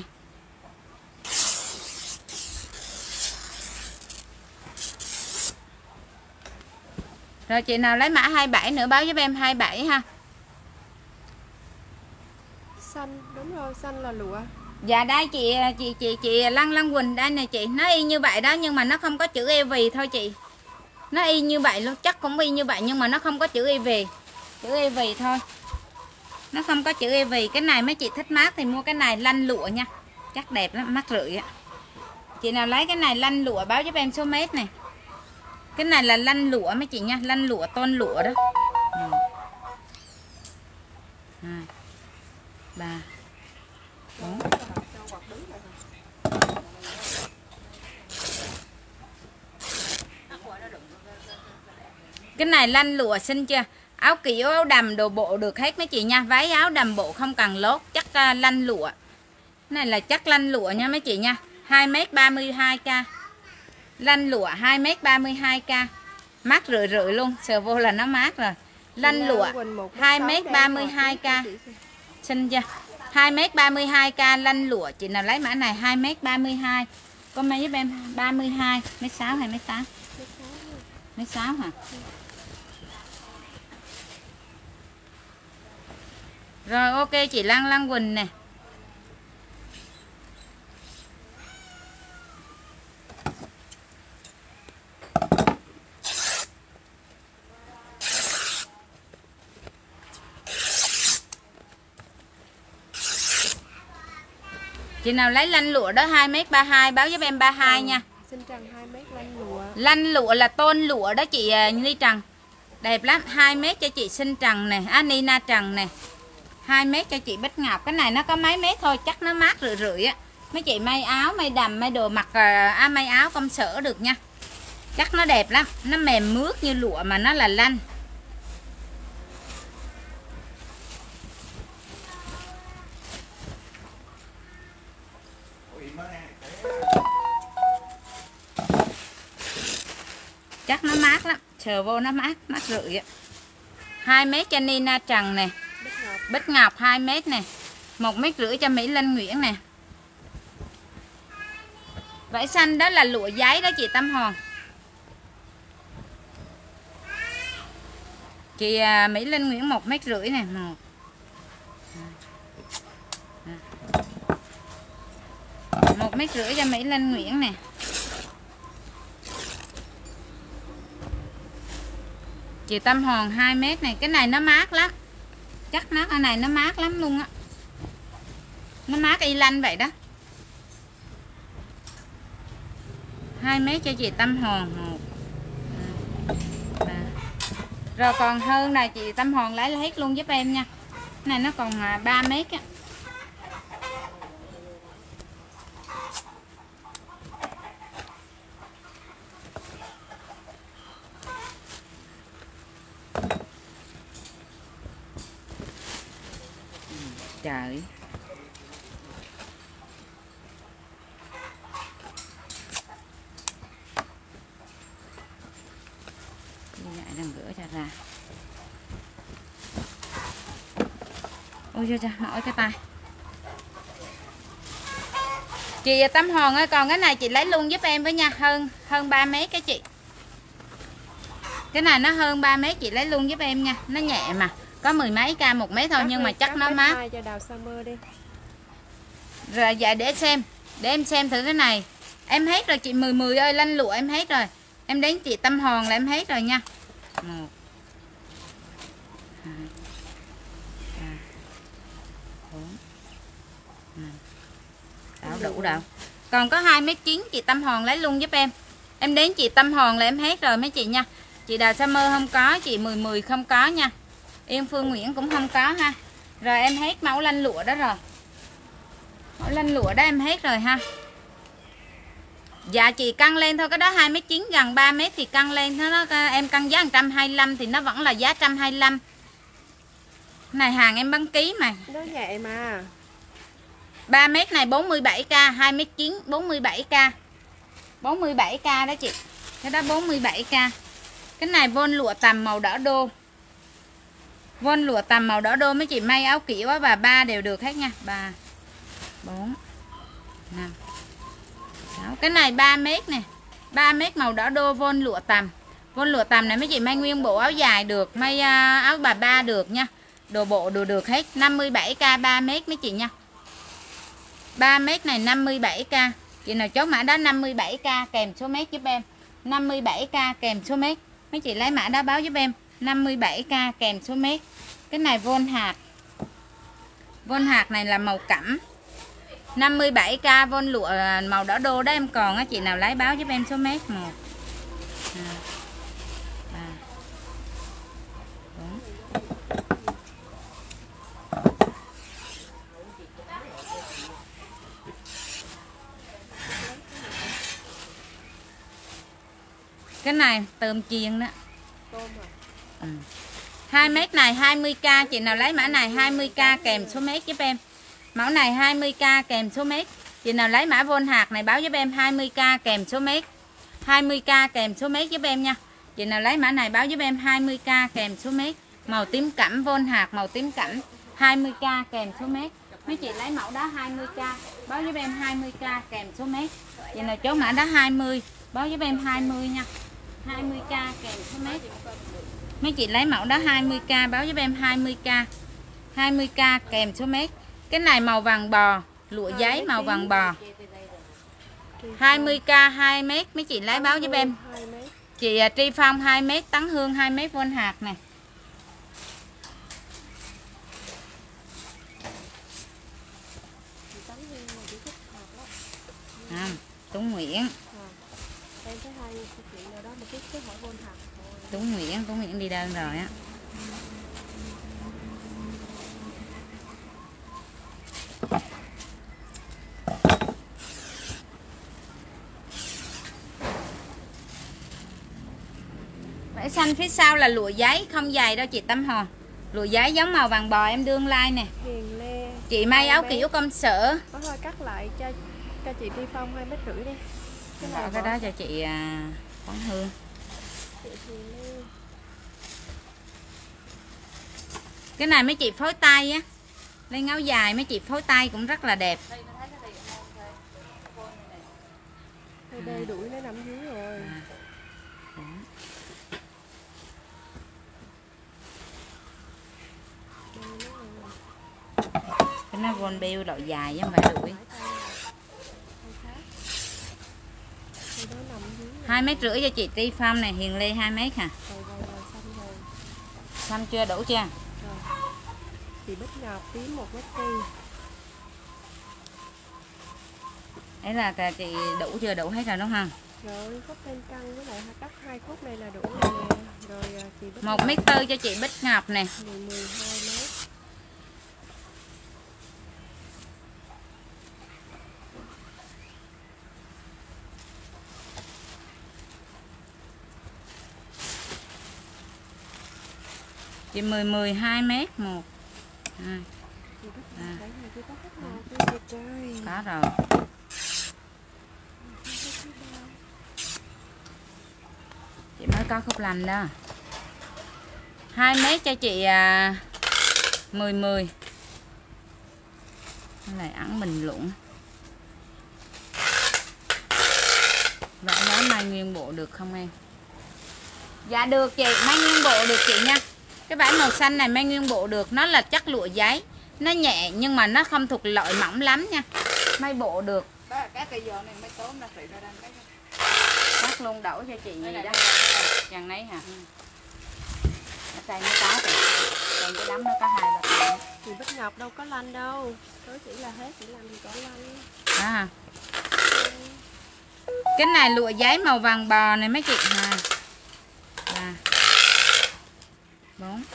Rồi chị nào lấy mã 27 nữa báo giúp em 27 ha. Xanh, đúng rồi, xanh là lụa. Dạ đây chị Lăng Quỳnh đây nè chị, nó y như vậy đó nhưng mà nó không có chữ EV thôi chị. Nó y như vậy luôn, chắc cũng y như vậy nhưng mà nó không có chữ EV. Chữ EV thôi. Nó không có chữ EV. Cái này mấy chị thích mát thì mua cái này lanh lụa nha. Chắc đẹp lắm, mắc rưỡi á. Chị nào lấy cái này lanh lụa báo giúp em số mét này. Cái này là lanh lụa mấy chị nha, lanh lụa tôn lụa đó. 2 3 4. Cái này lanh lụa xinh chưa? Áo kiểu áo đầm đồ bộ được hết mấy chị nha. Váy áo đầm bộ không cần lót, chắc lanh lụa. Cái này là chắc lanh lụa nha mấy chị nha. 2m32k. Lanh lụa 2m32k. Mát rưỡi luôn, sờ vô là nó mát rồi. Lanh lụa 2m32k. Xinh chưa? 2m32k lanh lụa. Chị nào lấy mã này 2m32. Comment giúp em 32 m6 hay m8? M6 hả? Rồi ok chị Lăng Quỳnh nè. Chị nào lấy lanh lụa đó 2m32 báo giúp em 32 nha. Xin Trần 2m lanh lụa. Lanh lụa là tôn lụa đó chị Ly Trần. Đẹp lắm, 2m cho chị Sinh Trần nè, Nina Trần nè. 2m cho chị Bích Ngọc. Cái này nó có mấy mét thôi, chắc nó mát rưỡi á. Mấy chị may áo, may đầm, may đồ mặc may áo công sở được nha. Chắc nó đẹp lắm, nó mềm mướt như lụa mà nó là lanh. Chắc nó mát lắm. sờ vô nó mát rượi. 2 mét cho Nina Trần nè, Bích Ngọc 2 mét nè, 1,5 mét cho Mỹ Linh Nguyễn nè. Vải xanh đó là lụa giấy đó chị Tâm Hòn. Chị Mỹ Linh Nguyễn 1,5 mét nè, 1,5 mét cho Mỹ Linh Nguyễn nè. Chị Tâm Hòn 2 mét này, cái này nó mát lắm. Chắc nó cái này nó mát lắm luôn á. Nó mát y lanh vậy đó. 2 mét cho chị Tâm Hòn. 1, 2, 3. Rồi còn hơn này chị Tâm Hòn lấy hết luôn giúp em nha. Cái này nó còn 3 mét á. Trời. Đi lại đang gỡ cho ra. Ôi trời, mỏi cái tay. Chị Tâm Hòn ơi, còn cái này chị lấy luôn giúp em với nha, hơn 3 mét cái chị. Cái này nó hơn 3 mét, chị lấy luôn giúp em nha, nó nhẹ mà. Có 10 mấy ca 1 mét thôi, nhưng mà chắc nó mát. Rồi dạ để em xem thử cái này. Em hết rồi chị Mười ơi, lanh lụa em hết rồi. Em đến chị Tâm Hòn là em hết rồi nha. 1, 2, 3, 4, 5, 6 đủ đâu. Còn có 2,9 mét chị Tâm Hòn lấy luôn giúp em. Em đến chị Tâm Hòn là em hết rồi mấy chị nha. Chị Đào Summer không có, chị Mười không có nha. Yên Phương Nguyễn cũng không có ha. Rồi em hết mẫu lanh lụa đó rồi. Mẫu lanh lụa đó em hết rồi ha. Dạ chị cân lên thôi, cái đó 2,9 mét gần 3 mét thì cân lên nó em cân giá 125 thì nó vẫn là giá 125. Này hàng em bán ký mà. Nó nhẹ mà. 3 mét này 47k, 2,9 mét 47k. 47k đó chị. Cái đó 47k. Cái này von lụa tằm màu đỏ đô. Von lụa tằm màu đỏ đô mấy chị may áo kiểu và 3 đều được hết nha. 3 4 5 6. Cái này 3 mét nè. 3 mét màu đỏ đô von lụa tằm. Von lụa tằm này mấy chị may nguyên bộ áo dài được, may áo bà ba được nha. Đồ bộ đồ được hết. 57k 3 mét mấy chị nha. 3 mét này 57k. Chị nào chốt mã đó 57k kèm số mét giúp em. 57k kèm số mét. Mấy chị lấy mã đó báo giúp em. 57k kèm số mét. Cái này von hạt. Von hạt này là màu cẩm. 57k von lụa màu đỏ đô đó em còn á, chị nào lấy báo giúp em số mét. 1 2 3 4. Cái này tôm chiên đó. 2 mét này 20k, chị nào lấy mã này 20k kèm số mét giúp em. Mẫu này 20k kèm số mét. Chị nào lấy mã von hạt này báo giúp em 20k kèm số mét. 20k kèm số mét giúp em nha. Chị nào lấy mã này báo giúp em 20k kèm số mét. Màu tím cẩm von hạt màu tím cẩm 20k kèm số mét. Mấy chị lấy mẫu đó 20k báo giúp em 20k kèm số mét. Chị nào chốt mã đó 20 báo giúp em 20 nha. 20k kèm số mét. Mấy chị lấy mẫu đó 20k báo giúp em 20k. 20k kèm số mét. Cái này màu vàng bò, lụa giấy màu vàng bò. 20k 2 mét, mấy chị lấy báo giúp em. Chị Tri Phong 2 mét, Tấn Hương 2 mét von hạt nè. Tuấn Nguyễn. Em thấy hay chị nào đó một cái hỏi von hạt. Tuấn Nguyễn đi đơn rồi á. Vải xanh phía sau là lụa giấy không dày đâu chị Tâm Hòn. Lụa giấy giống màu vàng bò em đương like nè. Hiền Lê. Chị may áo kiểu công sở. Có thôi cắt lại cho chị Tri Phong 2,5 mét đi. Cái đó cho chị Quán Hương. Cái này mấy chị phối tay á, lên áo dài mấy chị phối tay cũng rất là đẹp. Đây đuổi nó nằm dưới rồi. Cái nó von beo loại dài chứ không phải đuổi. 2,5 mét cho chị Tri Phong này, Hiền Lê 2 mét hả? Xong chưa, đủ chưa? Chị Bích Ngọc tím 1 mét tư. Ấy là chị đủ chưa, đủ hết rồi đúng không? Rồi khúc lên căng với lại cắt 2 khúc này là đủ rồi nè. Rồi chị Bích 1 mét tư cho chị Bích Ngọc nè. 12 mét. Chị 12 mét 1 2 có rồi. Chị mới có khúc lành đó. 2 mét cho chị 10 cái này ẩn bình luận. Vậy nói may nguyên bộ được không em? Dạ được chị, may nguyên bộ được chị nha. Cái vải màu xanh này may nguyên bộ được, nó là chất lụa giấy, nó nhẹ nhưng mà nó không thuộc loại mỏng lắm nha, may bộ được. Cái cây giò này mấy tốn ra trị ra đang cái Cắt luôn đổ cho chị gì đó. Chàng nấy hả? Ở đây nó có kìa. Còn cái đám nó có 2 loại. Chị Bích Ngọc đâu có lanh đâu. Nó chỉ là hết, chỉ làm gì có lanh. Đó hả? Cái này lụa giấy màu vàng bò này mấy chị. 2 3 4.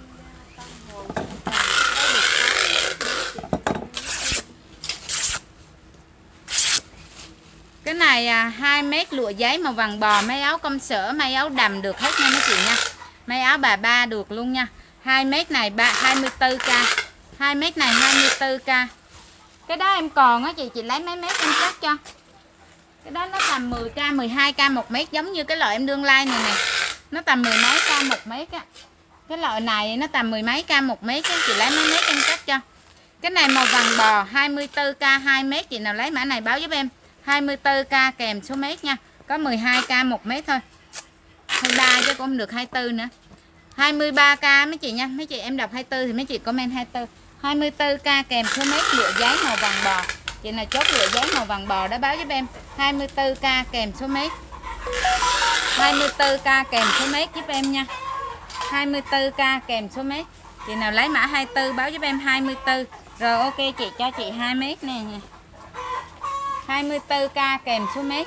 Cái này 2 mét lụa giấy màu vàng bò, may áo công sở, may áo đầm được hết nha mấy chị nha. May áo bà ba được luôn nha. 2 mét này 24k. 2 mét này 24k. Cái đó em còn á chị lấy mấy mét em cắt cho. Cái đó nó tầm 10k, 12k 1 mét, giống như cái loại em đương like này nè. Nó tầm 10 mấy k 1 mét á. Cái loại này nó tầm 10 mấy k 1 mét á, chị lấy mấy mét em cắt cho. Cái này màu vàng bò 24k 2 mét, chị nào lấy mã này báo giúp em. 24k kèm số mét nha. Có 12k 1 mét thôi. 23 chứ cũng không được 24 nữa. 23k mấy chị nha. Mấy chị em đọc 24 thì mấy chị comment 24. 24k kèm số mét lụa giấy màu vàng bò. Chị nào chốt lụa giấy màu vàng bò đó báo giúp em. 24k kèm số mét. 24k kèm số mét giúp em nha. 24k kèm số mét. Chị nào lấy mã 24 báo giúp em 24. Rồi ok chị cho chị 2 mét nè. 24k kèm số mét.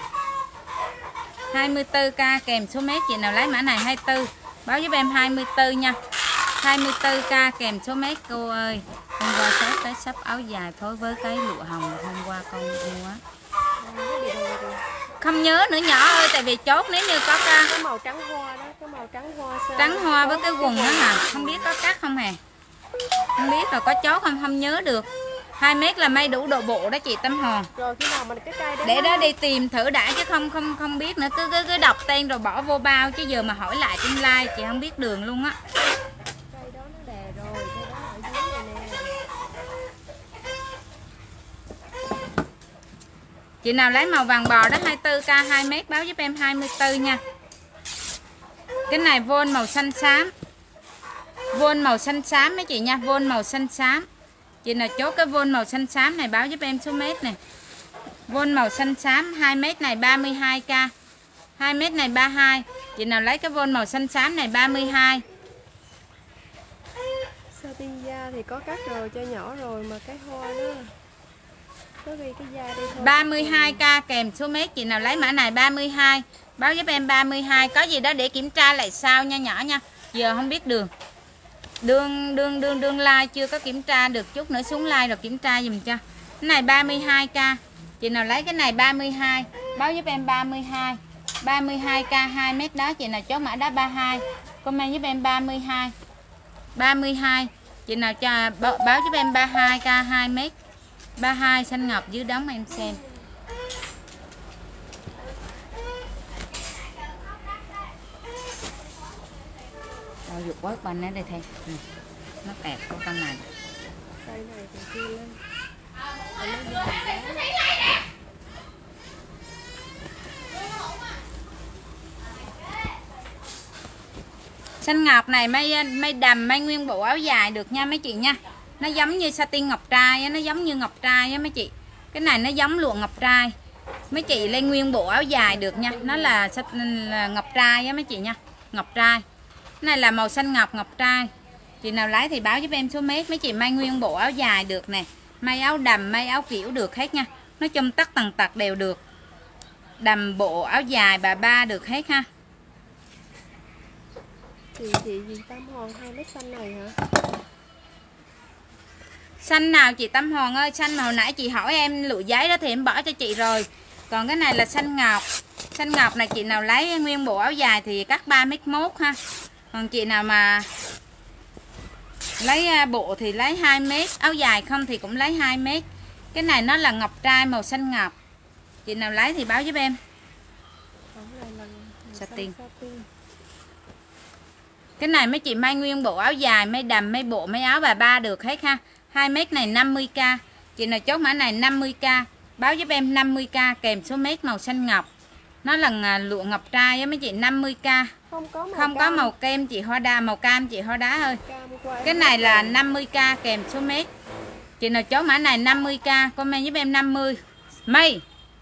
24k kèm số mét. Chị nào lấy mã này 24 báo giúp em 24 nha. 24k kèm số mét cô ơi. Hôm qua shop cái shop áo dài phối với cái lụa hồng hôm qua con mua á. Không nhớ nữa nhỏ ơi, tại vì chốt nếu như có cái màu trắng hoa đó, cái màu trắng hoa sao? Trắng hoa với cái quần đó hả? Không biết có cắt không hề. Không biết rồi có chốt không nhớ được. 2 mét là may đủ độ bộ đó chị Tâm Hòn. Rồi khi nào mình cái cây đó để đó đi tìm thử đã chứ không biết nữa, cứ đọc tên rồi bỏ vô bao chứ giờ mà hỏi lại trên like chị không biết đường luôn á. Cây đó nó đè rồi, cây đó ở dưới này nè. Chị nào lấy màu vàng bò đó 24k 2 mét báo giúp em 24 nha. Cái này vôn màu xanh xám. Vôn màu xanh xám mấy chị nha, vôn màu xanh xám. Chị nào chốt cái vôn màu xanh xám này báo giúp em số mét này. Vôn màu xanh xám 2 mét này 32k. 2 mét này 32. Chị nào lấy cái vôn màu xanh xám này 32. Satin da thì có cắt rồi cho nhỏ rồi mà cái hoa đó có ghi cái da đây thôi. 32k kèm số mét. Chị nào lấy mã này 32 báo giúp em 32. Có gì đó để kiểm tra lại sau nha nhỏ nha. Giờ không biết đường. Đương like chưa có kiểm tra được, chút nữa xuống like rồi kiểm tra dùm cho. Cái này 32k. Chị nào lấy cái này 32 báo giúp em 32. 32k 2 mét đó. Chị nào chốt mã đó 32 comment giúp em 32. 32. Chị nào cho báo giúp em 32k 2 mét. 32 xanh ngọc dưới đóng em xem. được quát bên đây thầy. Nó kẹt của con này. Cây này thì kia lên. Xanh ngọc này may đầm, may nguyên bộ áo dài được nha mấy chị nha. Nó giống như satin ngọc trai, nó giống như ngọc trai á mấy chị. Cái này nó giống lụa ngọc trai. Mấy chị lên nguyên bộ áo dài được nha. Nó là ngọc trai á mấy chị nha. Ngọc trai. Cái này là màu xanh ngọc trai. Chị nào lấy thì báo giúp em số mét. Mấy chị may nguyên bộ áo dài được nè. May áo đầm, may áo kiểu được hết nha. Nói chung tất tần tật đều được. Đầm bộ áo dài bà ba được hết ha. Chị gì Tâm Hòn 2 mét xanh này hả? Xanh nào chị Tâm Hòn ơi? Xanh màu nãy chị hỏi em lụa giấy đó thì em bỏ cho chị rồi. Còn cái này là xanh ngọc. Xanh ngọc này chị nào lấy nguyên bộ áo dài thì cắt 3m1 ha. Còn chị nào mà lấy bộ thì lấy 2m. Áo dài không thì cũng lấy 2m. Cái này nó là ngọc trai màu xanh ngọc. Chị nào lấy thì báo giúp em. Satin. Cái này mấy chị may nguyên bộ áo dài, may đầm, may bộ, may áo bà ba được hết ha. 2m này 50k. Chị nào chốt mã này 50k. Báo giúp em 50k kèm số mét màu xanh ngọc. Nó là lụa ngọc trai á mấy chị, 50k. Không có màu kem chị Hoa Đá, màu cam chị Hoa Đá ơi. Cái này là 50k kèm số mét. Chị nào chốt mã này 50k, comment giúp em 50. Mây.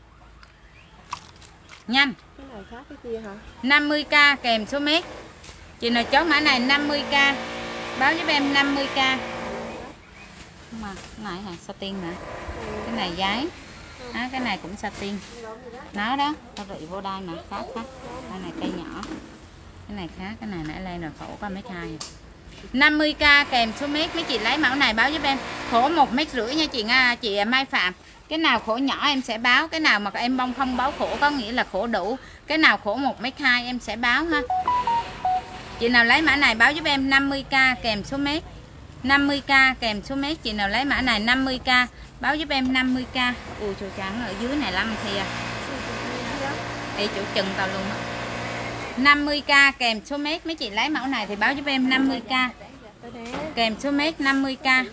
Nhanh. Cái này khác cái kia hả? 50k kèm số mét. Chị nào chốt mã này 50k. Báo giúp em 50k. Mà cái này hả? Satin hả? Cái này giấy. Cái này cũng satin. Nó đó, tao rị vô đây mà khác. Cái này cây nhỏ. Cái này khác, cái này nãy lên rồi khổ qua mấy hai. 50k kèm số mét. Mấy chị lấy mẫu này báo giúp em. Khổ 1,5 m nha chị Mai Phạm. Cái nào khổ nhỏ em sẽ báo. Cái nào mà em bông không báo khổ có nghĩa là khổ đủ. Cái nào khổ 1,2 m em sẽ báo ha. Chị nào lấy mã này báo giúp em 50k kèm số mét. 50k kèm số mét. Chị nào lấy mã này 50k báo giúp em 50k. Ui trời trắng ở dưới này lắm thì đi chỗ chừng tao luôn á. 50k kèm số mét. Mấy chị lấy mẫu này thì báo giúp em 50k kèm số mét. 50k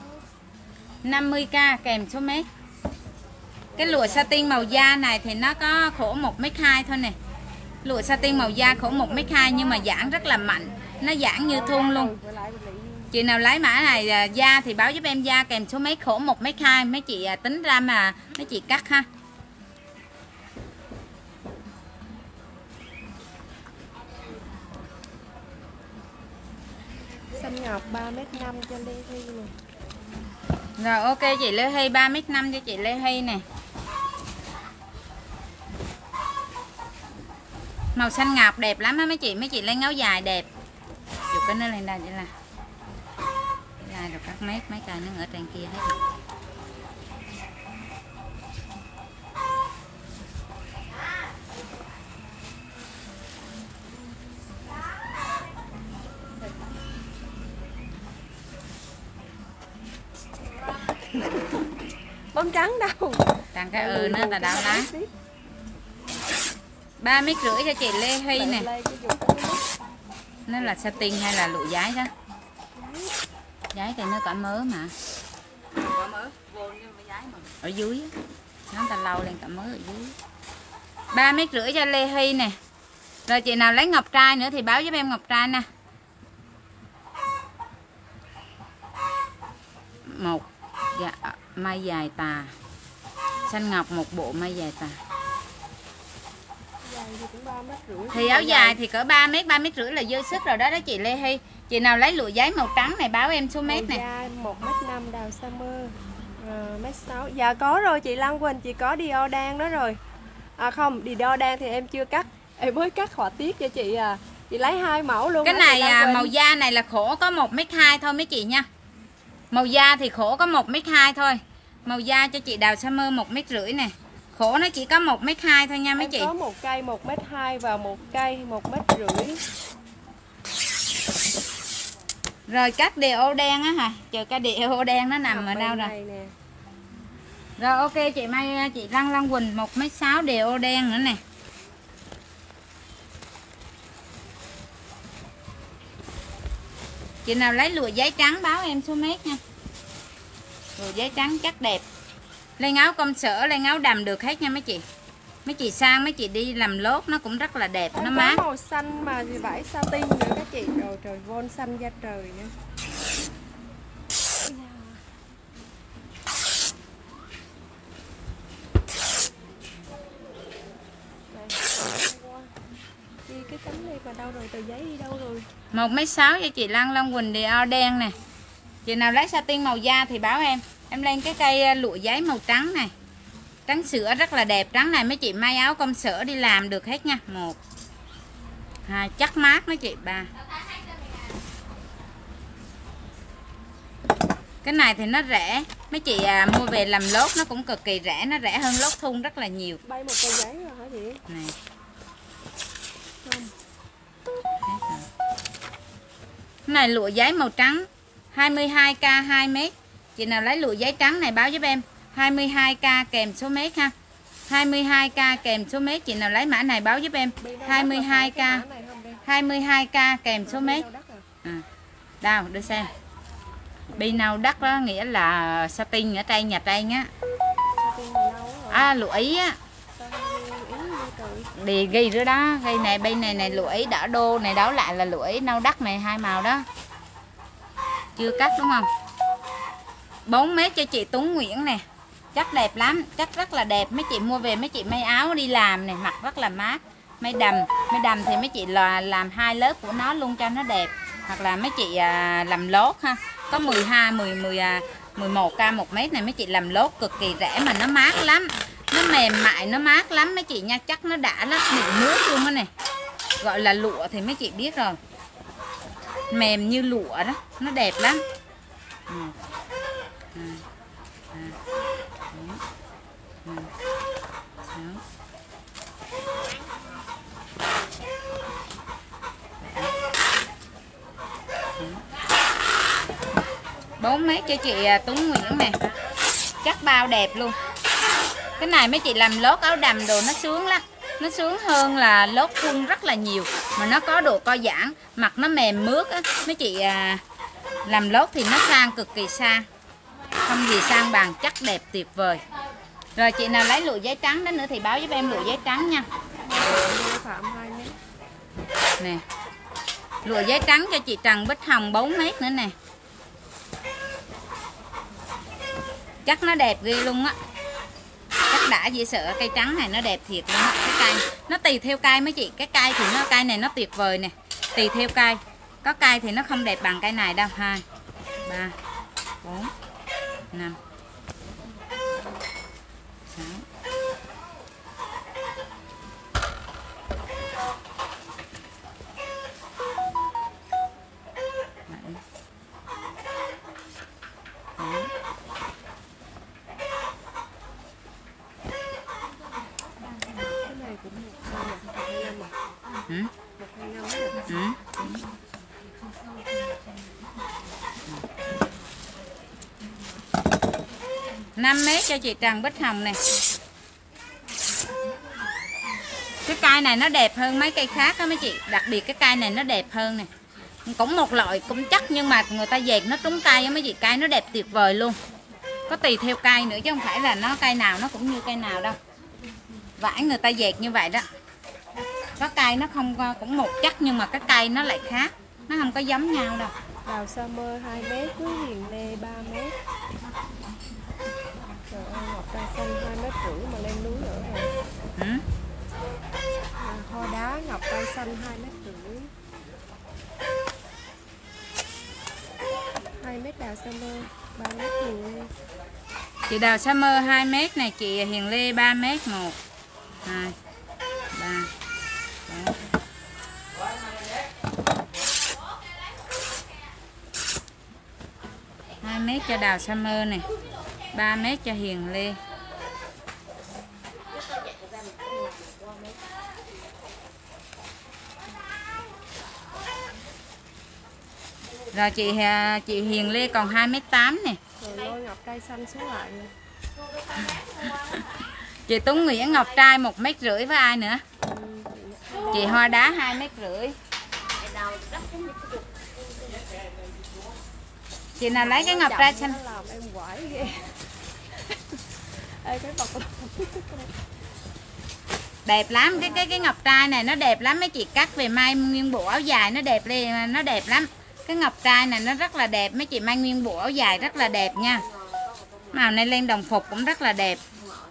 50k kèm số mét. Cái lụa satin màu da này thì nó có khổ 1,2 m thôi nè. Lụa satin màu da khổ 1,2 m nhưng mà giãn rất là mạnh. Nó giãn như thun luôn. Chị nào lấy mã này da thì báo giúp em da kèm số mét khổ 1,2 m. Mấy chị tính ra mà mấy chị cắt ha. Xanh ngọc 3m5 cho Lê Hy nè. Rồi ok chị Lê Hy 3m5 cho chị Lê Hy nè. Màu xanh ngọc đẹp lắm á mấy chị lấy áo dài đẹp. Chụp cái nó lên đây vậy là. Đây rồi các mấy cây nó ở trên kia hết. Bông trắng đâu. Trắng cái nó là đau lá. 3,5 m cho chị Lê Hy nè. Nó là satin hay là lụa giấy đó? Giấy thì nó cả mớ mà. Có mớ vô như giấy mà. Ở dưới á. Nó ta lâu lên cả mớ ở dưới. 3,5 m cho Lê Hy nè. Rồi chị nào lấy ngọc trai nữa thì báo giúp em ngọc trai nè. Một may dài tà. Xanh ngọc một bộ may dài tà. Thì áo dài thì cỡ 3,5 m là dư sức rồi đó đó chị Lê Hy. Chị nào lấy lụa giấy màu trắng này báo em số mét này. 1m5 đào sa mơ. 1m6. Dạ có rồi chị Lan Quỳnh, chị có Dior đan đó rồi. À không, Dior đan thì em chưa cắt. Em mới cắt họa tiết cho chị à. Chị lấy 2 mẫu luôn. Cái này màu da này là khổ có 1,2 m thôi mấy chị nha. Màu da thì khổ có 1,2 m thôi. Màu da cho chị đào sa mơ 1,5 m nè. Khổ nó chỉ có 1,2 m thôi nha mấy chị. Có một cây 1,2 m và một cây 1,5 m. Rồi các đeo đen á hả? Chờ cái đeo đen nó nằm ở đâu rồi? Nè. Rồi ok chị Mai, chị Lan Quỳnh 1,6 m đeo đen nữa nè. Chị nào lấy lụa giấy trắng báo em số mét nha. Lụa giấy trắng chắc đẹp. Lên áo công sở, lên áo đầm được hết nha mấy chị. Mấy chị sang, mấy chị đi làm lốt nó cũng rất là đẹp, nó mát. Màu xanh mà thì vải satin nữa các chị. Rồi trời, von xanh da trời nữa. Đi cái cánh này mà đâu rồi, tờ giấy đi đâu rồi? 1m6 cho chị Lan Long Quỳnh Dior đen nè. Chị nào lấy satin màu da thì báo em. Em lên cái cây lụa giấy màu trắng này. Trắng sữa rất là đẹp. Trắng này mấy chị may áo công sở đi làm được hết nha. 1 2 chắc mát mấy chị. 3. Cái này thì nó rẻ. Mấy chị mua về làm lốt nó cũng cực kỳ rẻ. Nó rẻ hơn lốt thun rất là nhiều. Bay một tờ giấy rồi hả chị? Này. Không. Cái này lụa giấy màu trắng 22k 2m. Chị nào lấy lụa giấy trắng này báo giúp em 22k kèm số mét ha. 22k kèm số mét. Chị nào lấy mã này báo giúp em 22k 22k kèm số mét. Đâu đưa xem. Bi nâu đắt đó nghĩa là satin ở đây nhà Tây á. Lụa Ý á. Đi ghi nữa đó, ghi này bên này lụa Ý đỏ đô này, đó lại là lụa Ý nâu đắt này, hai màu đó. Chưa cắt đúng không? 4m cho chị Tuấn Nguyễn nè. Chắc đẹp lắm, chắc rất là đẹp. Mấy chị mua về mấy chị may áo đi làm này, mặc rất là mát. May đầm thì mấy chị làm 2 lớp của nó luôn cho nó đẹp. Hoặc là mấy chị làm lốt ha. Có 11k 1m này mấy chị làm lốt cực kỳ rẻ mà nó mát lắm. Nó mềm mại, nó mát lắm mấy chị nha, chắc nó đã lắm, mịn nước luôn đó này. Gọi là lụa thì mấy chị biết rồi. Mềm như lụa đó, nó đẹp lắm. 4m cho chị Tuấn Nguyễn nè. Chắc bao đẹp luôn. Cái này mấy chị làm lót áo đầm đồ nó sướng lắm. Nó sướng hơn là lót thun rất là nhiều. Mà nó có độ co giãn. Mặt nó mềm mướt á. Mấy chị làm lót thì nó sang cực kỳ sang. Không gì sang bằng, chắc đẹp tuyệt vời. Rồi chị nào lấy lụa giấy trắng đó nữa thì báo giúp em lụa giấy trắng nha. Nè. Lụa giấy trắng cho chị Trần Bích Hồng 4m nữa nè. Chắc nó đẹp ghê luôn á. Chắc đã dễ sợ. Cây trắng này nó đẹp thiệt luôn á. Cái cây nó tùy theo cây mấy chị. Cái cây thì cây này nó tuyệt vời nè. Tùy theo cây. Có cây thì nó không đẹp bằng cây này đâu. 2 3 4 5 6 5m cho chị Trần Bích Hồng nè. Cái cây này nó đẹp hơn mấy cây khác đó mấy chị. Đặc biệt cái cây này nó đẹp hơn nè. Cũng một loại cũng chắc nhưng mà người ta dệt nó trúng cây á mấy chị. Cây nó đẹp tuyệt vời luôn. Có tùy theo cây nữa chứ không phải là nó cây nào nó cũng như cây nào đâu. Vải người ta dệt như vậy đó. Có cây nó không cũng một chắc nhưng mà cái cây nó lại khác. Nó không có giống nhau đâu. Đào Summer 2m, Cưới Hiền Lê 3m. Trời ơi, ngọc trai xanh 2m5 mà lên núi nữa rồi. Hoa đá ngọc trai xanh 2m5. 2m Đào Summer 3m Hiền Lê. Chị Đào Summer 2m này, chị Hiền Lê 3m. 1 2 3 4 2m cho Đào Summer này, 3m cho Hiền Lê. Rồi chị Hiền Lê còn 2m8 nè. Rồi lôi ngọc trai xanh xuống lại nè. Chị Tuấn Nguyễn ngọc trai 1m50 với ai nữa? Chị Hoa đá 2m50. Chị nào lấy cái ngọc trai xanh. Nó làm em quải ghê. Ê, cái bọc Đẹp lắm, cái ngọc trai này nó đẹp lắm, mấy chị cắt về may nguyên bộ áo dài nó đẹp lên, nó đẹp lắm. Cái ngọc trai này nó rất là đẹp, mấy chị may nguyên bộ áo dài rất là đẹp nha. Màu này lên đồng phục cũng rất là đẹp.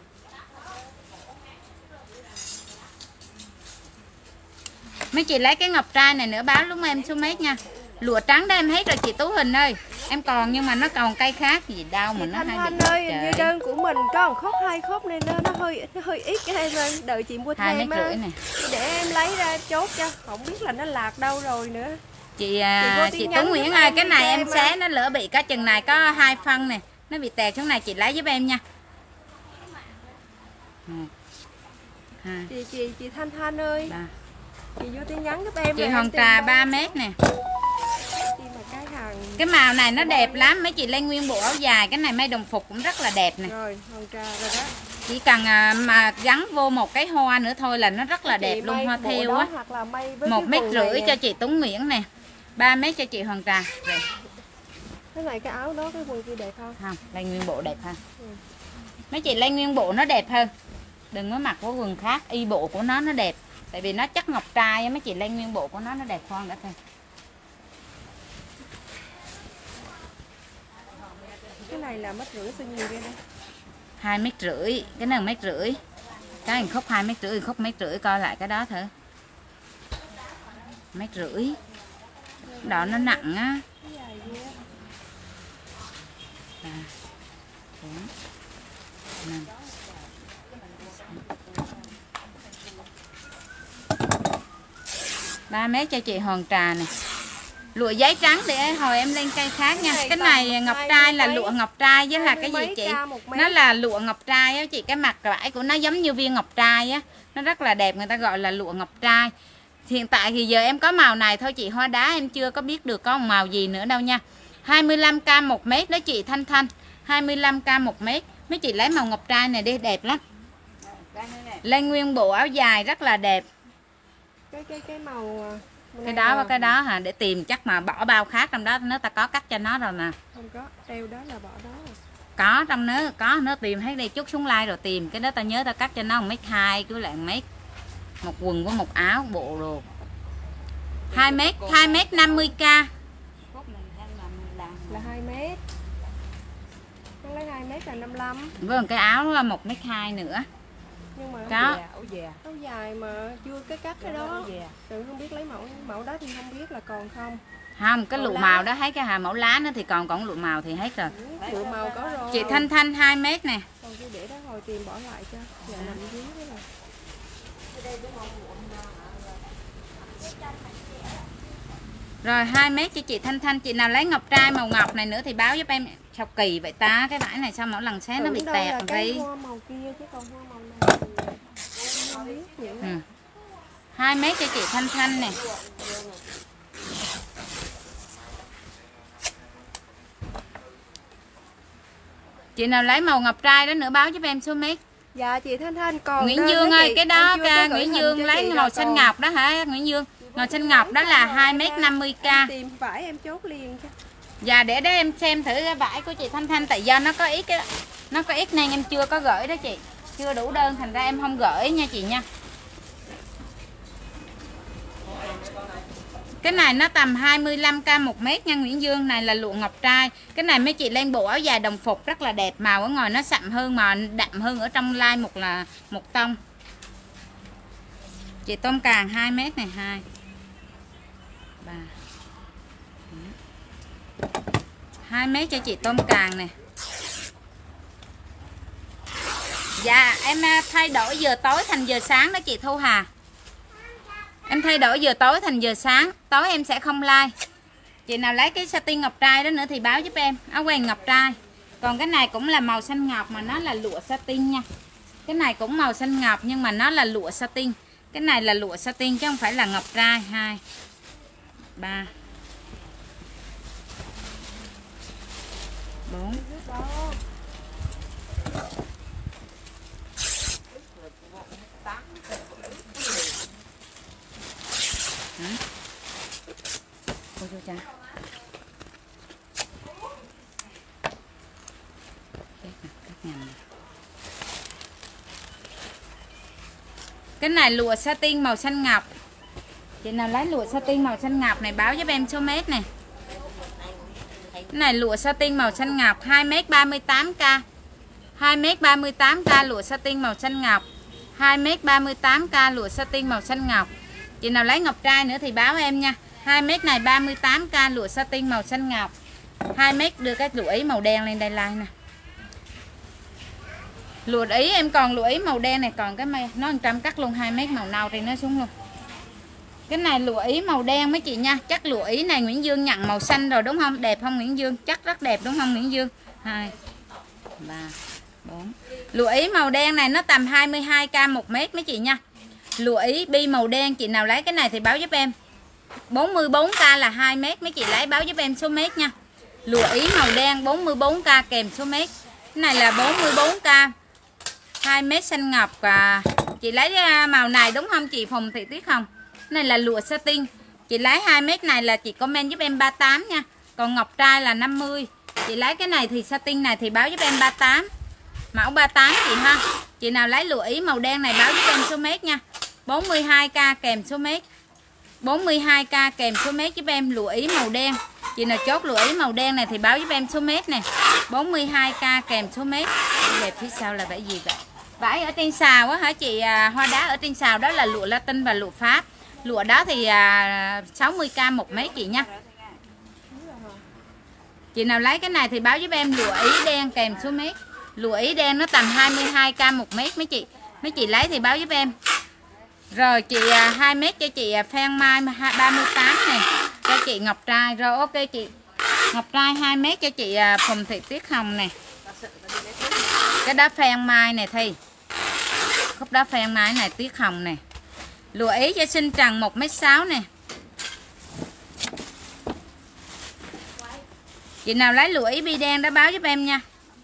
Mấy chị lấy cái ngọc trai này nữa báo lúc em số mấy nha. Lụa trắng đó em hết rồi chị Tú Huỳnh ơi. Em còn nhưng mà nó còn cây khác gì đâu mà nó Thanh hay Thanh bị ơi, như đơn của mình có một khúc 2 khúc nên nó hơi ít cho em ơi. Đợi chị mua 2,5 thêm mét á. này. Để em lấy ra chốt cho. Không biết là nó lạc đâu rồi nữa. Chị tin Tú nhắn Nguyễn giúp ơi, em cái đi này cho em em xé nó lỡ bị có chừng này có 2 phân nè. Nó bị tẹt xuống này chị lấy giúp em nha. 1 2 Chị Thanh Thanh ơi, 3. chị vô tin nhắn giúp em. Chị rồi Hồng em tìm Trà đâu. 3 mét nè. Chị mà cái hàng Cái màu này nó đẹp lắm, mấy chị lên nguyên bộ áo dài, cái này may đồng phục cũng rất là đẹp nè. rồi, Hồng Trà rồi đó. Chỉ cần mà gắn vô một cái hoa nữa thôi là nó rất là đẹp Chị luôn, may hoa bộ thêu đó á. hoặc là may với 1,5 cái quần này mét nè. cho chị Tú Nguyễn nè. 3 mét cho chị Hoàng Trà. Rồi. Cái này cái áo đó, cái quần kia đẹp không? Không, lên nguyên bộ đẹp hơn. Ừ. Mấy chị lên nguyên bộ nó đẹp hơn. Đừng có mặc cái quần khác, y bộ của nó đẹp. Tại vì nó chất ngọc trai á, mấy chị lên nguyên bộ của nó đẹp hơn đã thôi. Cái này là 1,5 mét xinh nhiều ghê đây. 2,5 mét, cái này 1,5 mét. Cái hình khúc 2,5 mét, khúc 1,5 mét, coi lại cái đó thử. 1,5 mét. Đó nó nặng á. Cái dài ghê á. 3 4 5 3 mét cho chị Hoàng Trà này. Lụa giấy trắng để hồi em lên cây khác nha. Cái này ngọc trai là lụa ngọc trai với là cái gì chị? Nó là lụa ngọc trai á chị, cái mặt vải của nó giống như viên ngọc trai á. Nó rất là đẹp, người ta gọi là lụa ngọc trai. Hiện tại thì giờ em có màu này thôi chị Hoa Đá, em chưa có biết được có màu gì nữa đâu nha. 25k 1 mét đó chị Thanh Thanh. 25k 1 mét. Mấy chị lấy màu ngọc trai này đi, đẹp lắm. Lên nguyên bộ áo dài rất là đẹp. Cái màu Cái đó và cái đó hả, để tìm chắc mà bỏ bao khác trong đó, nó ta có cắt cho nó rồi nè. không có, treo đó là bỏ đó rồi. Có trong nó tìm thấy đây, chút xuống like rồi tìm cái đó, ta nhớ ta cắt cho nó 1,2 mét, cứ lại 1 mét. Một quần với một áo bộ đồ. 2 mét, 2 mét 50k. Là 2 mét. Nó lấy 2 mét là 55. Với một cái áo 1,2 mét nữa. Nhưng mà Đó. áo dài mà chưa cắt cái đó. Tự không biết lấy mẫu đó thì không biết là còn không. Không, cái Màu lụa lá. màu đó thấy cái mẫu lá nó thì còn lụa màu thì hết rồi. Lụa màu có rồi. Chị Thanh Thanh 2 mét nè. Còn kia để đó hồi tìm bỏ lại cho. Giờ nằm dưới đó rồi. Rồi 2 mét cho chị Thanh Thanh. Chị nào lấy ngọc trai màu ngọc này nữa thì báo giúp em. Sao kỳ vậy ta, cái vải này sao mỗi lần xé nó bị Tưởng đâu tẹt là cái đi. hoa màu kia chứ còn hoa màu này thì không biết những 2 mét cho chị Thanh Thanh nè. Chị nào lấy màu ngọc trai đó nữa báo giúp em số mét. Dạ chị Thanh Thanh còn Nguyễn đơn Dương đó ơi, chị. cái đó Em chưa có gửi Nguyễn hình Dương cho lấy chị màu là xanh còn. ngọc đó hả Nguyễn Dương? Màu xanh ngọc đó là 2 mét 50k. Em tìm vải em chốt liền cho. Dạ để em xem thử cái vải của chị Thanh Thanh, tại do nó có ít nên em chưa có gửi đó chị. Chưa đủ đơn thành ra em không gửi nha chị nha. Cái này nó tầm 25k 1 mét nha Nguyễn Dương, này là lụa ngọc trai. Cái này mấy chị lên bộ áo dài đồng phục rất là đẹp, màu ở ngoài nó sậm hơn mà đậm hơn ở trong lai một tông. Chị tôm càng 2 mét này, 2 3 2 mét cho chị tôm càng nè. Dạ em thay đổi giờ tối thành giờ sáng đó chị Thu Hà. Em thay đổi giờ tối thành giờ sáng. Tối em sẽ không like. Chị nào lấy cái satin ngọc trai đó nữa thì báo giúp em. Áo quần ngọc trai. Còn cái này cũng là màu xanh ngọc mà nó là lụa satin nha. Cái này cũng màu xanh ngọc nhưng mà nó là lụa satin. Cái này là lụa satin chứ không phải là ngọc trai. 2 3 4 Cô chú cha. Cái này lụa satin màu xanh ngọc. Chị nào lấy lụa satin màu xanh ngọc này báo giúp em số mét này. Cái này lụa satin màu xanh ngọc 2m38k. 2m38k lụa satin màu xanh ngọc. 2m38k lụa satin màu xanh ngọc. Chị nào lấy ngọc trai nữa thì báo em nha. 2m này 38k lụa satin màu xanh ngọc. 2m đưa cái lụa ý màu đen lên đây like nè. Lụa ý em còn lụa ý màu đen này, còn cái mây nó 100 cắt luôn 2m màu nâu trên nó xuống luôn. Cái này lụa ý màu đen mấy chị nha. Chắc lụa ý này Nguyễn Dương nhận màu xanh rồi đúng không? Đẹp không Nguyễn Dương? Chắc rất đẹp đúng không Nguyễn Dương? 2 3 4. Lụa ý màu đen này nó tầm 22k 1 mét mấy chị nha. Lụa ý bi màu đen, chị nào lấy cái này thì báo giúp em. 44k là 2 mét, mấy chị lấy báo giúp em số mét nha. Lụa ý màu đen 44k kèm số mét. Cái này là 44k 2 mét xanh ngọc. Chị lấy màu này đúng không chị Phùng Thị Tuyết không? Cái này là lụa satin. Chị lấy 2 mét này là chị comment giúp em 38 nha. Còn ngọc trai là 50. Chị lấy cái này thì satin này thì báo giúp em 38. Mẫu 38 chị ha. Chị nào lấy lụa ý màu đen này báo giúp em số mét nha. 42k kèm số mét. 42k kèm số mét giúp em lụa ý màu đen. Chị nào chốt lụa ý màu đen này thì báo giúp em số mét nè. 42k kèm số mét. Đẹp phía sau là vải gì vậy? Vải ở trên xào á hả chị Hoa Đá, ở trên xào đó là lụa Latin và lụa Pháp. Lụa đó thì 60k 1 mét chị nha. Chị nào lấy cái này thì báo giúp em lụa ý đen kèm số mét. Lụa ý đen nó tầm 22k 1 mét mấy chị. Mấy chị lấy thì báo giúp em. Rồi chị 2 mét cho chị Phan Mai 38 này. Cho chị ngọc trai. Rồi ok chị. Ngọc trai 2 mét cho chị Phùng Thị Tuyết Hồng này. Cái đó Phan Mai này Thi. Khúc đó Phan Mai này Tuyết Hồng này. Lụa ý cho Sinh Trần 1m6 nè. Chị nào lấy lụa ý bi đen đó báo giúp em nha.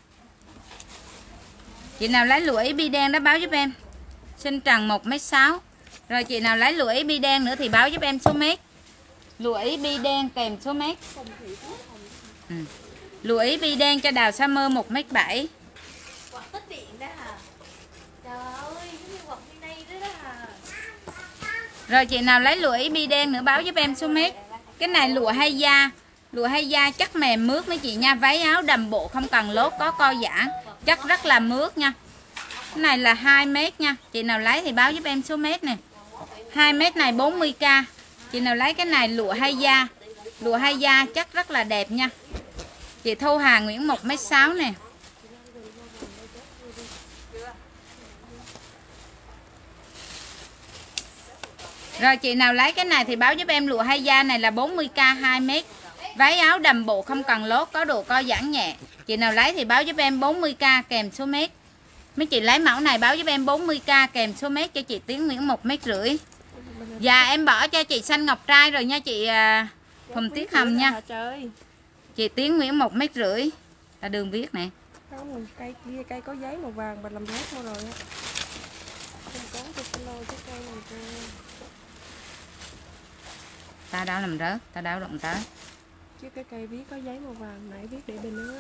Chị nào lấy lụa ý bi đen đó báo giúp em. Sinh Trần 1m6. Rồi chị nào lấy lụa ý bi đen nữa thì báo giúp em số mét. Lụa ý bi đen kèm số mét. Lụa ý bi đen cho Đào Summer 1m7. Rồi chị nào lấy lụa ý bi đen nữa báo giúp em số mét. Cái này lụa hay da. Lụa hay da chắc mềm mướt mấy chị nha. Váy áo đầm bộ không cần lốt, có co giãn. Chắc rất là mướt nha. Cái này là 2 mét nha. Chị nào lấy thì báo giúp em số mét nè. 2 mét này 40k. Chị nào lấy cái này lụa hay da. Lụa hay da chắc rất là đẹp nha. Chị Thu Hà Nguyễn 1m6 nè. Rồi chị nào lấy cái này thì báo giúp em lụa hay da này là 40k 2 mét. Váy áo đầm bộ không cần lốt, có độ co giãn nhẹ. Chị nào lấy thì báo giúp em 40k kèm số mét. Mấy chị lấy mẫu này báo giúp em 40k kèm số mét cho chị Tiến Nguyễn 1m5. Dạ em bỏ cho chị xanh ngọc trai rồi nha chị Phùng Tuyết Hồng nha. Chị Tiến Nguyễn 1m5 là đường viết nè. Không, cây có giấy màu vàng và làm rớt thôi rồi á. Không có cái cây này cho. Ta đâu làm rớt, ta đâu động tới. Chứ cái cây viết có giấy màu vàng nãy viết để bên đó.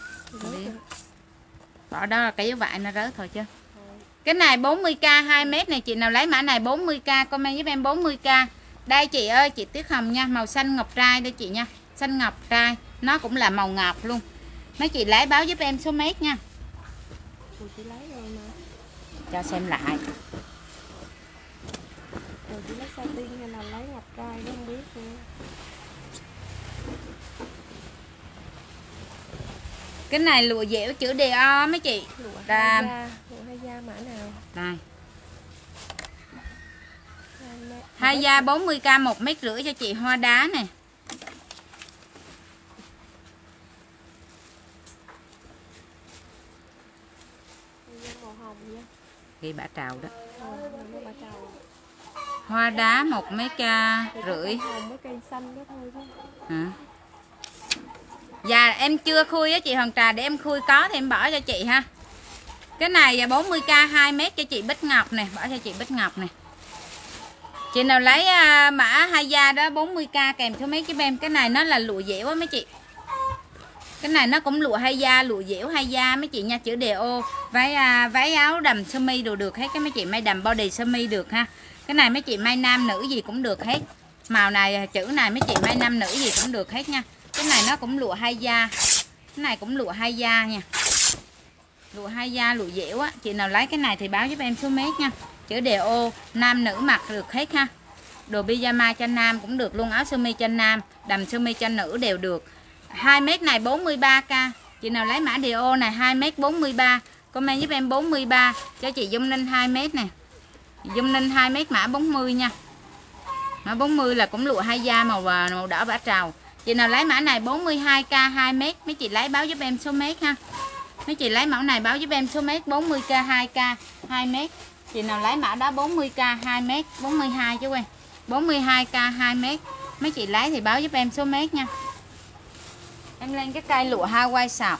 Bỏ đó là cái dấu vải nó rớt thôi chứ. Cái này 40k 2 mét này, chị nào lấy mã này 40k comment giúp em 40k. Đây chị ơi, chị Tuyết Hồng nha, màu xanh ngọc trai đây chị nha. Xanh ngọc trai, nó cũng là màu ngọc luôn. Mấy chị lấy báo giúp em số mét nha. Chị lấy rồi mà. Cho xem lại. Rồi chị lấy satin hay là lấy ngọc trai nó không biết nữa. Cái này lụa dẻo chữ DO mấy chị. Lụa hay da mã nào? Đây. Hai da 40k 1m5 cho chị Hoa Đá nè. Màu hồng nha. Ghi bả trào đó. Hoa Đá 1m5. Hồng với cây xanh đó thôi chứ. Hả? Dạ em chưa khui á chị Hoàng Trà, để em khui có thì em bỏ cho chị ha. Cái này 40k 2 mét cho chị Bích Ngọc nè, bỏ cho chị Bích Ngọc nè. Chị nào lấy mã hai da đó 40k kèm số mấy giúp em. Cái này nó là lụa dẻo á mấy chị. Cái này nó cũng lụa hay da, lụa dẻo hay da mấy chị nha, chữ đề ô. Váy áo đầm sơ mi đồ được hết, cái mấy chị may đầm body sơ mi được ha. Cái này mấy chị may nam nữ gì cũng được hết. Màu này chữ này mấy chị may nam nữ gì cũng được hết nha. Cái này nó cũng lụa hay da. Cái này cũng lụa hay da nha. Lụa hay da, lụa dẻo á. Chị nào lấy cái này thì báo giúp em số mét nha. Chữ đề ô, nam nữ mặc được hết ha. Đồ pyjama cho nam cũng được luôn, áo sơ mi cho nam, đầm sơ mi cho nữ đều được. 2 mét này 43k. Chị nào lấy mã đề ô này 2 mét 43. Comment giúp em 43 cho chị Dung Ninh 2 mét nè. Dung Ninh 2 mét mã 40 nha. Mã 40 là cũng lụa hay da màu đỏ bả trào. Chị nào lấy mã này 42k 2 mét, mấy chị lấy báo giúp em số mét ha. Mấy chị lấy mẫu này báo giúp em số mét 40k 2k 2 mét. Chị nào lấy mã đó 40k 2 mét, 42 chứ quên. 42k 2 mét. Mấy chị lấy thì báo giúp em số mét nha. Em lên cái cây lụa Hawaii sọc.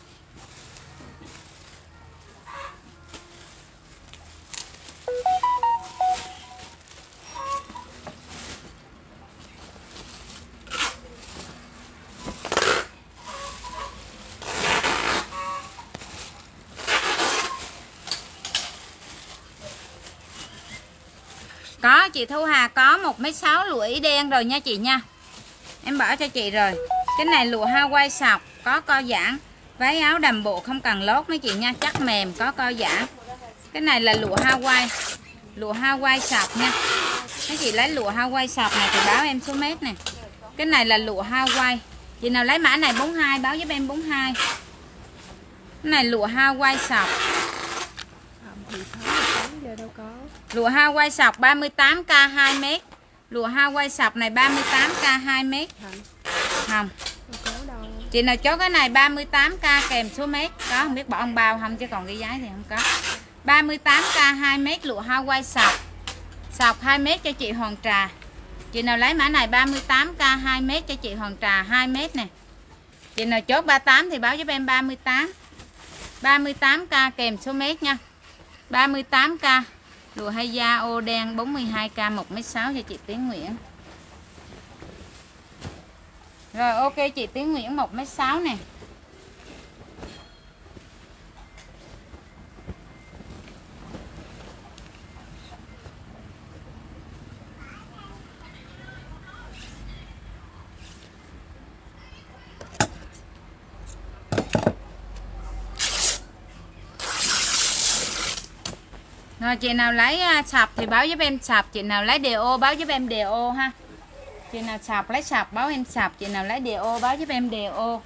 Có chị Thu Hà có 1m6 lụa ý đen rồi nha chị nha. Em bỏ cho chị rồi. Cái này lụa Hawaii sọc, có co giãn. Váy áo đầm bộ không cần lót mấy chị nha, chắc mềm, có co giãn. Cái này là lụa Hawaii. Lụa Hawaii sọc nha. Mấy chị lấy lụa Hawaii sọc này thì báo em số mét nè. Cái này là lụa Hawaii. Chị nào lấy mã này 42 báo giúp em 42. Cái này lụa Hawaii sọc. Lụa Hawaii sọc 38k 2 mét. Lụa Hawaii sọc này 38k 2 mét. Không. Chị nào chốt cái này 38k kèm số mét. Có không biết bỏ ông bao không, chứ còn cái giá thì không có. 38k 2 mét lụa Hawaii sọc. Sọc 2 mét cho chị Hoàng Trà. Chị nào lấy mã này 38k 2 mét cho chị Hoàng Trà 2 mét nè. Chị nào chốt 38 thì báo giúp em 38. 38k kèm số mét nha. 38k. Lụa hay da ô đen 42k 1m6 cho chị Tiến Nguyễn. Rồi ok chị Tiến Nguyễn 1m6 nè. Rồi chị nào lấy sọc thì báo giúp em sọc. Chị nào lấy đề ô báo giúp em đề ô ha. Chị nào sọc lấy sọc báo em sọc. Chị nào lấy đề ô báo giúp em đề ô.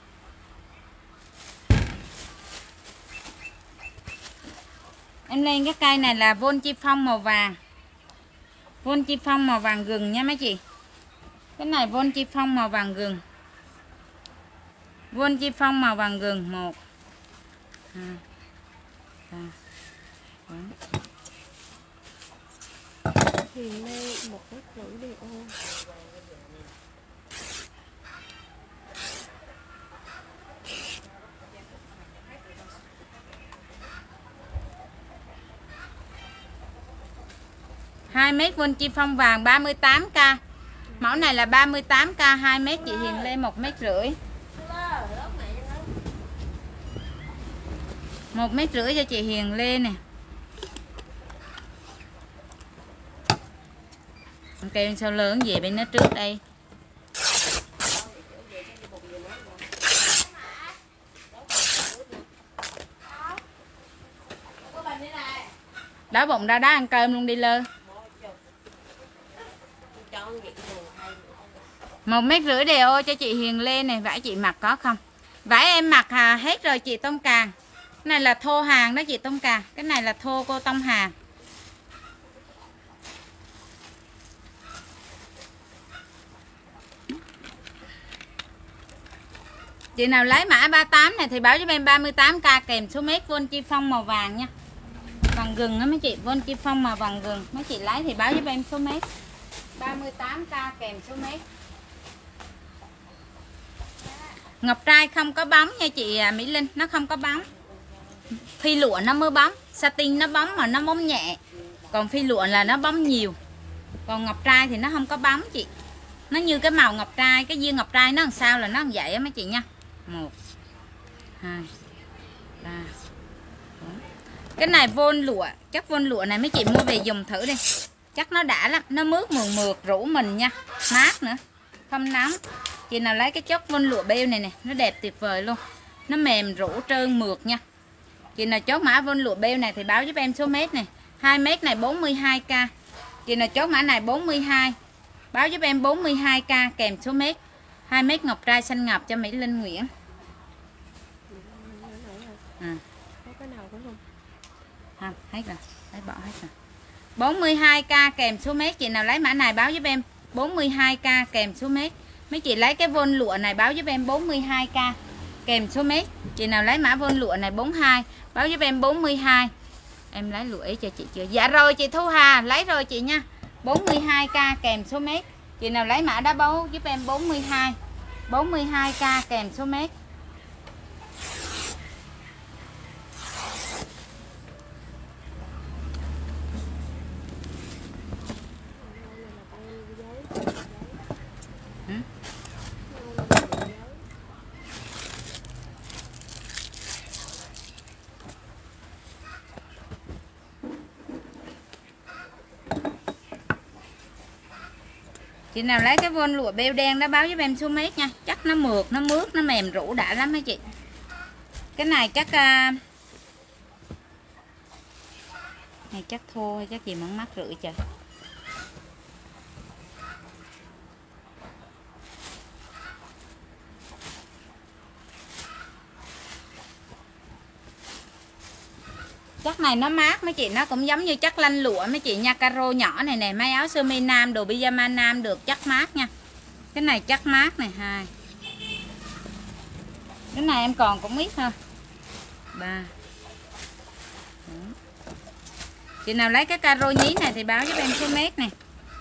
Em lên cái cây này là vôn chi phong màu vàng. Vôn chi phong màu vàng gừng nha mấy chị. Cái này vôn chi phong màu vàng gừng. Vôn chi phong màu vàng gừng 1 2 3 Hiện nay 1,5 mét đề ô. hai mét vôn chi phong vàng 38k. Mẫu này là 38k 2 mét chị Hiền Lê 1,5 mét. 1,5 mét cho chị Hiền Lê nè. Kêu sao lớn về bên nó trước đây. Đói bụng ra đó ăn cơm luôn đi Lơ. 1,5 mét đề ô cho chị Hiền Lê này. Vải chị mặc có không? Vải em mặc hết rồi chị Tông Càng. Cái này là thô hàng đó chị Tông Càng. Cái này là thô cô Tông hàng. Chị nào lấy mã 38 này thì báo giúp em 38k kèm số mét vôn chi phong màu vàng nha. Vàng gừng đó mấy chị, vôn chi phong màu vàng gừng. Mấy chị lấy thì báo giúp em số mét. 38k kèm số mét. Ngọc trai không có bóng nha chị Mỹ Linh, nó không có bóng. Phi lụa nó mới bóng, satin nó bóng mà nó bóng nhẹ. Còn phi lụa là nó bóng nhiều. Còn ngọc trai thì nó không có bóng chị. Nó như cái màu ngọc trai, cái viên ngọc trai nó làm sao là nó làm vậy á mấy chị nha. 1 2 3 4. Cái này vôn lụa, chắc vôn lụa này mấy chị mua về dùng thử đi. Chắc nó đã lắm, nó mướt mượt mượt rủ mình nha, mát nữa, không nóng. Chị nào lấy cái chất vôn lụa beo này nè, nó đẹp tuyệt vời luôn. Nó mềm rủ trơn mượt nha. Chị nào chốt mã vôn lụa beo này thì báo giúp em số mét này. 2 mét này 42k. Chị nào chốt mã này 42, báo giúp em 42k kèm số mét. 2 mét ngọc trai xanh ngọc cho Mỹ Linh Nguyễn. Có cái nào cũng không? Không, hết rồi, lấy bỏ hết rồi. 42k kèm số mét. Chị nào lấy mã này báo giúp em 42k kèm số mét. Mấy chị lấy cái vôn lụa này báo giúp em 42k kèm số mét. Chị nào lấy mã vôn lụa này 42 báo giúp em 42. Em lấy lụa ý cho chị chưa? Dạ rồi chị Thu Hà, lấy rồi chị nha. 42k kèm số mét. Chị nào lấy mã đó báo giúp em 42. 42k kèm số mét. Chị nào lấy cái vôn lụa beo đen đó báo giúp em số mét nha. Chắc nó mượt, nó mướt, nó mềm rũ đã lắm mấy chị. Cái này chắc này chắc thô hay chắc gì mà mắc rưỡi trời. Chắc này nó mát mấy chị, nó cũng giống như chắc lanh lụa mấy chị nha. Caro nhỏ này nè, may áo sơ mi nam, đồ pyjama nam được, chắc mát nha. Cái này chắc mát này 2. Cái này em còn cũng ít thôi. 3 4. Chị nào lấy cái caro nhí này thì báo giúp em số mét này.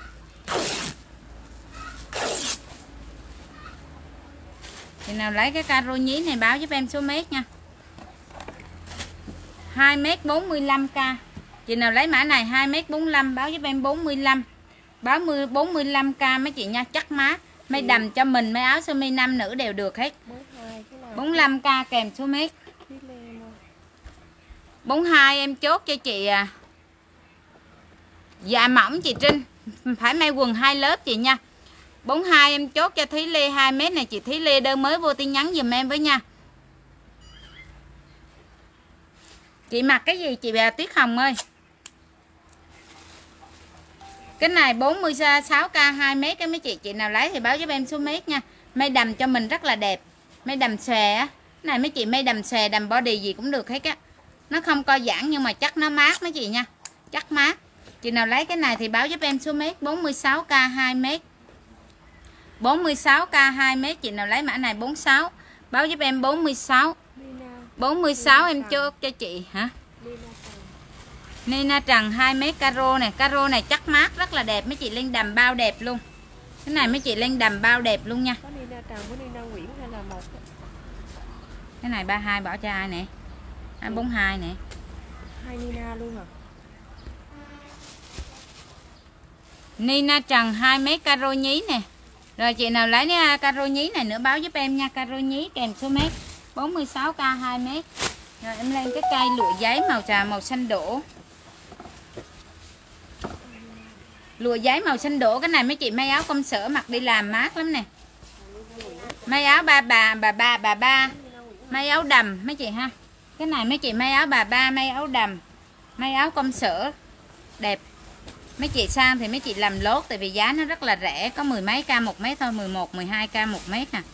Chị nào lấy cái caro nhí này báo giúp em số mét nha. 2m45k. Chị nào lấy mã này 2m45 báo giúp em 45. Báo 45k mấy chị nha, chắc mát. Mấy đầm cho mình, mấy áo sơ mi nam nữ đều được hết. 45k kèm số mét. 42 em chốt cho chị dạ mỏng chị Trinh. Phải may quần 2 lớp chị nha. 42 em chốt cho Thúy Lê 2m này chị Thúy Lê, đơn mới vô tin nhắn giùm em với nha. Chị mặc cái gì chị Tuyết Hồng ơi? Cái này 46k 2m cái mấy chị nào lấy thì báo giúp em số mét nha. May đầm cho mình rất là đẹp. May đầm xòe á. Cái này mấy chị may đầm xòe, đầm body gì cũng được hết á. Nó không co giãn nhưng mà chắc nó mát mấy chị nha. Chắc mát. Chị nào lấy cái này thì báo giúp em số mét 46k 2m. 46k 2m. Chị nào lấy mã này 46 báo giúp em 46. 46 em chốt cho chị hả? Nina Trần 2m caro này. Caro này chắc mát rất là đẹp. Mấy chị lên đầm bao đẹp luôn. Cái này mấy chị lên đầm bao đẹp luôn nha. Có Nina Trần với Nina Nguyễn hay là một? Cái này 32 bỏ cho ai nè? 42 nè. 2 Nina luôn hả? Nina Trần 2m caro nhí nè. Rồi chị nào lấy caro nhí này nữa báo giúp em nha. Caro nhí kèm số mét 46k 2m. Rồi em lên cái cây lụa giấy màu trà màu xanh đỗ. Lụa giấy màu xanh đỗ. Cái này mấy chị may áo công sở mặc đi làm mát lắm nè. May áo bà ba. May áo đầm mấy chị ha. Cái này mấy chị may áo bà ba, may áo đầm, may áo công sở đẹp. Mấy chị sang thì mấy chị làm lốt tại vì giá nó rất là rẻ, có 10 mấy k 1 mét thôi, 11 12k 1 mét nè.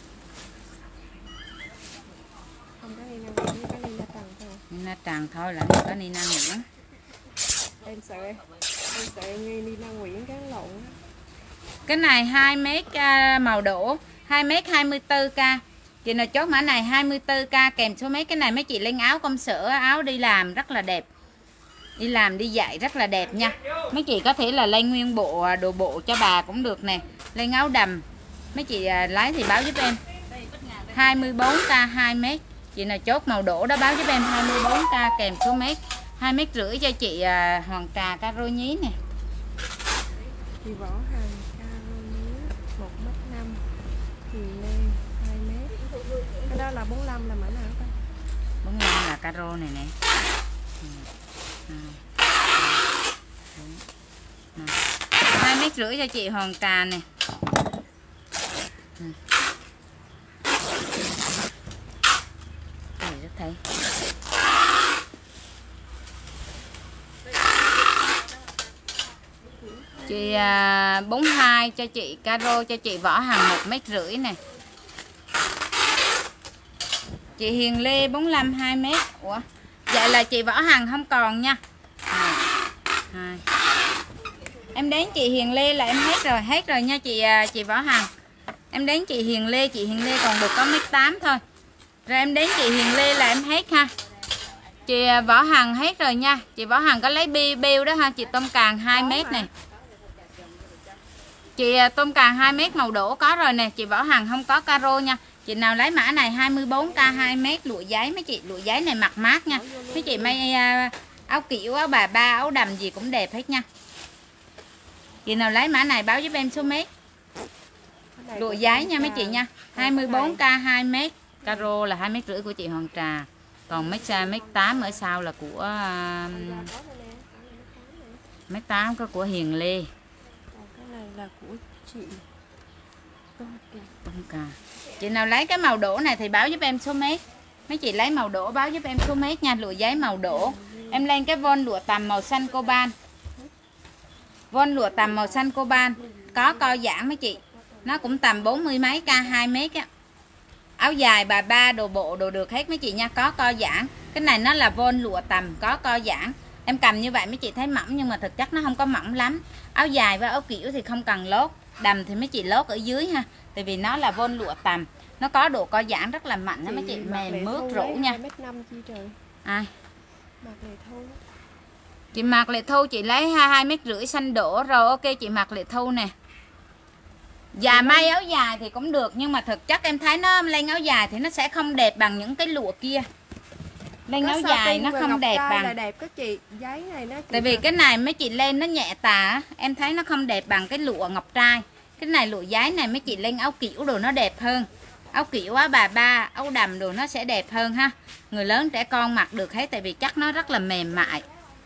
Không có Nina Nguyễn với có Nina Trần thôi. Nina Trần thôi là không có Nina Nguyễn. Em sợ nghi Nina Nguyễn cái lộn. Cái này 2m màu đỗ, 2m 24k. Chị nào chốt mã này 24k kèm số mấy. Cái này mấy chị lên áo công sở, áo đi làm rất là đẹp. Đi làm đi dạy rất là đẹp nha. Mấy chị có thể là lên nguyên bộ đồ bộ cho bà cũng được nè. Lên áo đầm. Mấy chị lái thì báo giúp em 24k 2m. Chị nào chốt màu đỗ đó báo giúp em 24k kèm số mét. 2,5 mét cho chị Hoàng Trà caro nhí nè. Chị Võ Hằng caro nhí 1m5. Hiền Lê 2 mét. Cái đó là 45 là mã nào ta? 45 là caro này nè. 2,5 mét cho chị Hoàng Trà nè. Để thấy. Chị 42 cho chị caro cho chị Võ Hằng 1,5 mét nè. Chị Hiền Lê 45 2 mét. Ủa? Vậy là chị Võ Hằng không còn nha. 2. Em đến chị Hiền Lê là em hết rồi nha chị Võ Hằng. Em đến chị Hiền Lê còn được có 1,8 m thôi. Rồi em đến chị Hiền Lê là em hết ha. Chị Võ Hằng hết rồi nha. Chị Võ Hằng có lấy bill đó ha, chị tôm càng 2 mét này. Chị tôm càng 2 mét màu đỏ có rồi nè, chị Võ Hằng không có caro nha. Chị nào lấy mã này 24k 2 mét lụa giấy mấy chị, lụa giấy này mặc mát nha. Mấy chị may áo kiểu, áo bà ba, áo đầm gì cũng đẹp hết nha. Chị nào lấy mã này báo giúp em số mét. Lụa giấy nha mấy chị nha. 24k 2 mét, caro là 2,5 m của chị Hoàng Trà. Còn 1,8 ở sau là của 1,8 có của Hiền Lê. Cái này là của chị Tôm cà. Chị nào lấy cái màu đỏ này thì báo giúp em số mét. Mấy chị lấy màu đỏ báo giúp em số mét nha. Lụa giấy màu đỏ. Em lên cái von lụa tằm màu xanh coban. Von lụa tằm màu xanh coban. Có co giãn mấy chị. Nó cũng tầm 40 mấy k 2 mét á. Áo dài bà ba đồ bộ đồ được hết mấy chị nha. Có co giãn. Cái này nó là von lụa tằm có co giãn. Em cầm như vậy mấy chị thấy mỏng nhưng mà thực chất nó không có mỏng lắm. Áo dài và áo kiểu thì không cần lót. Đầm thì mấy chị lót ở dưới ha. Tại vì nó là von lụa tằm. Nó có độ co giãn rất là mạnh đó mấy chị, mềm mướt rũ nha. 2,5 m chi trời. Ai? Mạc Lệ Thu. Chị Mạc Lệ Thu chị lấy 2,5 m xanh đổ rồi, ok chị Mạc Lệ Thu nè. Và may áo dài thì cũng được nhưng mà thực chất em thấy nó lên áo dài thì nó sẽ không đẹp bằng những cái lụa kia. Lên áo dài nó không đẹp bằng. Là đẹp các chị, giấy này nó Tại vì cái này mấy chị lên nó nhẹ tà, em thấy nó không đẹp bằng cái lụa ngọc trai. Cái này lụa giấy này mấy chị lên áo kiểu đồ nó đẹp hơn. Áo kiểu á bà ba, áo đầm đồ nó sẽ đẹp hơn ha. Người lớn trẻ con mặc được hết tại vì chắc nó rất là mềm mại.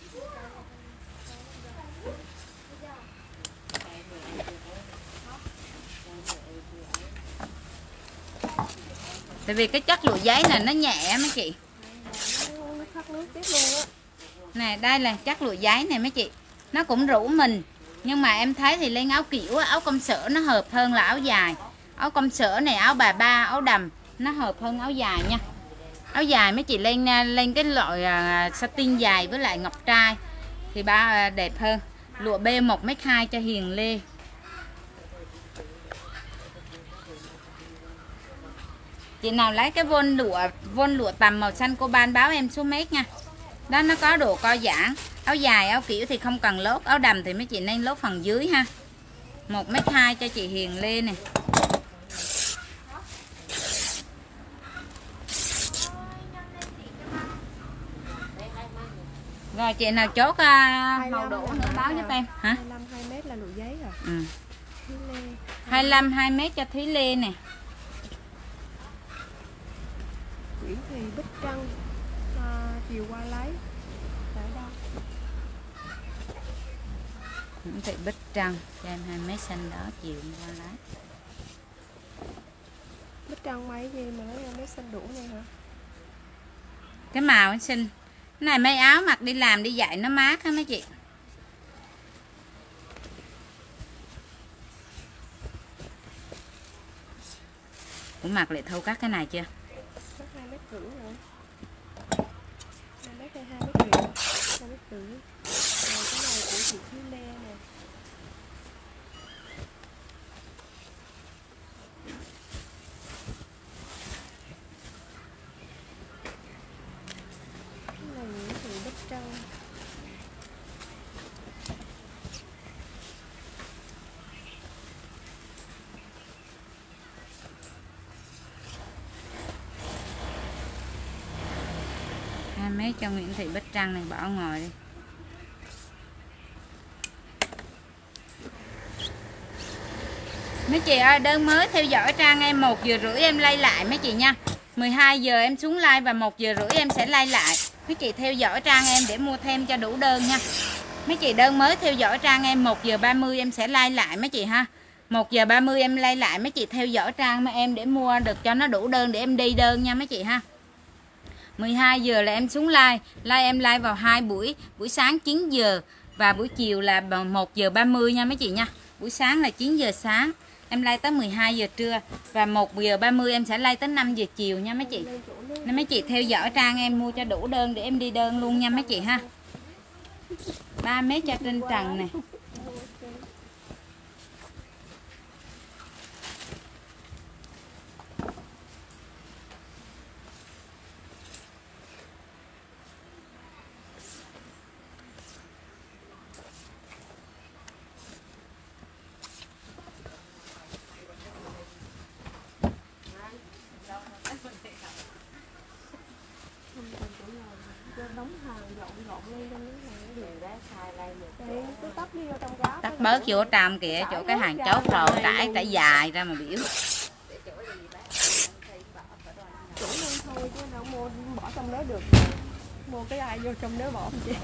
Tại vì cái chất lụa giấy này nó nhẹ mấy chị. nó thoát nước tiếp luôn á. Nè đây là chất lụa giấy này mấy chị. Nó cũng rũ mình. Nhưng mà em thấy thì lên áo kiểu, áo công sở nó hợp hơn là áo dài. Áo công sở này, áo bà ba, áo đầm nó hợp hơn áo dài nha. Áo dài mấy chị lên cái loại satin dài với lại ngọc trai thì đẹp hơn. Lụa B 1,2 m cho Hiền Lê. Chị nào lấy cái von lụa tằm màu xanh coban báo em số mét nha. Đó nó có độ co giãn. Áo dài, áo kiểu thì không cần lót. Áo đầm thì mấy chị nên lót phần dưới ha. 1,2 m cho chị Hiền Lê nè. Rồi chị nào chốt màu đỏ nữa báo giúp em hả? 25 2 m là lụa giấy rồi. Ừ. Thúy Lê. 25 2 m cho Thúy Lê nè. Nguyễn Thị Bích Trân chiều qua lấy. Tại đâu? Nguyễn Thị Bích Trân cho em 2 m xanh đó chiều qua lấy. Bích Trân mấy gì mà lấy mấy xanh đủ này hả? Cái màu nó xinh. Cái này mấy áo mặc đi làm đi dạy nó mát á mấy chị. Cũng mặc lại thâu cắt cái này chưa? Cắt 2,5 m rồi. 2 m hay 2,5 m? 2,5 m. Rồi cái này của chị Thúy Lê nè. Cái này Nguyễn Thị Bích Trân. Mấy cho Nguyễn Thị Bích Trân này bỏ ngoài đi. Mấy chị ơi, đơn mới theo dõi trang em 1 giờ rưỡi em like lại mấy chị nha. 12 giờ em xuống like và 1 giờ rưỡi em sẽ like lại. Mấy chị theo dõi trang em để mua thêm cho đủ đơn nha. Mấy chị đơn mới theo dõi trang em 1 giờ 30 em sẽ like lại mấy chị ha. 1 giờ 30 em like lại mấy chị theo dõi trang mà em để mua được cho nó đủ đơn để em đi đơn nha mấy chị ha. 12 giờ là em xuống like em like vào 2 buổi, buổi sáng 9 giờ và buổi chiều là 1 giờ 30 nha mấy chị nha. Buổi sáng là 9 giờ sáng, em like tới 12 giờ trưa và 1 giờ 30 em sẽ like tới 5 giờ chiều nha mấy chị. Nên mấy chị theo dõi trang em mua cho đủ đơn để em đi đơn luôn nha mấy chị ha. 3 mét cho trên trần nè. Tắt bớt vô trong kìa, chỗ cái hàng chốt rồi trải dài ra mà biểu. Chủ nên thôi chứ đâu mua bỏ trong đó được. Mua cái ai vô trong đó bỏ không chị?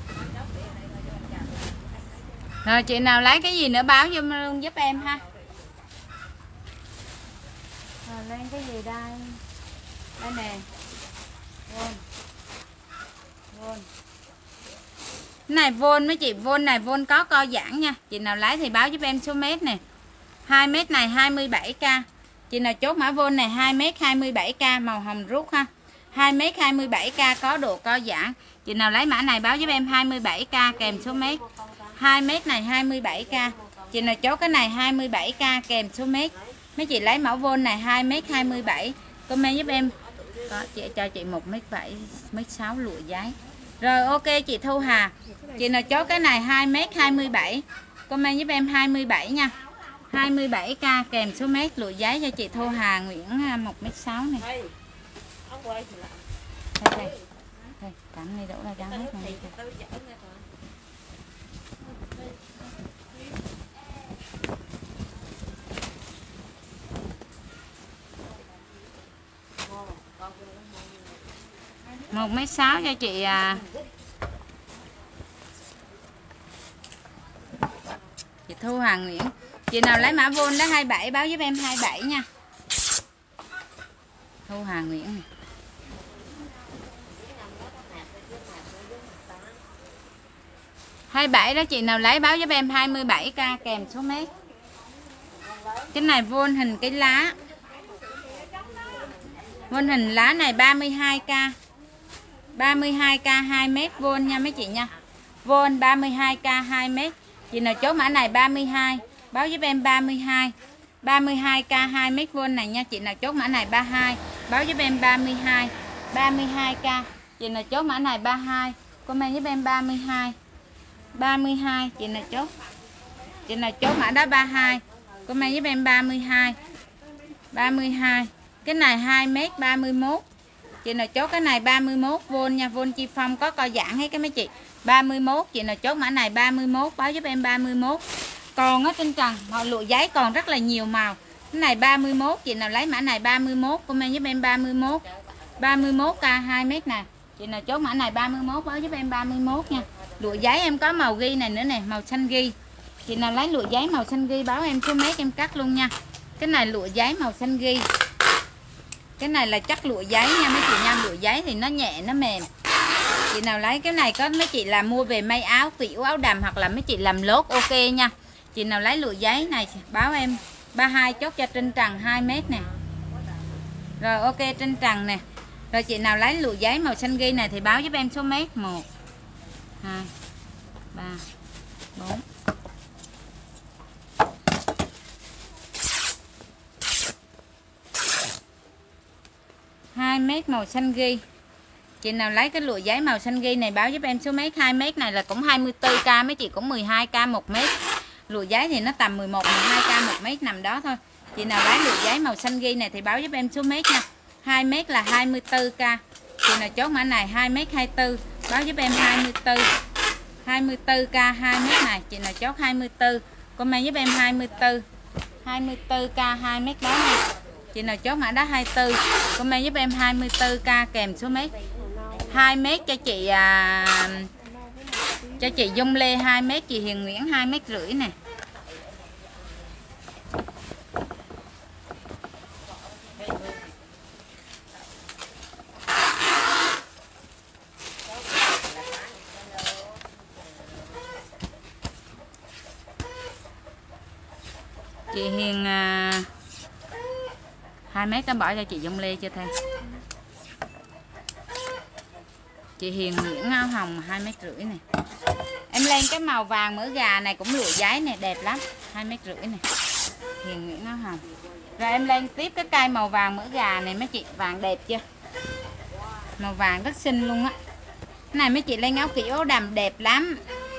Rồi chị nào lấy cái gì nữa báo cho luôn giúp em ha. Rồi lên cái gì đây? Đây nè. Vôn. Này vôn mấy chị, vôn này vôn có co giãn nha. Chị nào lấy thì báo giúp em số mét nè. 2 mét này 27k. Chị nào chốt mã vôn này 2 mét 27k màu hồng rút ha. 2 mét 27k có độ co giãn. Chị nào lấy mã này báo giúp em 27k kèm số mét. 2 mét này 27k. Chị nào chốt cái này 27k kèm số mét. Mấy chị lấy mẫu vôn này 2 mét 27. Comment giúp em. Có chị cho chị 1m7 1m6 lụa giấy. Rồi ok chị Thu Hà. Chị nào chốt cái này 2 mét 27. Comment giúp em 27 nha. 27k kèm số mét lụa giấy cho chị Thu Hà Nguyễn 1m6 này. Đây. Cắn này đổ ra trắng hết này. Một mét 6 cho chị chị Thu Hà Nguyễn. Chị nào lấy mã vôn đó 27 báo giúp em 27 nha. Thu Hà Nguyễn này. Hai 27 đó chị nào lấy báo giúp em 27k kèm số mét. Cái này vôn hình cái lá. Vôn hình lá này 32k. 32k 2 mét vôn nha mấy chị nha. Vôn 32k 2 mét. Chị nào chốt mã này 32 báo giúp em 32. 32k 2 mét vôn này nha. Chị nào chốt mã này 32 báo giúp em 32. 32k. Chị nào chốt mã này 32 comment giúp em 32. 32 chị nào chốt. Chị nào chốt mã đó 32 comment giúp em 32. 32. Cái này 2 mét 31. Chị nào chốt cái này 31V nha, vôn chi phong có co giãn hết cái mấy chị. 31, chị nào chốt mã này 31 báo giúp em 31. Còn ở trên trần màu lụa giấy còn rất là nhiều màu. Cái này 31, chị nào lấy mã này 31 comment giúp em 31. 31k 2 mét nè. Chị nào chốt mã này 31 báo giúp em 31 nha. Lụa giấy em có màu ghi này nữa nè, màu xanh ghi. Chị nào lấy lụa giấy màu xanh ghi báo em số mét em cắt luôn nha. Cái này lụa giấy màu xanh ghi. Cái này là chắc lụa giấy nha mấy chị nha. Lụa giấy thì nó nhẹ nó mềm. Chị nào lấy cái này có mấy chị làm mua về may áo kiểu áo đầm hoặc là mấy chị làm lốt ok nha. Chị nào lấy lụa giấy này báo em 32 chốt cho trên trần 2 mét nè. Rồi ok trên trần nè. Rồi chị nào lấy lụa giấy màu xanh ghi này thì báo giúp em số mét 1 2 3 4 2 mét màu xanh ghi. Chị nào lấy cái lụa giấy màu xanh ghi này báo giúp em số mét. 2 mét này là cũng 24k, mấy chị cũng 12k 1 mét. Lụa giấy thì nó tầm 11 12k 1 mét nằm đó thôi. Chị nào lấy lụa giấy màu xanh ghi này thì báo giúp em số mét nha. 2 mét là 24k. Chị nào chốt mã này 2 mét 24 báo giúp em 24. 24k 2 mét này. Chị nào chốt 24 comment giúp em 24. 24k 2 mét đó nha. Chị nào chốt mã đó 24, comment giúp em 24k kèm số mét. 2 mét cho chị Dung Lê 2 mét, chị Hiền Nguyễn 2 mét rưỡi nè. Chị Hiền 2 mét em bỏ cho chị Dung Lê chưa thêm. Chị Hiền Nguyễn áo hồng 2 mét rưỡi này. Em lên cái màu vàng mỡ gà này cũng lụa giấy này, đẹp lắm, 2 mét rưỡi này. Hiền Nguyễn áo hồng. Rồi em lên tiếp cái cây màu vàng mỡ gà này mấy chị, vàng đẹp chưa? Màu vàng rất xinh luôn á. Cái này mấy chị lên áo kiểu áo đầm đẹp lắm.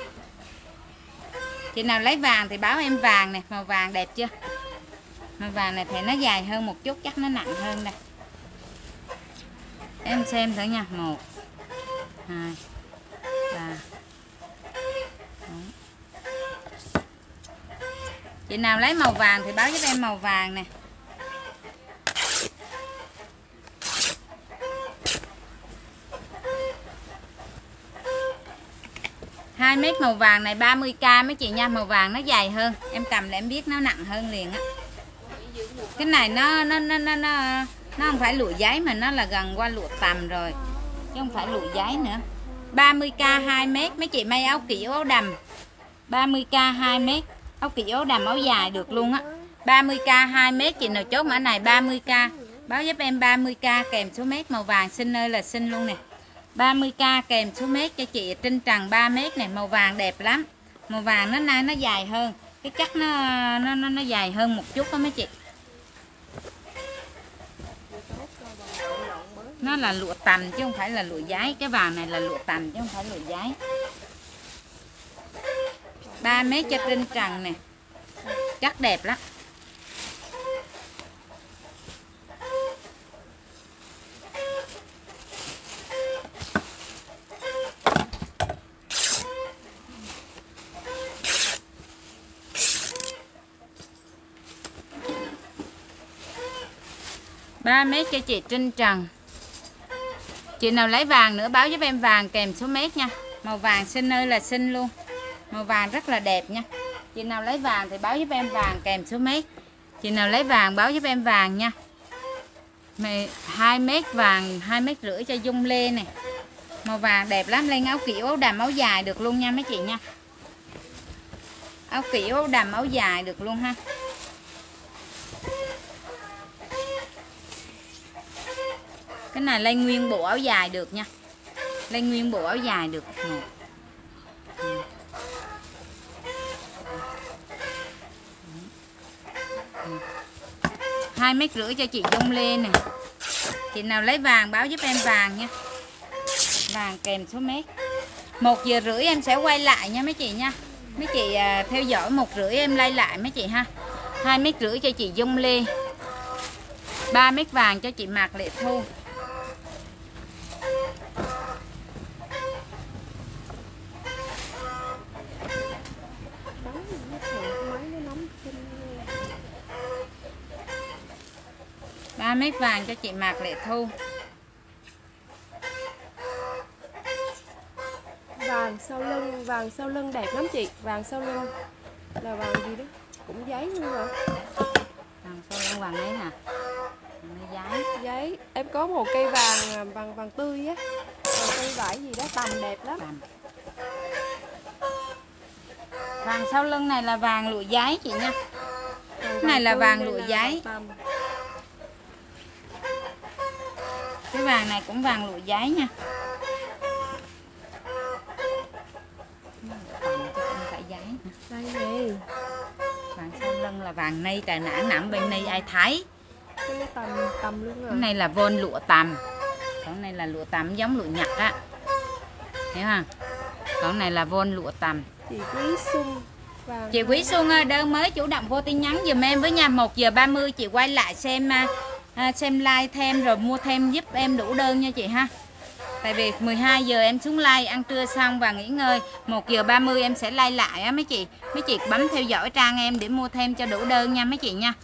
Chị nào lấy vàng thì báo em vàng này, màu vàng đẹp chưa? Màu vàng này thì nó dài hơn một chút, chắc nó nặng hơn đây. Em xem thử nha. 1 2 3 4. Chị nào lấy màu vàng thì báo giúp em màu vàng nè. Hai mét màu vàng này 30k mấy chị nha. Màu vàng nó dài hơn, em cầm là em biết nó nặng hơn liền á. Cái này nó không phải lụa giấy mà nó là gần qua lụa tằm rồi, chứ không phải lụa giấy nữa. 30k 2 mét mấy chị may áo kiểu áo đầm. 30k 2 mét áo kiểu áo đầm áo dài được luôn á. 30k 2 mét chị nào chốt mã này 30k báo giúp em 30k kèm số mét. Màu vàng xinh ơi là xinh luôn nè. 30k kèm số mét cho chị Trinh Trần 3 mét này. Màu vàng đẹp lắm. Màu vàng nó dài hơn, cái chắc nó dài hơn một chút đó mấy chị. Nó là lụa tằm chứ không phải là lụa giấy. Cái vàng này là lụa tằm chứ không phải lụa giấy. 3 mét cho Trinh Trần nè. Chắc đẹp lắm. Ba mét cho chị Trinh Trần. Chị nào lấy vàng nữa báo giúp em vàng kèm số mét nha. Màu vàng xinh ơi là xinh luôn. Màu vàng rất là đẹp nha. Chị nào lấy vàng thì báo giúp em vàng kèm số mét. Chị nào lấy vàng báo giúp em vàng nha. 2 mét vàng 2 mét rưỡi cho Dung Lê này. Màu vàng đẹp lắm. Lên áo kiểu áo đầm áo dài được luôn nha mấy chị nha. Áo kiểu áo đầm áo dài được luôn ha. Cái này lên nguyên bộ áo dài được nha. Lên nguyên bộ áo dài được. 1 2 mét rưỡi cho chị Dung Lê nè. Chị nào lấy vàng báo giúp em vàng nha. Vàng kèm số mét. 1 giờ rưỡi em sẽ quay lại nha mấy chị nha. Mấy chị theo dõi 1 rưỡi em lay lại mấy chị ha. 2 mét rưỡi cho chị Dung Lê. 3 mét vàng cho chị Mạc Lệ Thu. Mét vàng cho chị Mạc Lệ Thu. Vàng sau lưng đẹp lắm chị. Vàng sau lưng là vàng gì đó, cũng giấy luôn rồi. Vàng sau lưng vàng ấy hả? Giấy. Giấy. Em có một cây vàng tươi á, vàng tươi vải gì đó, tằm đẹp lắm. Vàng sau lưng này là vàng lụa giấy chị nha. Cái này là vàng lụa giấy. Cái vàng này cũng vàng lụa giấy nha. Không phải giấy. Đây nè. Vàng sau lưng là vàng nây trà nã nạm bên này ai thấy. Cái tầm luôn rồi. Cái này là vôn lụa tằm. Còn này là lụa tằm giống lụa nhặt á. Hiểu không? Còn này là vôn lụa tằm. Chị Quý Xuân. Chị Quý Xuân ơi, đơn mới chủ động vô tin nhắn giùm em với nha. 1 giờ 30 chị quay lại xem like thêm rồi mua thêm giúp em đủ đơn nha chị ha. Tại vì 12 giờ em xuống like ăn trưa xong và nghỉ ngơi, 1 giờ 30 em sẽ like lại á mấy chị. Mấy chị bấm theo dõi trang em để mua thêm cho đủ đơn nha mấy chị nha.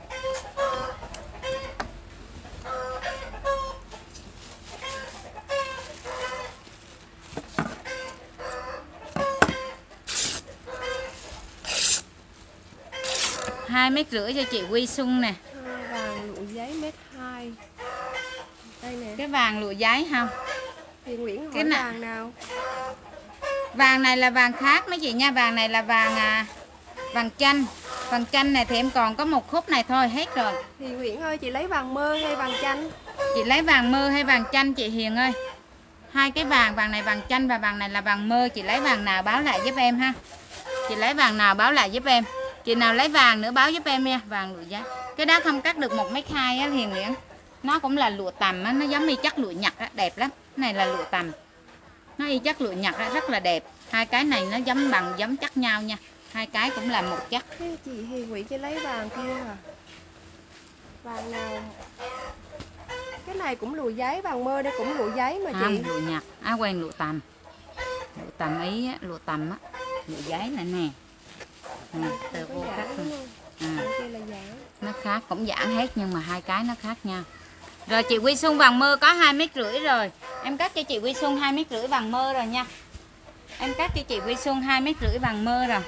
Hai mét rưỡi cho chị Quy Xuân nè. Vàng lụa giấy 1m2. Đây nè. Cái vàng lụa giấy không? Thì Nguyễn hỏi Cái vàng nào? Vàng này là vàng khác mấy chị nha. Vàng này là vàng vàng chanh. Vàng chanh này thì em còn có một khúc này thôi, hết rồi. Thì Nguyễn ơi, chị lấy vàng mơ hay vàng chanh? Chị lấy vàng mơ hay vàng chanh chị Hiền ơi? Hai cái vàng, vàng này vàng chanh và vàng này là vàng mơ. Chị lấy vàng nào báo lại giúp em ha. Chị lấy vàng nào báo lại giúp em. Chị nào lấy vàng nữa báo giúp em nha. Vàng lụa giấy. Cái đó không cắt được 1m2 á Hiền Nguyễn. Nó cũng là lụa tằm á, nó giống y chắc lụa Nhật á, đẹp lắm. Cái này là lụa tằm. Nó y chắc lụa Nhật á, rất là đẹp. Hai cái này nó giống chắc nhau nha. Hai cái cũng là một chắc. Thế chị Hiền Nguyễn chỉ lấy vàng kia à? Vàng nào? Cái này cũng lụa giấy, vàng mơ đây cũng lụa giấy mà chị. Lụa Nhật, quen lụa tằm. Lụa tằm ý á, lụa tằm á. Lụa giấy này nè. Từ vô cắt nó khác, cũng giãn hết nhưng mà hai cái nó khác nhau. Rồi chị Quy Xuân vàng mơ có 2,5 mét rồi. Em cắt cho chị Quy Xuân 2,5 mét vàng mơ rồi nha. Em cắt cho chị Quy Xuân 2,5 mét vàng mơ rồi.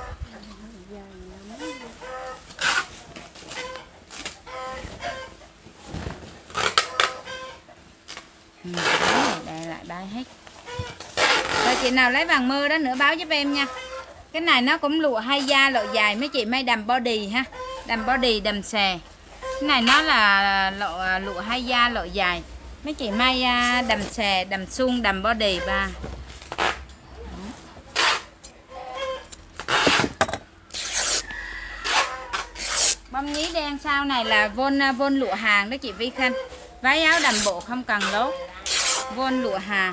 Đây lại đây hết. Rồi chị nào lấy vàng mơ đó nữa báo giúp em nha. Cái này nó cũng lụa hai da loại dài mấy chị, may đầm body ha. Đầm body đầm xè. Cái này nó là lụa hai da loại dài. Mấy chị may đầm xè, đầm suông, đầm body ba. Bông nhí đen sau này là vôn lụa hàng đó chị Vi Khanh. Váy áo đầm bộ không cần lốt. Vôn lụa hàng.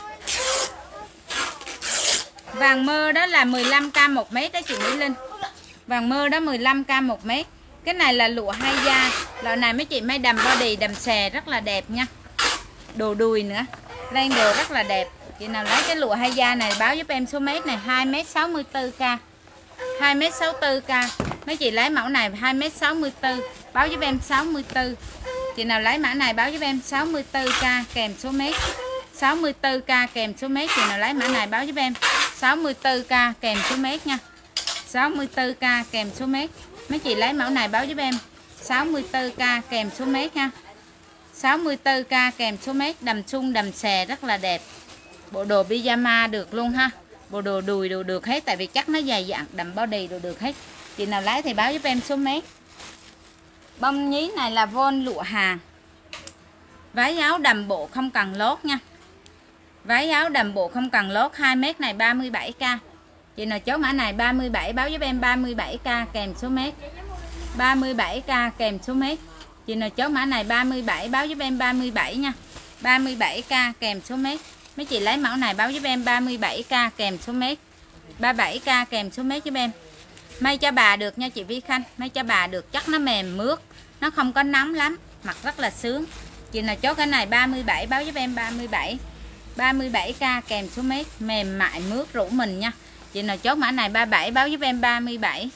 Vàng mơ đó là 15k 1 mét đó chị Mỹ Linh. Vàng mơ đó 15k 1 mét. Cái này là lụa hai da. Loại này mấy chị may đầm body, đầm xè rất là đẹp nha. Đồ đùi nữa. Lên đồ rất là đẹp. Chị nào lấy cái lụa hai da này báo giúp em số mét này 2m64k. 2m64k. Mấy chị lấy mẫu này 2m64, báo giúp em 64. Chị nào lấy mã này báo giúp em 64k kèm số mét. 64k kèm số mét. Chị nào lấy mã này báo giúp em 64k kèm số mét nha. 64k kèm số mét. Mấy chị lấy mẫu này báo giúp em 64k kèm số mét nha. 64k kèm số mét. Đầm sung đầm xè rất là đẹp. Bộ đồ pyjama được luôn ha. Bộ đồ đùi đồ được hết. Tại vì chắc nó dày dặn. Đầm body đồ được hết. Chị nào lấy thì báo giúp em số mét. Bông nhí này là vôn lụa hàng. Váy áo đầm bộ không cần lốt nha. Váy áo đầm bộ không cần lốt. 2 mét này 37k. Chị nào chốt mã này 37 báo giúp em 37k kèm số mét. 37k kèm số mét. Chị nào chốt mã này 37 báo giúp em 37 nha. 37k kèm số mét. Mấy chị lấy mẫu này báo giúp em 37k kèm số mét. 37k kèm số mét giúp em. May cho bà được nha chị Vi Khanh. May cho bà được, chắc nó mềm mướt. Nó không có nóng lắm. Mặc rất là sướng. Chị nào chốt cái này 37 báo giúp em 37. 37k kèm số mét. Mềm mại mướt rủ mình nha. Chị nào chốt mã này 37 báo giúp em 37.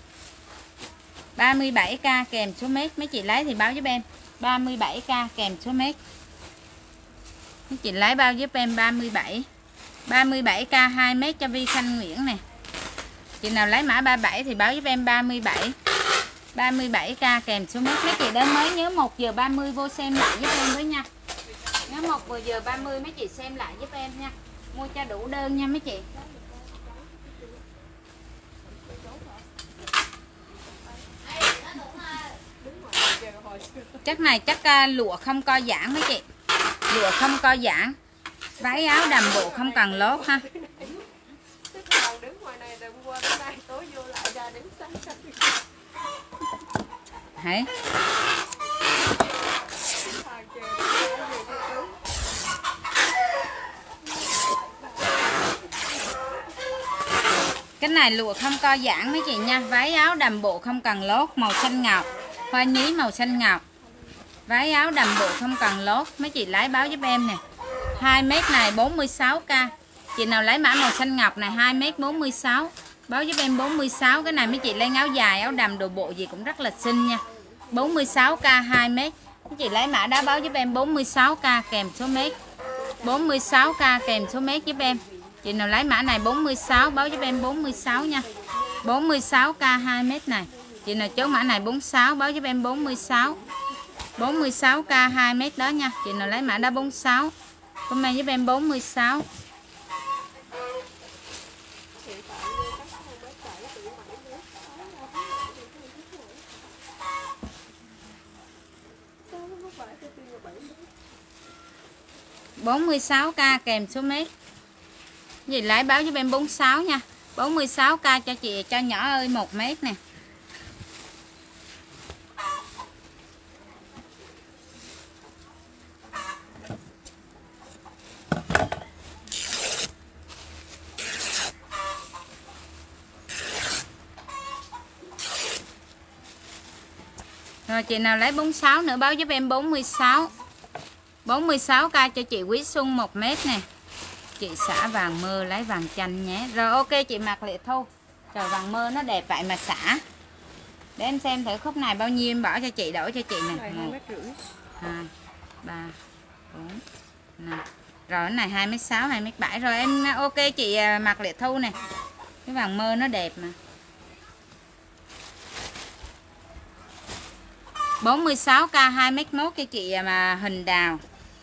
37k kèm số mét. Mấy chị lấy thì báo giúp em 37k kèm số mét. Mấy chị lấy bao giúp em 37. 37k 2 mét cho Vi Khanh Nguyễn nè. Chị nào lấy mã 37 thì báo giúp em 37. 37k kèm số mét. Mấy chị đến mới nhớ 1 giờ 30 vô xem lại giúp em với nha. Nhớ 1 giờ 30 mấy chị xem lại giúp em nha. Mua cho đủ đơn nha mấy chị. Chắc này chắc lụa không co giãn mấy chị. Lụa không co giãn. Váy áo đầm bộ không cần lốt ha. Đứng ngoài này từ qua đến nay tối vô lại ra đứng sáng. Hả? Cái này lụa không co giãn mấy chị nha. Váy áo đầm bộ không cần lốt. Màu xanh ngọc. Hoa nhí màu xanh ngọc. Váy áo đầm bộ không cần lốt. Mấy chị lấy báo giúp em nè. 2m này 46k. Chị nào lấy mã màu xanh ngọc này 2m46, báo giúp em 46. Cái này mấy chị lấy áo dài, áo đầm, đồ bộ gì cũng rất là xinh nha. 46k 2m. Mấy chị lấy mã đó báo giúp em 46k kèm số mét. 46k kèm số mét giúp em. Chị nào lấy mã này 46 báo giúp em 46 nha. 46k 2m này. Chị nào chốt mã này 46 báo giúp em 46. 46k 2m đó nha. Chị nào lấy mã đó 46, comment giúp em 46. Sao 46k kèm số mét. Gì lấy báo giúp em 46 nha. 46k cho chị cho nhỏ ơi 1m nè. Rồi chị nào lấy 46 nữa báo giúp em 46. 46k cho chị Quý Xuân 1m nè. Chị xả vàng mơ lấy vàng chanh nhé. Rồi ok chị mặc Lệ Thu. Trời vàng mơ nó đẹp vậy mà xả. Để em xem thử khúc này bao nhiêu em bỏ cho chị, đổi cho chị nè. 1, 2, 3, 4, 5. Rồi cái này 2m6, 2m7. Rồi em ok chị mặc Lệ Thu nè. Cái vàng mơ nó đẹp mà. 46k 2m1 cho chị mà Hình Đào.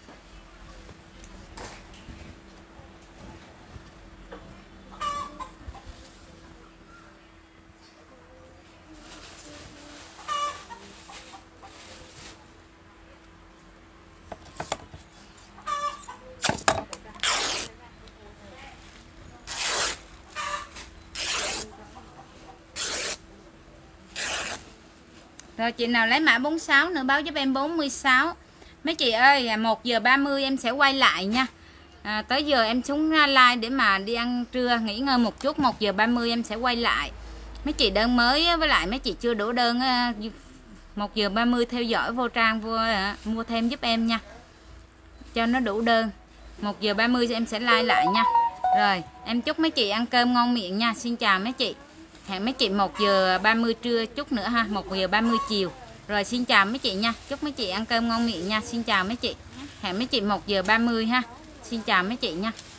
Rồi chị nào lấy mã 46 nữa báo giúp em 46. Mấy chị ơi 1 giờ 30 em sẽ quay lại nha. Tới giờ em xuống live để mà đi ăn trưa, nghỉ ngơi một chút. 1 giờ 30 em sẽ quay lại. Mấy chị đơn mới với lại mấy chị chưa đủ đơn 1 giờ 30 theo dõi vô trang vô mua thêm giúp em nha, cho nó đủ đơn. 1 giờ 30 em sẽ like lại nha. Rồi em chúc mấy chị ăn cơm ngon miệng nha. Xin chào mấy chị. Hẹn mấy chị 1 giờ 30 trưa chút nữa ha, 1 giờ 30 chiều. Rồi xin chào mấy chị nha. Chúc mấy chị ăn cơm ngon miệng nha. Xin chào mấy chị. Hẹn mấy chị 1 giờ 30 ha. Xin chào mấy chị nha.